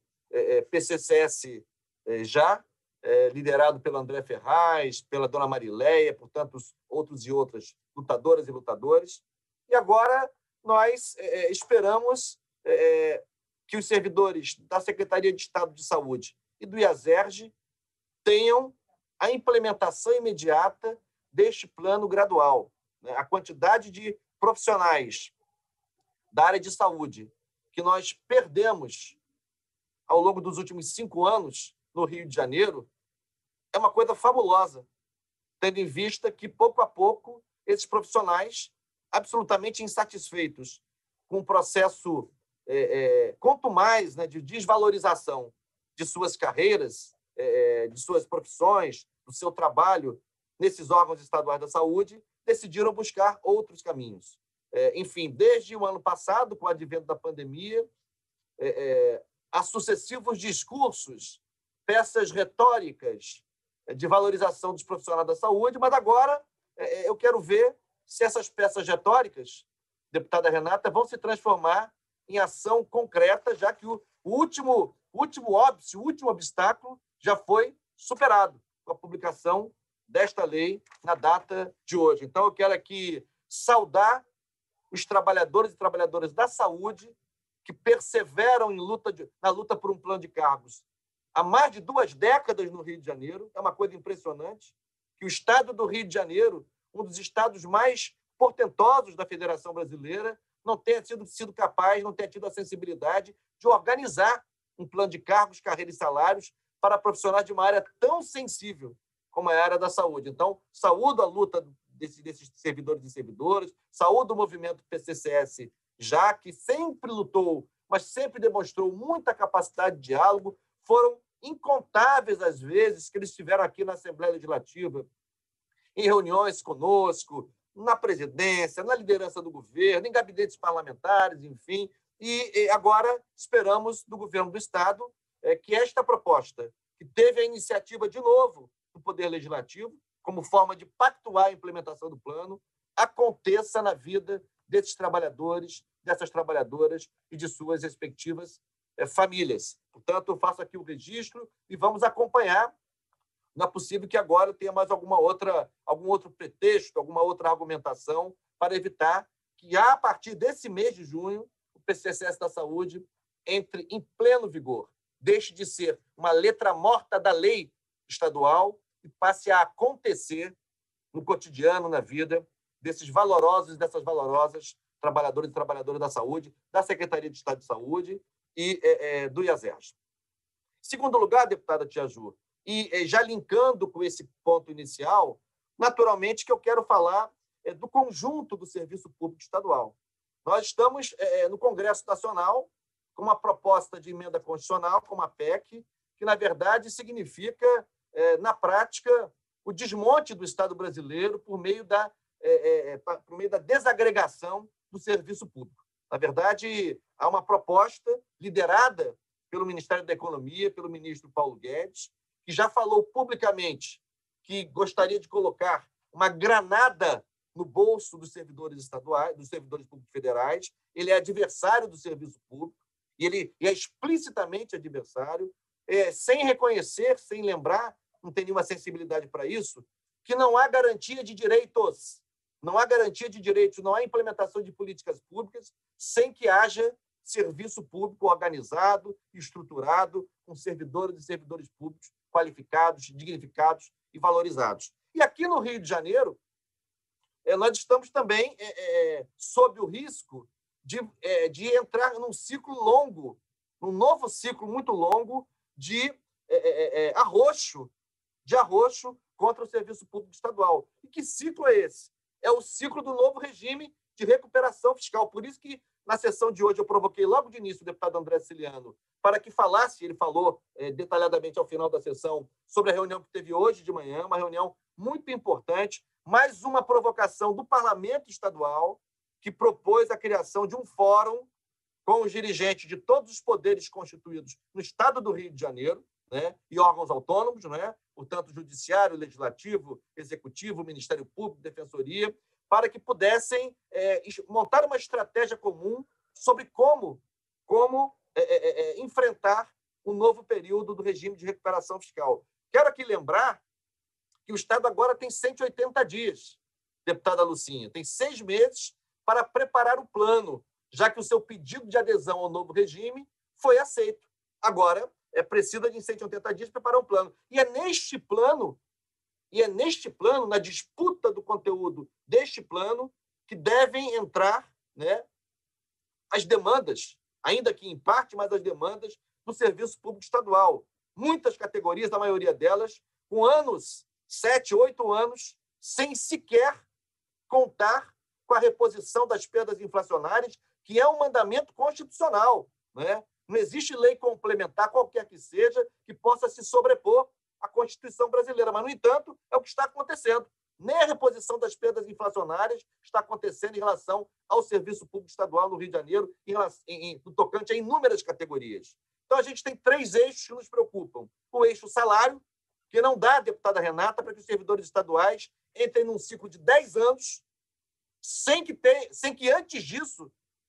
PCCS liderado pelo André Ferraz, pela dona Marileia, por tantos outros e outras lutadoras e lutadores. E agora nós esperamos que os servidores da Secretaria de Estado de Saúde e do IASERJ tenham a implementação imediata deste plano gradual. A quantidade de profissionais da área de saúde que nós perdemos ao longo dos últimos 5 anos no Rio de Janeiro é uma coisa fabulosa, tendo em vista que, pouco a pouco, esses profissionais, absolutamente insatisfeitos com o processo quanto mais de desvalorização de suas carreiras, de suas profissões, do seu trabalho nesses órgãos estaduais da saúde, decidiram buscar outros caminhos. Enfim, desde o ano passado, com o advento da pandemia, há sucessivos discursos, peças retóricas de valorização dos profissionais da saúde, mas agora eu quero ver se essas peças retóricas, deputada Renata, vão se transformar em ação concreta, já que o último óbice, o último obstáculo já foi superado com a publicação desta lei na data de hoje. Então, eu quero aqui saudar os trabalhadores e trabalhadoras da saúde que perseveram na luta por um plano de cargos há mais de 2 décadas no Rio de Janeiro. É uma coisa impressionante que o Estado do Rio de Janeiro, um dos estados mais portentosos da Federação Brasileira, não tenha sido capaz, não tenha tido a sensibilidade de organizar um plano de cargos, carreiras e salários para profissionais de uma área tão sensível como é a área da saúde. Então, saúdo a luta desses servidores e servidoras, saúdo o movimento PCCS, já que sempre lutou, mas sempre demonstrou muita capacidade de diálogo. Foram incontáveis as vezes que eles estiveram aqui na Assembleia Legislativa, em reuniões conosco, na presidência, na liderança do governo, em gabinetes parlamentares, enfim. E agora esperamos do governo do Estado que esta proposta, que teve a iniciativa de novo do Poder Legislativo, como forma de pactuar a implementação do plano, aconteça na vida desses trabalhadores, dessas trabalhadoras e de suas respectivas famílias. Portanto, eu faço aqui o registro e vamos acompanhar. Não é possível que agora tenha mais algum outro pretexto, alguma outra argumentação para evitar que, a partir desse mês de junho, o PCCS da Saúde entre em pleno vigor, deixe de ser uma letra morta da lei estadual e passe a acontecer no cotidiano, na vida desses valorosos e dessas valorosas trabalhadores e trabalhadoras da saúde, da Secretaria de Estado de Saúde e do IASERJ. Em segundo lugar, deputada Tia Ju, e já linkando com esse ponto inicial, naturalmente que eu quero falar do conjunto do serviço público estadual. Nós estamos no Congresso Nacional com uma proposta de emenda constitucional, com uma PEC, que, na verdade, significa, na prática, o desmonte do Estado brasileiro por meio da desagregação do serviço público. Na verdade, há uma proposta liderada pelo Ministério da Economia, pelo ministro Paulo Guedes, que já falou publicamente que gostaria de colocar uma granada no bolso dos servidores estaduais, dos servidores públicos federais. Ele é adversário do serviço público, e ele é explicitamente adversário, sem reconhecer, sem lembrar, não tem nenhuma sensibilidade para isso, que não há garantia de direitos, não há garantia de direitos, não há implementação de políticas públicas sem que haja serviço público organizado, estruturado, com servidores e servidores públicos qualificados, dignificados e valorizados. E aqui no Rio de Janeiro, nós estamos também sob o risco de entrar num ciclo longo, num novo ciclo muito longo de arroxo de arroxo contra o serviço público estadual. E que ciclo é esse? É o ciclo do novo regime de recuperação fiscal. Por isso que, na sessão de hoje, eu provoquei logo de início o deputado André Siciliano para que falasse, ele falou detalhadamente ao final da sessão, sobre a reunião que teve hoje de manhã, uma reunião muito importante, mais uma provocação do Parlamento Estadual, que propôs a criação de um fórum com os dirigentes de todos os poderes constituídos no Estado do Rio de Janeiro, né, e órgãos autônomos, né, portanto, Judiciário, Legislativo, Executivo, Ministério Público, Defensoria, para que pudessem montar uma estratégia comum sobre como enfrentar o novo período do regime de recuperação fiscal. Quero aqui lembrar que o Estado agora tem 180 dias, deputada Lucinha, tem 6 meses para preparar o plano, já que o seu pedido de adesão ao novo regime foi aceito. Agora, precisa de 180 dias para preparar um plano. E é neste plano, na disputa do conteúdo deste plano, que devem entrar, né, as demandas, ainda que em parte, mas as demandas do serviço público estadual. Muitas categorias, a maioria delas, com anos, 7, 8 anos, sem sequer contar com a reposição das perdas inflacionárias, que é um mandamento constitucional, né? Não existe lei complementar, qualquer que seja, que possa se sobrepor à Constituição brasileira. Mas, no entanto, é o que está acontecendo. Nem a reposição das perdas inflacionárias está acontecendo em relação ao serviço público estadual no Rio de Janeiro, no tocante a inúmeras categorias. Então, a gente tem 3 eixos que nos preocupam. O eixo salário, que não dá, deputada Renata, para que os servidores estaduais entrem num ciclo de 10 anos, sem que antes disso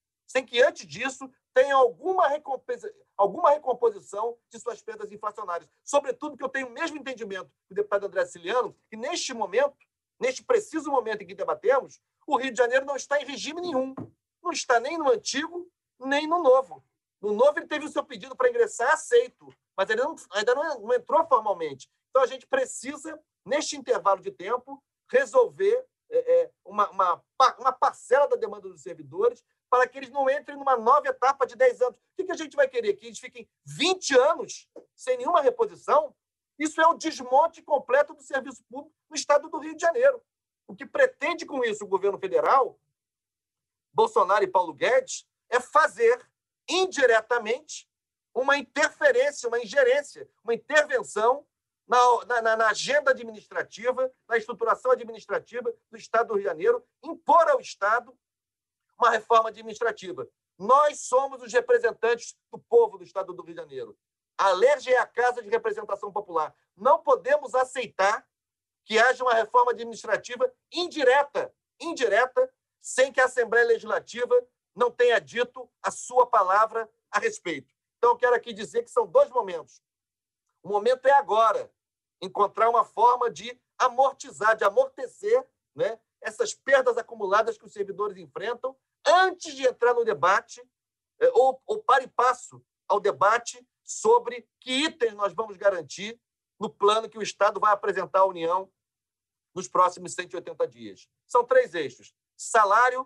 tenham alguma recomposição de suas perdas inflacionárias. Sobretudo que eu tenho o mesmo entendimento do deputado André Siciliano, que neste preciso momento em que debatemos, o Rio de Janeiro não está em regime nenhum. Não está nem no antigo, nem no novo. No novo, ele teve o seu pedido para ingressar aceito, mas ele ainda não entrou formalmente. Então, a gente precisa, neste intervalo de tempo, resolver uma parcela da demanda dos servidores para que eles não entrem numa nova etapa de 10 anos. O que a gente vai querer? Que eles fiquem 20 anos sem nenhuma reposição? Isso é o desmonte completo do serviço público no estado do Rio de Janeiro. O que pretende com isso o governo federal, Bolsonaro e Paulo Guedes, é fazer indiretamente uma interferência, uma ingerência, uma intervenção na agenda administrativa, na estruturação administrativa do Estado do Rio de Janeiro, impor ao Estado uma reforma administrativa. Nós somos os representantes do povo do Estado do Rio de Janeiro. A LERJ é a Casa de Representação Popular. Não podemos aceitar que haja uma reforma administrativa indireta, sem que a Assembleia Legislativa não tenha dito a sua palavra a respeito. Então, eu quero aqui dizer que são 2 momentos. O momento é agora, encontrar uma forma de amortizar, de amortecer, né, essas perdas acumuladas que os servidores enfrentam antes de entrar no debate, ou para e passo ao debate sobre que itens nós vamos garantir no plano que o Estado vai apresentar à União nos próximos 180 dias. São 3 eixos: salário,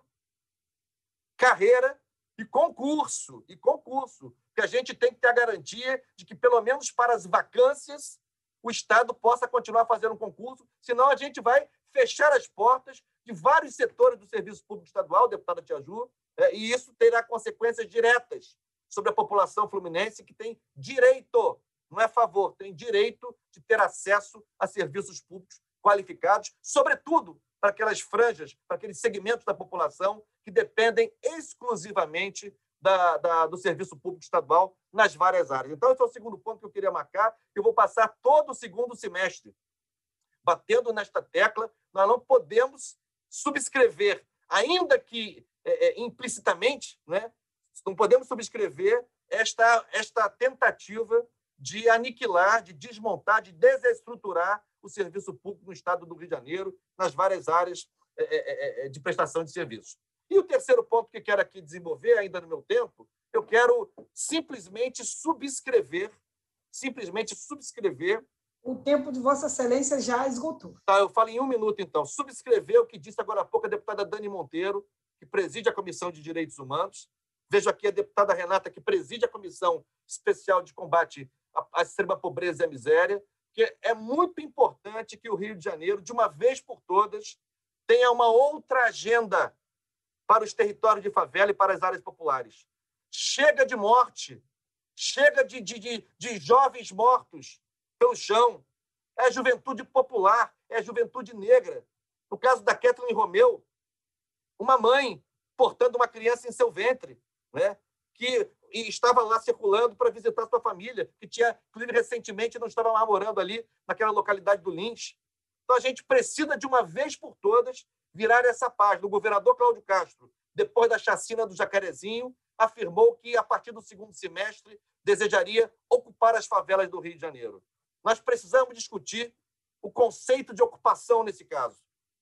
carreira e concurso. Que a gente tem que ter a garantia de que, pelo menos para as vacâncias, o Estado possa continuar fazendo um concurso, senão a gente vai fechar as portas de vários setores do serviço público estadual, deputada Tia Ju, e isso terá consequências diretas sobre a população fluminense, que tem direito, não é favor, tem direito de ter acesso a serviços públicos qualificados, sobretudo para aquelas franjas, para aqueles segmentos da população que dependem exclusivamente do serviço público estadual nas várias áreas. Então, esse é o segundo ponto que eu queria marcar. Eu vou passar todo o segundo semestre batendo nesta tecla. Nós não podemos subscrever, ainda que implicitamente, né? Não podemos subscrever esta tentativa de aniquilar, de desmontar, de desestruturar o serviço público no estado do Rio de Janeiro, nas várias áreas de prestação de serviços. E o terceiro ponto que eu quero aqui desenvolver, ainda no meu tempo, eu quero simplesmente subscrever. O tempo de Vossa Excelência já esgotou. Tá, eu falo em 1 minuto, então. Subscrever o que disse agora há pouco a deputada Dani Monteiro, que preside a Comissão de Direitos Humanos. Vejo aqui a deputada Renata, que preside a Comissão Especial de Combate à Extrema Pobreza e à Miséria, que é muito importante que o Rio de Janeiro, de uma vez por todas, tenha uma outra agenda para os territórios de favela e para as áreas populares. Chega de morte, chega de jovens mortos pelo chão. É a juventude popular, é a juventude negra. No caso da Kathleen Romeu, uma mãe portando uma criança em seu ventre, né? Que estava lá circulando para visitar sua família, que tinha, inclusive, recentemente não estava mais morando ali, naquela localidade do Lins. Então, a gente precisa, de uma vez por todas, virar essa página. O governador Cláudio Castro, depois da chacina do Jacarezinho, afirmou que, a partir do segundo semestre, desejaria ocupar as favelas do Rio de Janeiro. Nós precisamos discutir o conceito de ocupação nesse caso.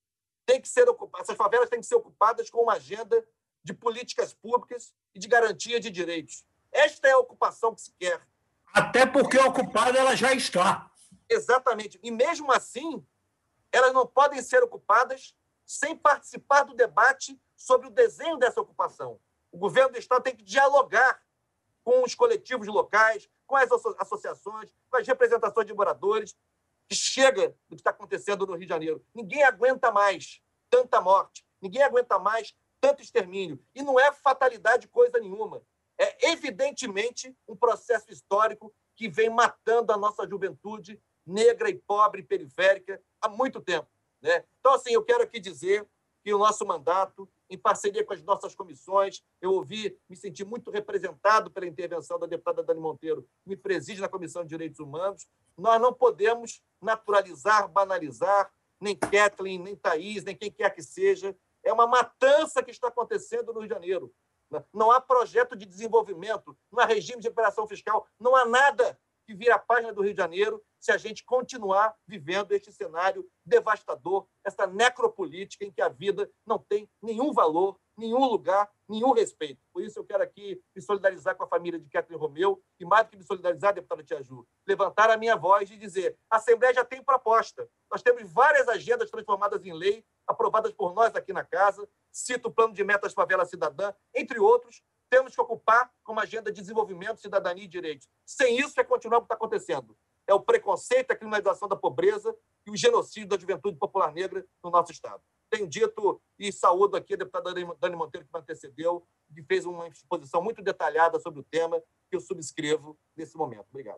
Essas favelas têm que ser ocupadas com uma agenda de políticas públicas e de garantia de direitos. Esta é a ocupação que se quer. Até porque ocupada ela já está. Exatamente. E, mesmo assim, elas não podem ser ocupadas sem participar do debate sobre o desenho dessa ocupação. O governo do Estado tem que dialogar com os coletivos locais, com as associações, com as representações de moradores, que chega do que está acontecendo no Rio de Janeiro. Ninguém aguenta mais tanta morte, ninguém aguenta mais tanto extermínio. E não é fatalidade coisa nenhuma. É, evidentemente, um processo histórico que vem matando a nossa juventude negra e pobre e periférica há muito tempo, né? Então, assim, eu quero aqui dizer que o nosso mandato, em parceria com as nossas comissões, eu me senti muito representado pela intervenção da deputada Dani Monteiro, que me preside na Comissão de Direitos Humanos. Nós não podemos naturalizar, banalizar, nem Kathleen, nem Thaís, nem quem quer que seja. É uma matança que está acontecendo no Rio de Janeiro. Não há projeto de desenvolvimento, não há regime de recuperação fiscal, não há nada que vire a página do Rio de Janeiro se a gente continuar vivendo este cenário devastador, essa necropolítica em que a vida não tem nenhum valor, nenhum lugar, nenhum respeito. Por isso, eu quero aqui me solidarizar com a família de Kathleen Romeu e, mais do que me solidarizar, deputada Tia Ju, levantar a minha voz e dizer: a Assembleia já tem proposta. Nós temos várias agendas transformadas em lei, aprovadas por nós aqui na Casa. Cito o Plano de Metas Favela Cidadã, entre outros. Temos que ocupar como agenda de desenvolvimento, cidadania e direitos. Sem isso, é continuar o que está acontecendo. É o preconceito, a criminalização da pobreza e o genocídio da juventude popular negra no nosso Estado. Tenho dito e saúdo aqui a deputada Dani Monteiro, que me antecedeu, que fez uma exposição muito detalhada sobre o tema, que eu subscrevo nesse momento. Obrigado.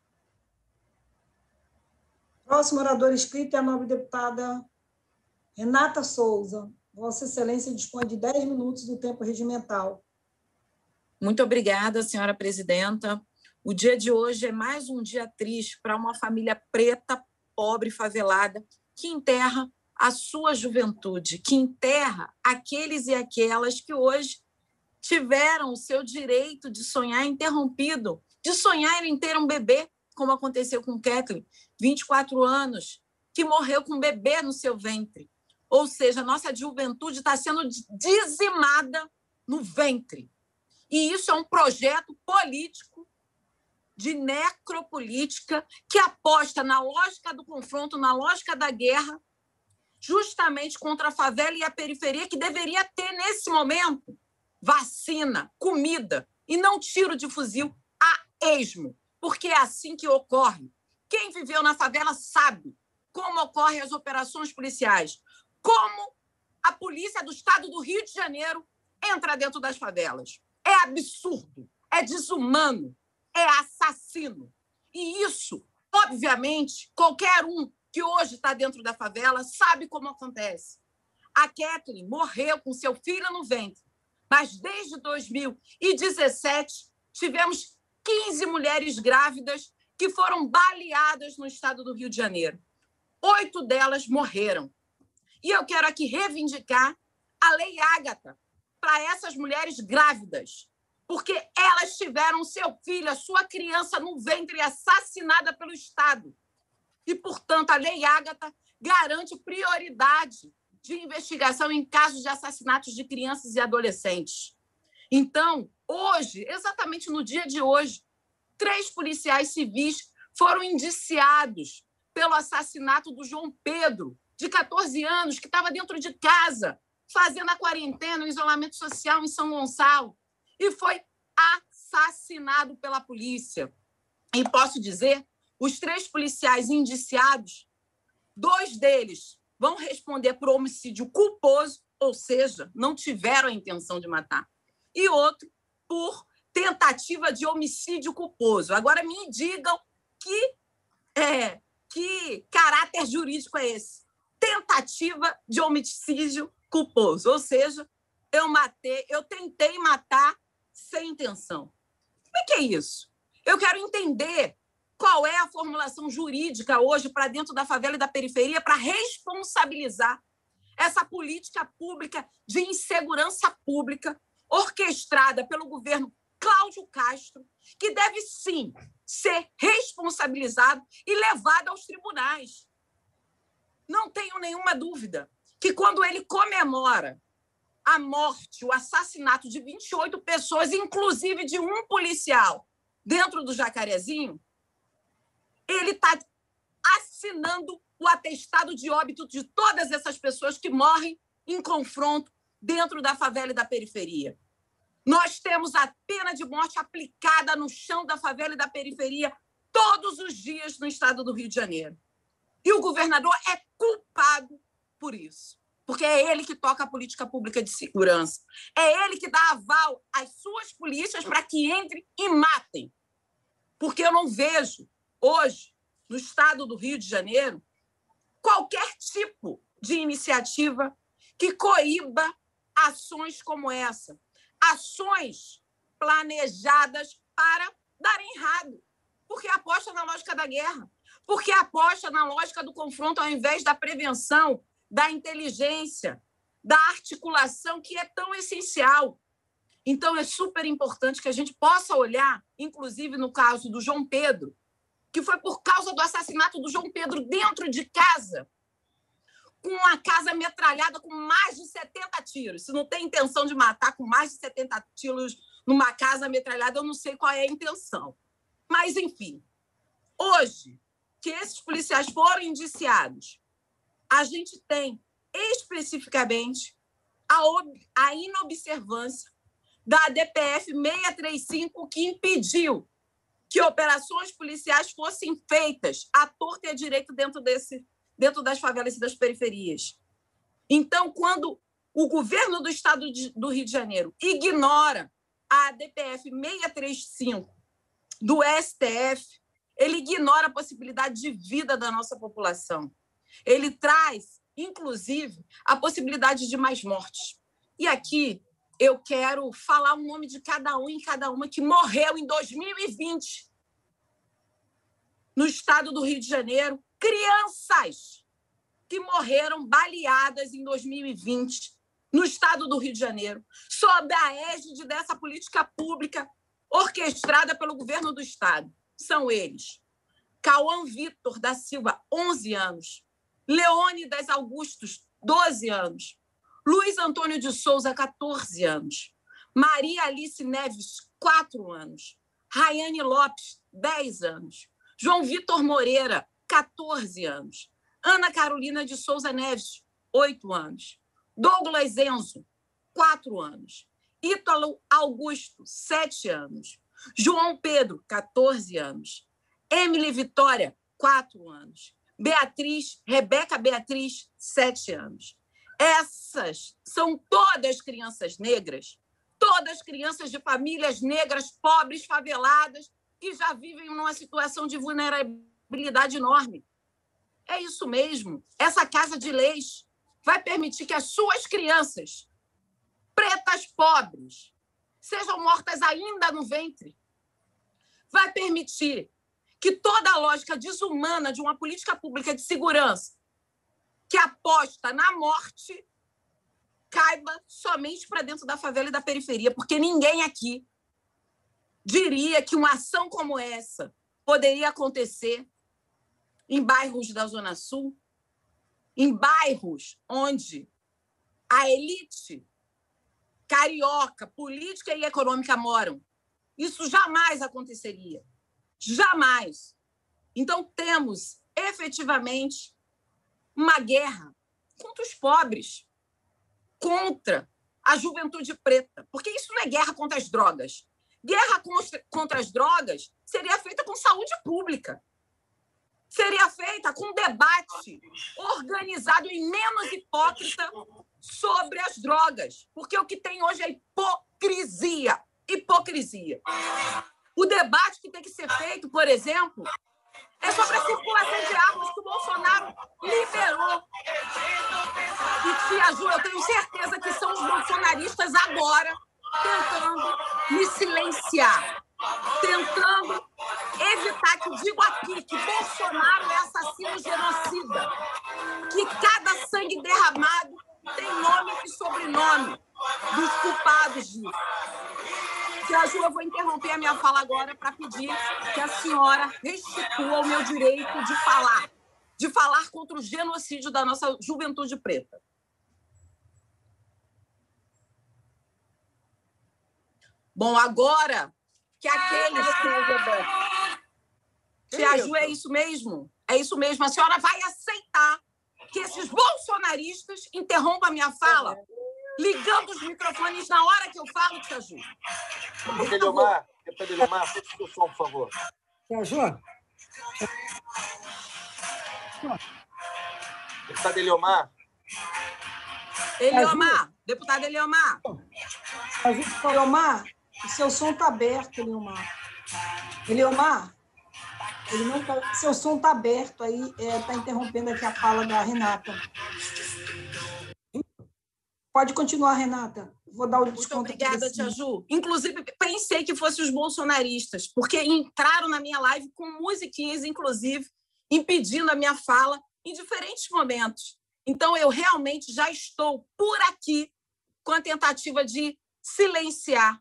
Próximo orador inscrito é a nobre deputada Renata Souza. Vossa Excelência dispõe de 10 minutos do tempo regimental. Muito obrigada, senhora presidenta. O dia de hoje é mais um dia triste para uma família preta, pobre, favelada, que enterra a sua juventude, que enterra aqueles e aquelas que hoje tiveram o seu direito de sonhar interrompido, de sonhar em ter um bebê, como aconteceu com Kathleen, 24 anos, que morreu com um bebê no seu ventre. Ou seja, a nossa juventude está sendo dizimada no ventre. E isso é um projeto político, de necropolítica, que aposta na lógica do confronto, na lógica da guerra, justamente contra a favela e a periferia, que deveria ter, nesse momento, vacina, comida, e não tiro de fuzil a esmo, porque é assim que ocorre. Quem viveu na favela sabe como ocorrem as operações policiais, como a polícia do estado do Rio de Janeiro entra dentro das favelas. É absurdo, é desumano, é assassino. E isso, obviamente, qualquer um que hoje está dentro da favela sabe como acontece. A Kathleen morreu com seu filho no ventre, mas desde 2017 tivemos 15 mulheres grávidas que foram baleadas no estado do Rio de Janeiro. 8 delas morreram. E eu quero aqui reivindicar a Lei Ágata para essas mulheres grávidas, porque elas tiveram seu filho, a sua criança no ventre assassinada pelo Estado. E, portanto, a Lei Ágata garante prioridade de investigação em casos de assassinatos de crianças e adolescentes. Então, hoje, exatamente no dia de hoje, 3 policiais civis foram indiciados pelo assassinato do João Pedro, de 14 anos, que estava dentro de casa, fazendo a quarentena, o isolamento social em São Gonçalo, e foi assassinado pela polícia. E posso dizer os 3 policiais indiciados, 2 deles vão responder por homicídio culposo, ou seja, não tiveram a intenção de matar, e outro por tentativa de homicídio culposo. Agora, me digam que caráter jurídico é esse? Tentativa de homicídio culposo, ou seja, eu tentei matar sem intenção. Como é que é isso? Eu quero entender qual é a formulação jurídica hoje para dentro da favela e da periferia para responsabilizar essa política pública de insegurança pública orquestrada pelo governo Cláudio Castro, que deve, sim, ser responsabilizado e levado aos tribunais. Não tenho nenhuma dúvida que, quando ele comemora a morte, o assassinato de 28 pessoas, inclusive de um policial, dentro do Jacarezinho, ele está assinando o atestado de óbito de todas essas pessoas que morrem em confronto dentro da favela e da periferia. Nós temos a pena de morte aplicada no chão da favela e da periferia todos os dias no estado do Rio de Janeiro. E o governador é culpado por isso, porque é ele que toca a política pública de segurança. É ele que dá aval às suas polícias para que entrem e matem. Porque eu não vejo, hoje, no estado do Rio de Janeiro, qualquer tipo de iniciativa que coíba ações como essa. Ações planejadas para darem errado, porque aposta na lógica da guerra, porque aposta na lógica do confronto ao invés da prevenção, da inteligência, da articulação, que é tão essencial. Então, é super importante que a gente possa olhar, inclusive no caso do João Pedro, que foi por causa do assassinato do João Pedro dentro de casa, com uma casa metralhada com mais de 70 tiros. Se não tem intenção de matar com mais de 70 tiros numa casa metralhada, eu não sei qual é a intenção. Mas, enfim, hoje, que esses policiais foram indiciados, a gente tem especificamente a inobservância da DPF 635, que impediu que operações policiais fossem feitas à torta e à direita dentro das favelas e das periferias. Então, quando o governo do estado do Rio de Janeiro ignora a DPF 635 do STF, ele ignora a possibilidade de vida da nossa população. Ele traz, inclusive, a possibilidade de mais mortes. E aqui eu quero falar o nome de cada um e cada uma que morreu em 2020 no estado do Rio de Janeiro. Crianças que morreram baleadas em 2020 no estado do Rio de Janeiro, sob a égide dessa política pública orquestrada pelo governo do estado. São eles: Cauã Vitor da Silva, 11 anos, Leônidas Augustos, 12 anos, Luiz Antônio de Souza, 14 anos, Maria Alice Neves, 4 anos, Rayane Lopes, 10 anos, João Vitor Moreira, 14 anos, Ana Carolina de Souza Neves, 8 anos, Douglas Enzo, 4 anos, Ítalo Augusto, 7 anos, João Pedro, 14 anos, Emily Vitória, 4 anos, Rebeca Beatriz, 7 anos. Essas são todas crianças negras, todas crianças de famílias negras, pobres, faveladas, que já vivem numa situação de vulnerabilidade enorme. É isso mesmo. Essa Casa de Leis vai permitir que as suas crianças, pretas pobres, sejam mortas ainda no ventre. Vai permitir que toda a lógica desumana de uma política pública de segurança que aposta na morte caiba somente para dentro da favela e da periferia, porque ninguém aqui diria que uma ação como essa poderia acontecer em bairros da Zona Sul, em bairros onde a elite carioca, política e econômica moram. Isso jamais aconteceria. Jamais. Então, temos, efetivamente, uma guerra contra os pobres, contra a juventude preta. Porque isso não é guerra contra as drogas. Guerra contra as drogas seria feita com saúde pública. seria feita com um debate organizado e menos hipócrita sobre as drogas, porque o que tem hoje é hipocrisia. Hipocrisia. O debate que tem que ser feito, por exemplo, é sobre a circulação de armas que o Bolsonaro liberou. E, tia Ju, eu tenho certeza que são os bolsonaristas agora tentando me silenciar, tentando evitar que digo aqui que Bolsonaro é assassino genocida, que cada sangue derramado tem nome e sobrenome dos culpados disso. Tia Ju, eu vou interromper a minha fala agora para pedir que a senhora restitua o meu direito de falar contra o genocídio da nossa juventude preta. Bom, agora que aqueles... Tia Ju, é isso mesmo? É isso mesmo. A senhora vai aceitar que esses bolsonaristas interrompam a minha fala, ligando os microfones na hora que eu falo, tia Ju? Eliomar, feche o som, por favor. Tia Ju? Deputado Eliomar. Deputado Eliomar. Eliomar, o seu som está aberto, Eliomar. Eliomar, seu som está aberto aí, está interrompendo aqui a fala da Renata. Pode continuar, Renata. Vou dar o desconto. Muito obrigada, tia Ju. Inclusive, pensei que fossem os bolsonaristas, porque entraram na minha live com musiquinhas, inclusive, impedindo a minha fala em diferentes momentos. Então, eu realmente já estou por aqui com a tentativa de silenciar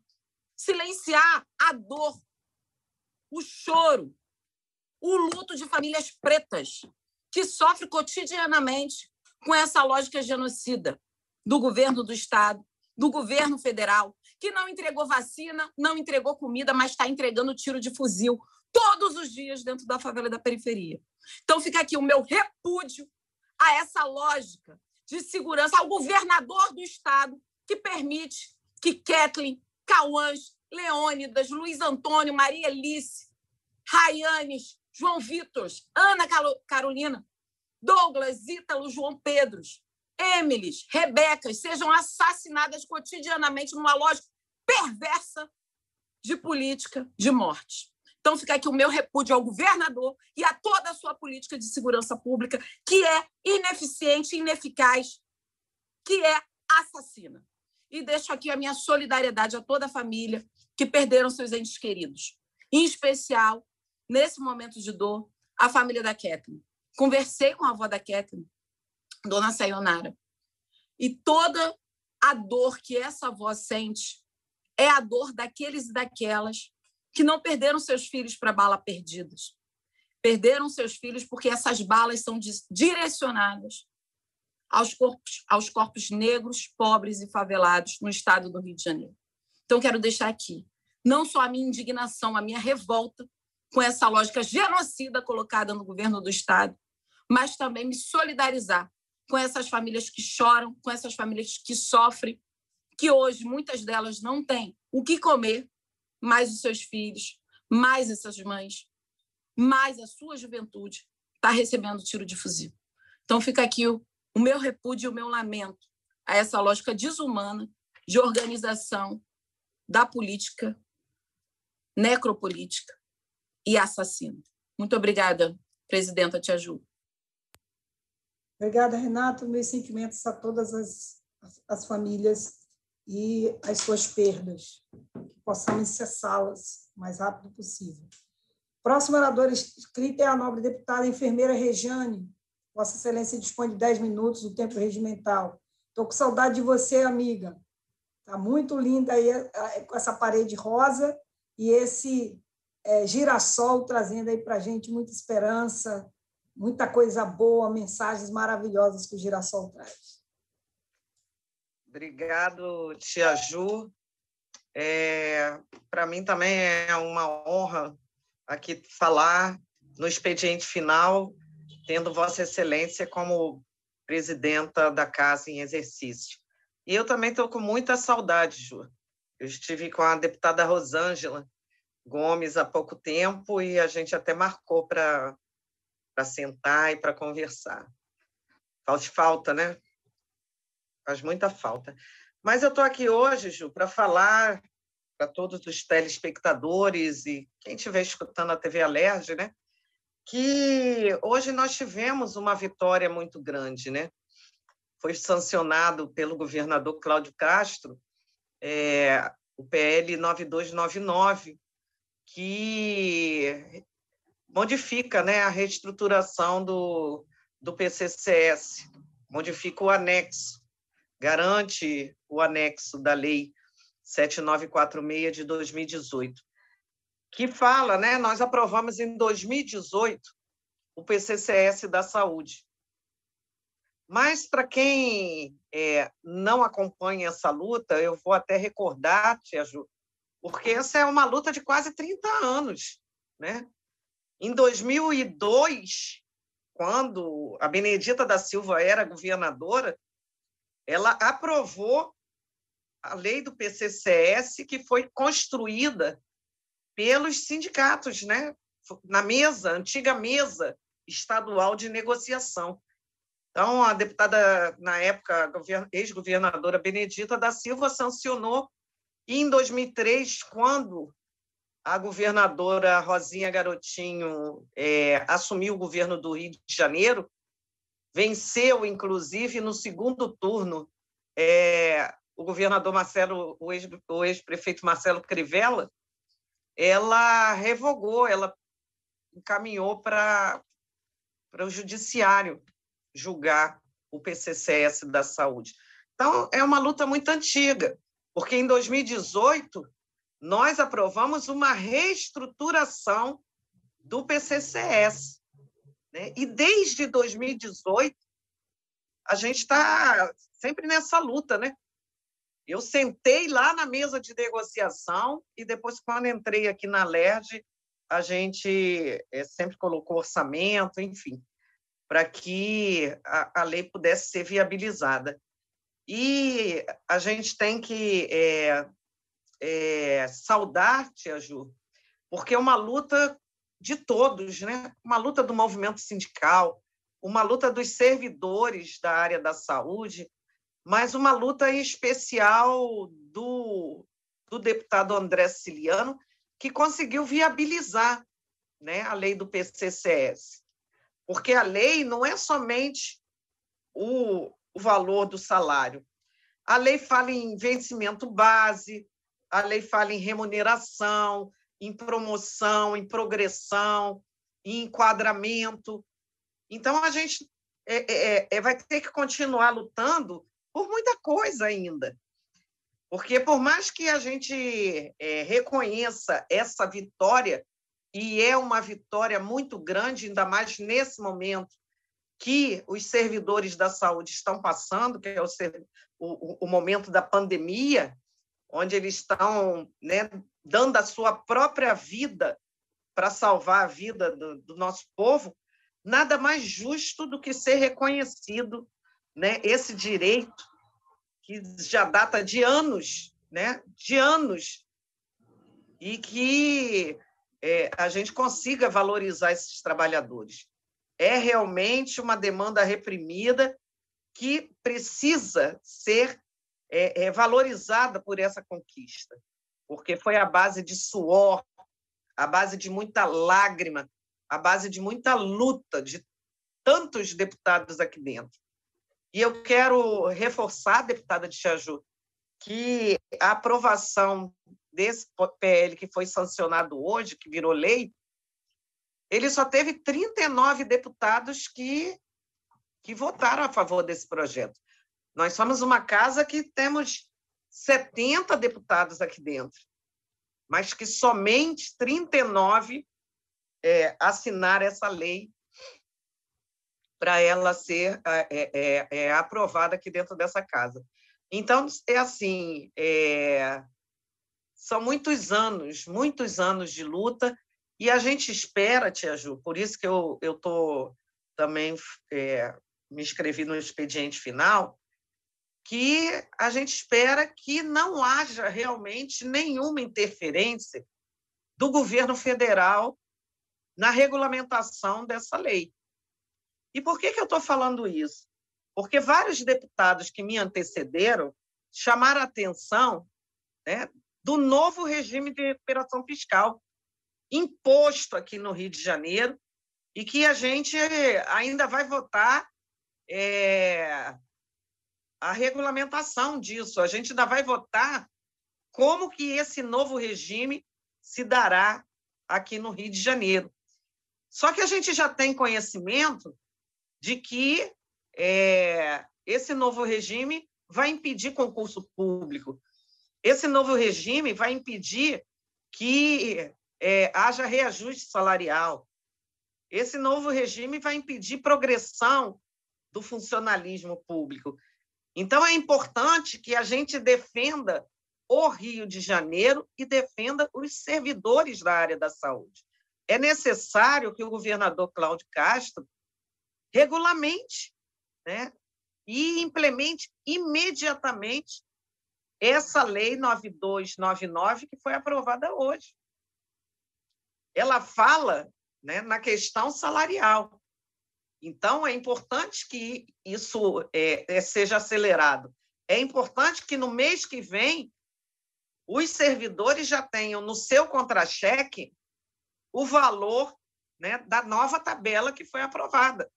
a dor, o choro, o luto de famílias pretas que sofrem cotidianamente com essa lógica genocida do governo do Estado, do governo federal, que não entregou vacina, não entregou comida, mas está entregando tiro de fuzil todos os dias dentro da favela da periferia. Então, fica aqui o meu repúdio a essa lógica de segurança, ao governador do Estado que permite que Kathleen, Cauãs, Leônidas, Luiz Antônio, Maria Elice, Raianes, João Vitor, Ana Carolina, Douglas, Ítalo, João Pedros, Emilis, Rebecas sejam assassinadas cotidianamente numa lógica perversa de política de morte. Então, fica aqui o meu repúdio ao governador e a toda a sua política de segurança pública, que é ineficiente, ineficaz, que é assassina. E deixo aqui a minha solidariedade a toda a família que perderam seus entes queridos. Em especial, nesse momento de dor, a família da Kathleen. Conversei com a avó da Kathleen, Dona Sayonara, e toda a dor que essa avó sente é a dor daqueles e daquelas que não perderam seus filhos para balas perdidas. Perderam seus filhos porque essas balas são direcionadas aos corpos negros, pobres e favelados no estado do Rio de Janeiro. Então, quero deixar aqui não só a minha indignação, a minha revolta com essa lógica genocida colocada no governo do Estado, mas também me solidarizar com essas famílias que choram, com essas famílias que sofrem, que hoje muitas delas não têm o que comer, mais os seus filhos, mais essas mães, mais a sua juventude está recebendo tiro de fuzil. Então, fica aqui o meu repúdio e o meu lamento a essa lógica desumana de organização da política, necropolítica e assassina. Muito obrigada, presidenta Tia Ju. Obrigada, Renato. Meus sentimentos a todas as famílias e as suas perdas, que possamos cessá-las o mais rápido possível. Próxima oradora inscrita é a nobre deputada enfermeira Rejane. Vossa Excelência dispõe de 10 minutos do tempo regimental. Estou com saudade de você, amiga. Está muito linda aí com essa parede rosa e esse girassol trazendo aí para a gente muita esperança, muita coisa boa, mensagens maravilhosas que o girassol traz. Obrigado, tia Ju. Para mim também é uma honra aqui falar no expediente final, tendo Vossa Excelência como presidenta da Casa em exercício. E eu também estou com muita saudade, Ju. Eu estive com a deputada Rosângela Gomes há pouco tempo e a gente até marcou para para sentar e para conversar. Faz falta, né? Faz muita falta. Mas eu estou aqui hoje, Ju, para falar para todos os telespectadores e quem estiver escutando a TV Alerj, né? Que hoje nós tivemos uma vitória muito grande, né? Foi sancionado pelo governador Cláudio Castro o PL 9299, que modifica, né, a reestruturação do PCCS, modifica o anexo, garante o anexo da Lei 7946 de 2018, que fala, né, nós aprovamos em 2018 o PCCS da saúde. Mas, para quem não acompanha essa luta, eu vou até recordar, Tia Ju, porque essa é uma luta de quase 30 anos, né? Em 2002, quando a Benedita da Silva era governadora, ela aprovou a lei do PCCS, que foi construída pelos sindicatos, né? Na antiga mesa estadual de negociação. Então, a deputada, na época, ex-governadora Benedita da Silva, sancionou, e em 2003, quando a governadora Rosinha Garotinho assumiu o governo do Rio de Janeiro, venceu, inclusive, no segundo turno, o governador Marcelo, o ex-prefeito Marcelo Crivella, ela revogou, ela encaminhou para o judiciário julgar o PCCS da saúde. Então, é uma luta muito antiga, porque em 2018 nós aprovamos uma reestruturação do PCCS, né? E desde 2018 a gente está sempre nessa luta, né? Eu sentei lá na mesa de negociação e depois, quando entrei aqui na Alerj, a gente sempre colocou orçamento, enfim, para que a lei pudesse ser viabilizada. E a gente tem que saudar, Tia Ju, porque é uma luta de todos, né? Uma luta do movimento sindical, uma luta dos servidores da área da saúde, mas uma luta em especial do deputado André Ciliano, que conseguiu viabilizar, né, a lei do PCCS. Porque a lei não é somente o valor do salário. A lei fala em vencimento base, a lei fala em remuneração, em promoção, em progressão, em enquadramento. Então, a gente vai ter que continuar lutando por muita coisa ainda. Porque, por mais que a gente reconheça essa vitória, e é uma vitória muito grande, ainda mais nesse momento que os servidores da saúde estão passando, que é o momento da pandemia, onde eles estão, né, dando a sua própria vida para salvar a vida do nosso povo, nada mais justo do que ser reconhecido, né, esse direito que já data de anos, né, de anos, e que a gente consiga valorizar esses trabalhadores. É realmente uma demanda reprimida que precisa ser valorizada por essa conquista, porque foi a base de suor, a base de muita lágrima, a base de muita luta de tantos deputados aqui dentro. E eu quero reforçar, deputada Tia Ju, que a aprovação desse PL que foi sancionado hoje, que virou lei, ele só teve 39 deputados que votaram a favor desse projeto. Nós somos uma casa que temos 70 deputados aqui dentro, mas que somente 39 assinaram essa lei para ela ser aprovada aqui dentro dessa casa. Então, assim, são muitos anos de luta, e a gente espera, Tia Ju, por isso que eu também me inscrevi no expediente final, que a gente espera que não haja realmente nenhuma interferência do governo federal na regulamentação dessa lei. E por que eu estou falando isso? Porque vários deputados que me antecederam chamaram a atenção, né, do novo regime de recuperação fiscal imposto aqui no Rio de Janeiro e que a gente ainda vai votar a regulamentação disso. A gente ainda vai votar como que esse novo regime se dará aqui no Rio de Janeiro. Só que a gente já tem conhecimento de que esse novo regime vai impedir concurso público. Esse novo regime vai impedir que haja reajuste salarial. Esse novo regime vai impedir progressão do funcionalismo público. Então, é importante que a gente defenda o Rio de Janeiro e defenda os servidores da área da saúde. É necessário que o governador Cláudio Castro regulamente, né, e implemente imediatamente essa lei 9299 que foi aprovada hoje. Ela fala, né, na questão salarial. Então, é importante que isso seja acelerado. É importante que, no mês que vem, os servidores já tenham no seu contra-cheque o valor, né, da nova tabela que foi aprovada.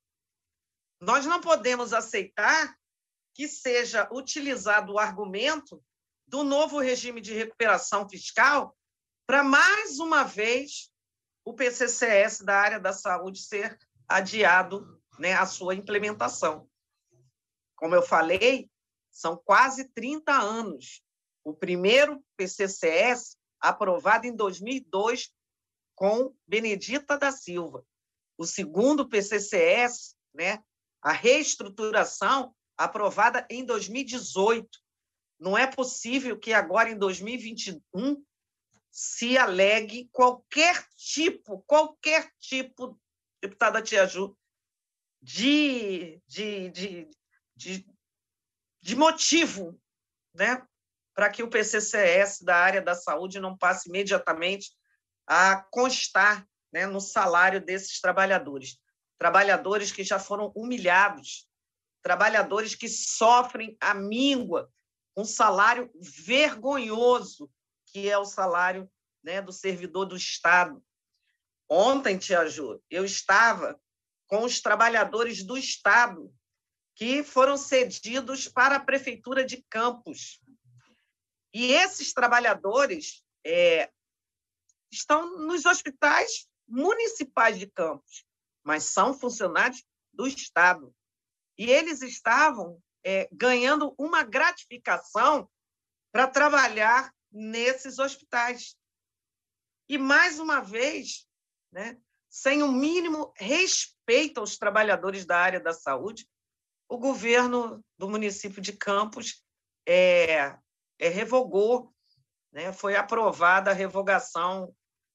Nós não podemos aceitar que seja utilizado o argumento do novo regime de recuperação fiscal para, mais uma vez, o PCCS da área da saúde ser adiado, né, a sua implementação. Como eu falei, são quase 30 anos. O primeiro PCCS, aprovado em 2002, com Benedita da Silva. O segundo PCCS, né, a reestruturação, aprovada em 2018. Não é possível que agora, em 2021, se alegue qualquer tipo, deputada Tia Ju, de motivo, né, para que o PCCS da área da saúde não passe imediatamente a constar, né, no salário desses trabalhadores. Trabalhadores que já foram humilhados, trabalhadores que sofrem a míngua, um salário vergonhoso, que é o salário, né, do servidor do Estado. Ontem, Tia Ju, eu estava com os trabalhadores do Estado que foram cedidos para a Prefeitura de Campos. E esses trabalhadores estão nos hospitais municipais de Campos, mas são funcionários do Estado. E eles estavam ganhando uma gratificação para trabalhar nesses hospitais. E, mais uma vez, né, sem o mínimo respeito aos trabalhadores da área da saúde, o governo do município de Campos revogou, né, foi aprovada a revogação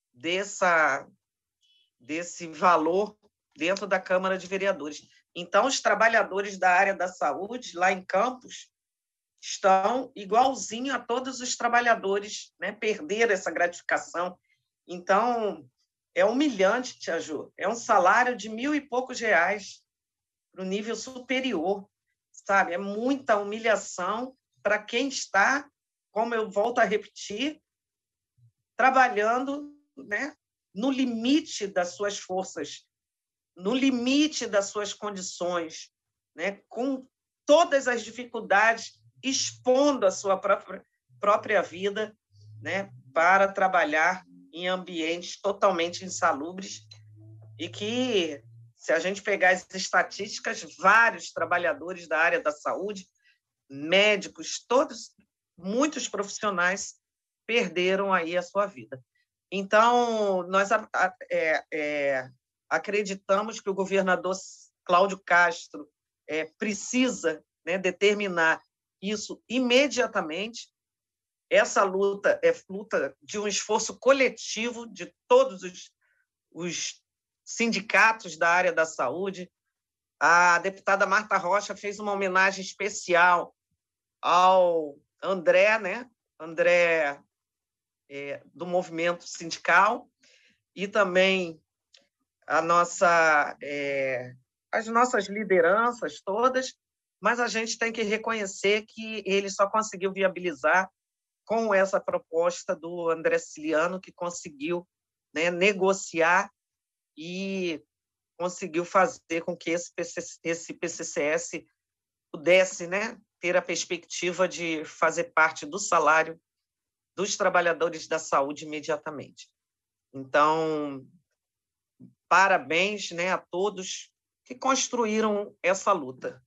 desse valor dentro da Câmara de Vereadores. Então, os trabalhadores da área da saúde, lá em Campos, estão igualzinho a todos os trabalhadores, né, perderam essa gratificação. Então, é humilhante, Tia Ju. É um salário de R$1.000 e poucos para o nível superior, sabe? É muita humilhação para quem está, como eu volto a repetir, trabalhando, né, no limite das suas forças, no limite das suas condições, né, com todas as dificuldades, expondo a sua própria vida, né, para trabalhar em ambientes totalmente insalubres e que, se a gente pegar as estatísticas, vários trabalhadores da área da saúde, médicos, todos, muitos profissionais perderam aí a sua vida. Então, nós acreditamos que o governador Cláudio Castro precisa, né, determinar isso imediatamente. Essa luta é luta de um esforço coletivo de todos os sindicatos da área da saúde. A deputada Marta Rocha fez uma homenagem especial ao André, né? André do movimento sindical, e também a as nossas lideranças todas, mas a gente tem que reconhecer que ele só conseguiu viabilizar com essa proposta do André Siciliano, que conseguiu, né, negociar e conseguiu fazer com que esse PCCS pudesse, né, ter a perspectiva de fazer parte do salário dos trabalhadores da saúde imediatamente. Então, parabéns, né, a todos que construíram essa luta,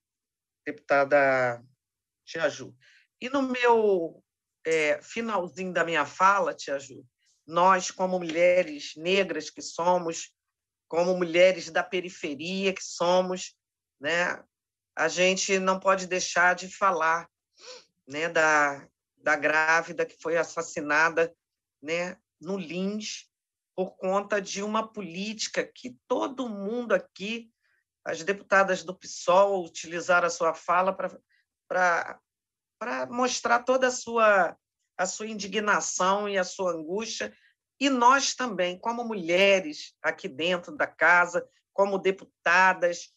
deputada Tia Ju. E no meu finalzinho da minha fala, Tia Ju, nós, como mulheres negras que somos, como mulheres da periferia que somos, né, a gente não pode deixar de falar, né, da grávida que foi assassinada, né, no Lins, por conta de uma política que todo mundo aqui, as deputadas do PSOL, utilizaram a sua fala para mostrar toda a sua indignação e a sua angústia, e nós também, como mulheres aqui dentro da casa, como deputadas,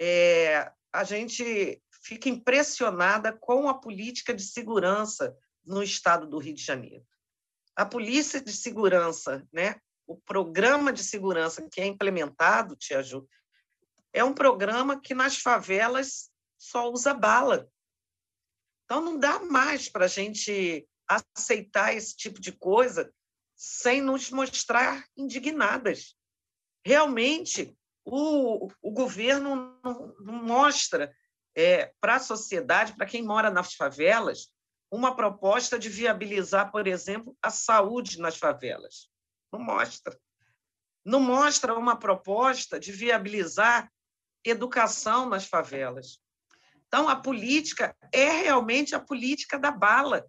a gente fica impressionada com a política de segurança no estado do Rio de Janeiro. A polícia de segurança, né, o programa de segurança que é implementado, Tia Ju, é um programa que nas favelas só usa bala. Então, não dá mais para a gente aceitar esse tipo de coisa sem nos mostrar indignadas. Realmente, o governo não mostra para a sociedade, para quem mora nas favelas, uma proposta de viabilizar, por exemplo, a saúde nas favelas. Não mostra. Não mostra uma proposta de viabilizar educação nas favelas. Então, a política é realmente a política da bala.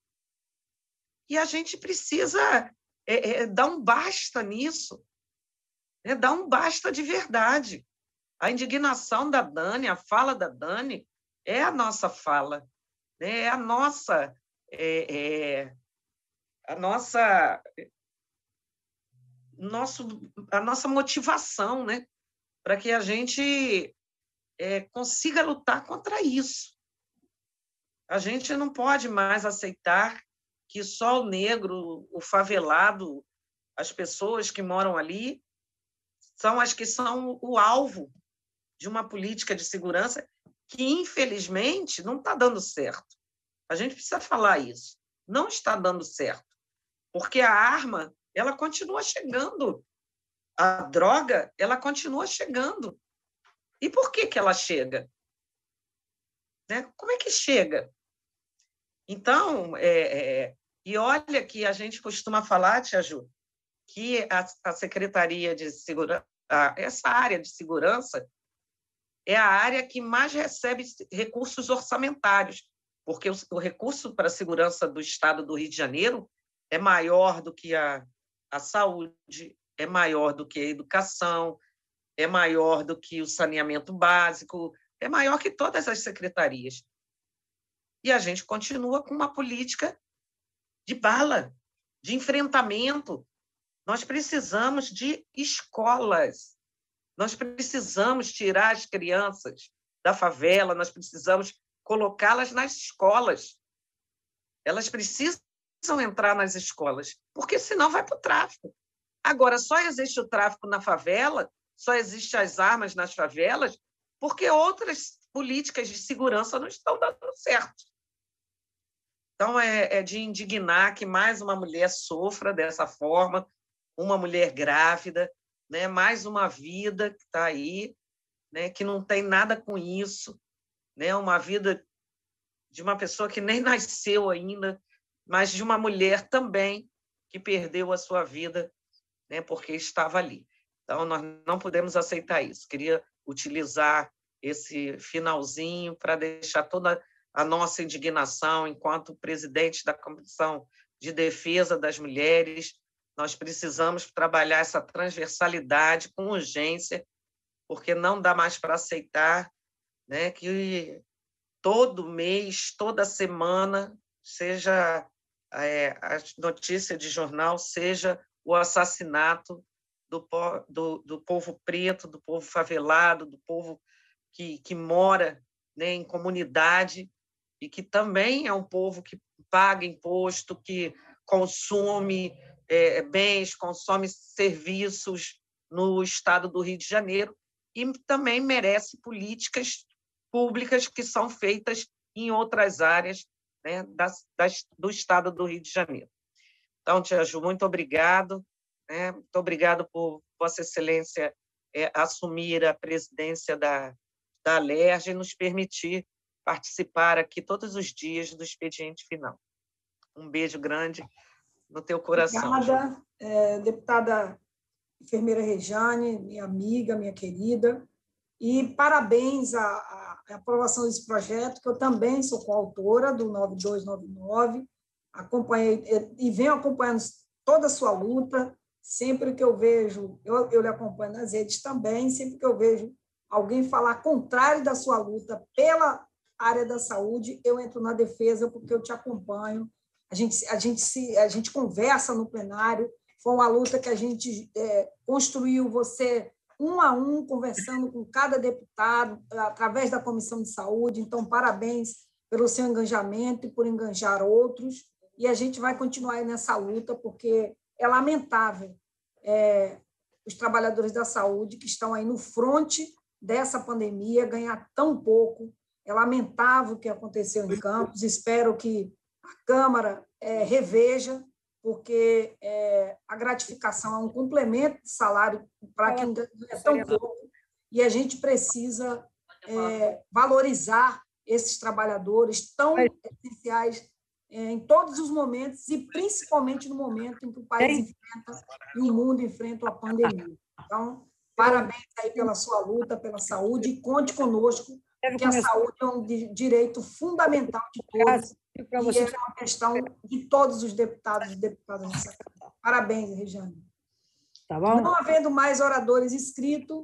E a gente precisa dar um basta nisso, né? Dar um basta de verdade. A indignação da Dani, a fala da Dani, é a nossa fala, né? É a nossa motivação, né? Para que a gente consiga lutar contra isso. A gente não pode mais aceitar que só o negro, o favelado, as pessoas que moram ali, são as que são o alvo de uma política de segurança que, infelizmente, não está dando certo. A gente precisa falar isso. Não está dando certo. Porque a arma, ela continua chegando. A droga, ela continua chegando. E por que ela chega? Né? Como é que chega? Então, e olha que a gente costuma falar, Tia Ju, que a Secretaria de Segurança, essa área de segurança, é a área que mais recebe recursos orçamentários, porque o recurso para a segurança do Estado do Rio de Janeiro é maior do que a saúde, é maior do que a educação, é maior do que o saneamento básico, é maior que todas as secretarias. E a gente continua com uma política de bala, de enfrentamento. Nós precisamos de escolas, nós precisamos tirar as crianças da favela, nós precisamos colocá-las nas escolas. Elas precisam entrar nas escolas, porque senão vai para o tráfico. Agora, só existe o tráfico na favela, só existem as armas nas favelas, porque outras políticas de segurança não estão dando certo. Então, é de indignar que mais uma mulher sofra dessa forma, uma mulher grávida, né? Mais uma vida que está aí, né? Que não tem nada com isso, né? Uma vida de uma pessoa que nem nasceu ainda, mas de uma mulher também que perdeu a sua vida, né? Porque estava ali. Então, nós não podemos aceitar isso. Queria utilizar esse finalzinho para deixar toda a nossa indignação enquanto presidente da Comissão de Defesa das Mulheres. Nós precisamos trabalhar essa transversalidade com urgência, porque não dá mais para aceitar, né, que todo mês, toda semana, seja a notícia de jornal, seja o assassinato do povo preto, do povo favelado, do povo que mora, né, em comunidade e que também é um povo que paga imposto, que consome bens, consome serviços no estado do Rio de Janeiro e também merece políticas públicas que são feitas em outras áreas, né, do estado do Rio de Janeiro. Então, Tia Ju, muito obrigado. Né? Muito obrigado por Vossa Excelência assumir a presidência da Alerj e nos permitir participar aqui todos os dias do expediente final. Um beijo grande no teu coração. Obrigada, deputada enfermeira Rejane, minha amiga, minha querida, e parabéns à aprovação desse projeto, que eu também sou coautora do 9299, acompanhei e venho acompanhando toda a sua luta. Sempre que eu vejo, eu lhe acompanho nas redes também, sempre que eu vejo alguém falar contrário da sua luta pela área da saúde, eu entro na defesa, porque eu te acompanho, a gente conversa no plenário, foi uma luta que a gente construiu, você um a um, conversando com cada deputado, através da Comissão de Saúde, então, parabéns pelo seu engajamento e por engajar outros, e a gente vai continuar aí nessa luta, porque é lamentável os trabalhadores da saúde que estão aí no fronte dessa pandemia ganhar tão pouco. É lamentável o que aconteceu em Campos. Espero que a Câmara reveja, porque a gratificação é um complemento de salário para quem ganha tão pouco, e a gente precisa valorizar esses trabalhadores tão essenciais em todos os momentos, e principalmente no momento em que o país enfrenta e o mundo enfrenta a pandemia. Então, parabéns aí pela sua luta, pela saúde, e conte conosco, que a saúde é um direito fundamental de todos, e é uma questão de todos os deputados e deputadas dessa Câmara. Parabéns, Rejane. Tá bom? Não havendo mais oradores inscritos,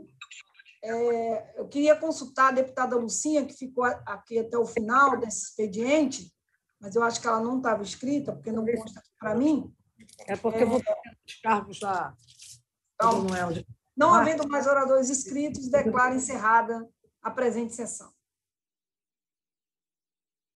eu queria consultar a deputada Lucinha, que ficou aqui até o final desse expediente, mas eu acho que ela não estava inscrita, porque não consta aqui para mim. É porque eu vou ter os cargos lá. Então, não havendo mais oradores inscritos, declaro encerrada a presente sessão.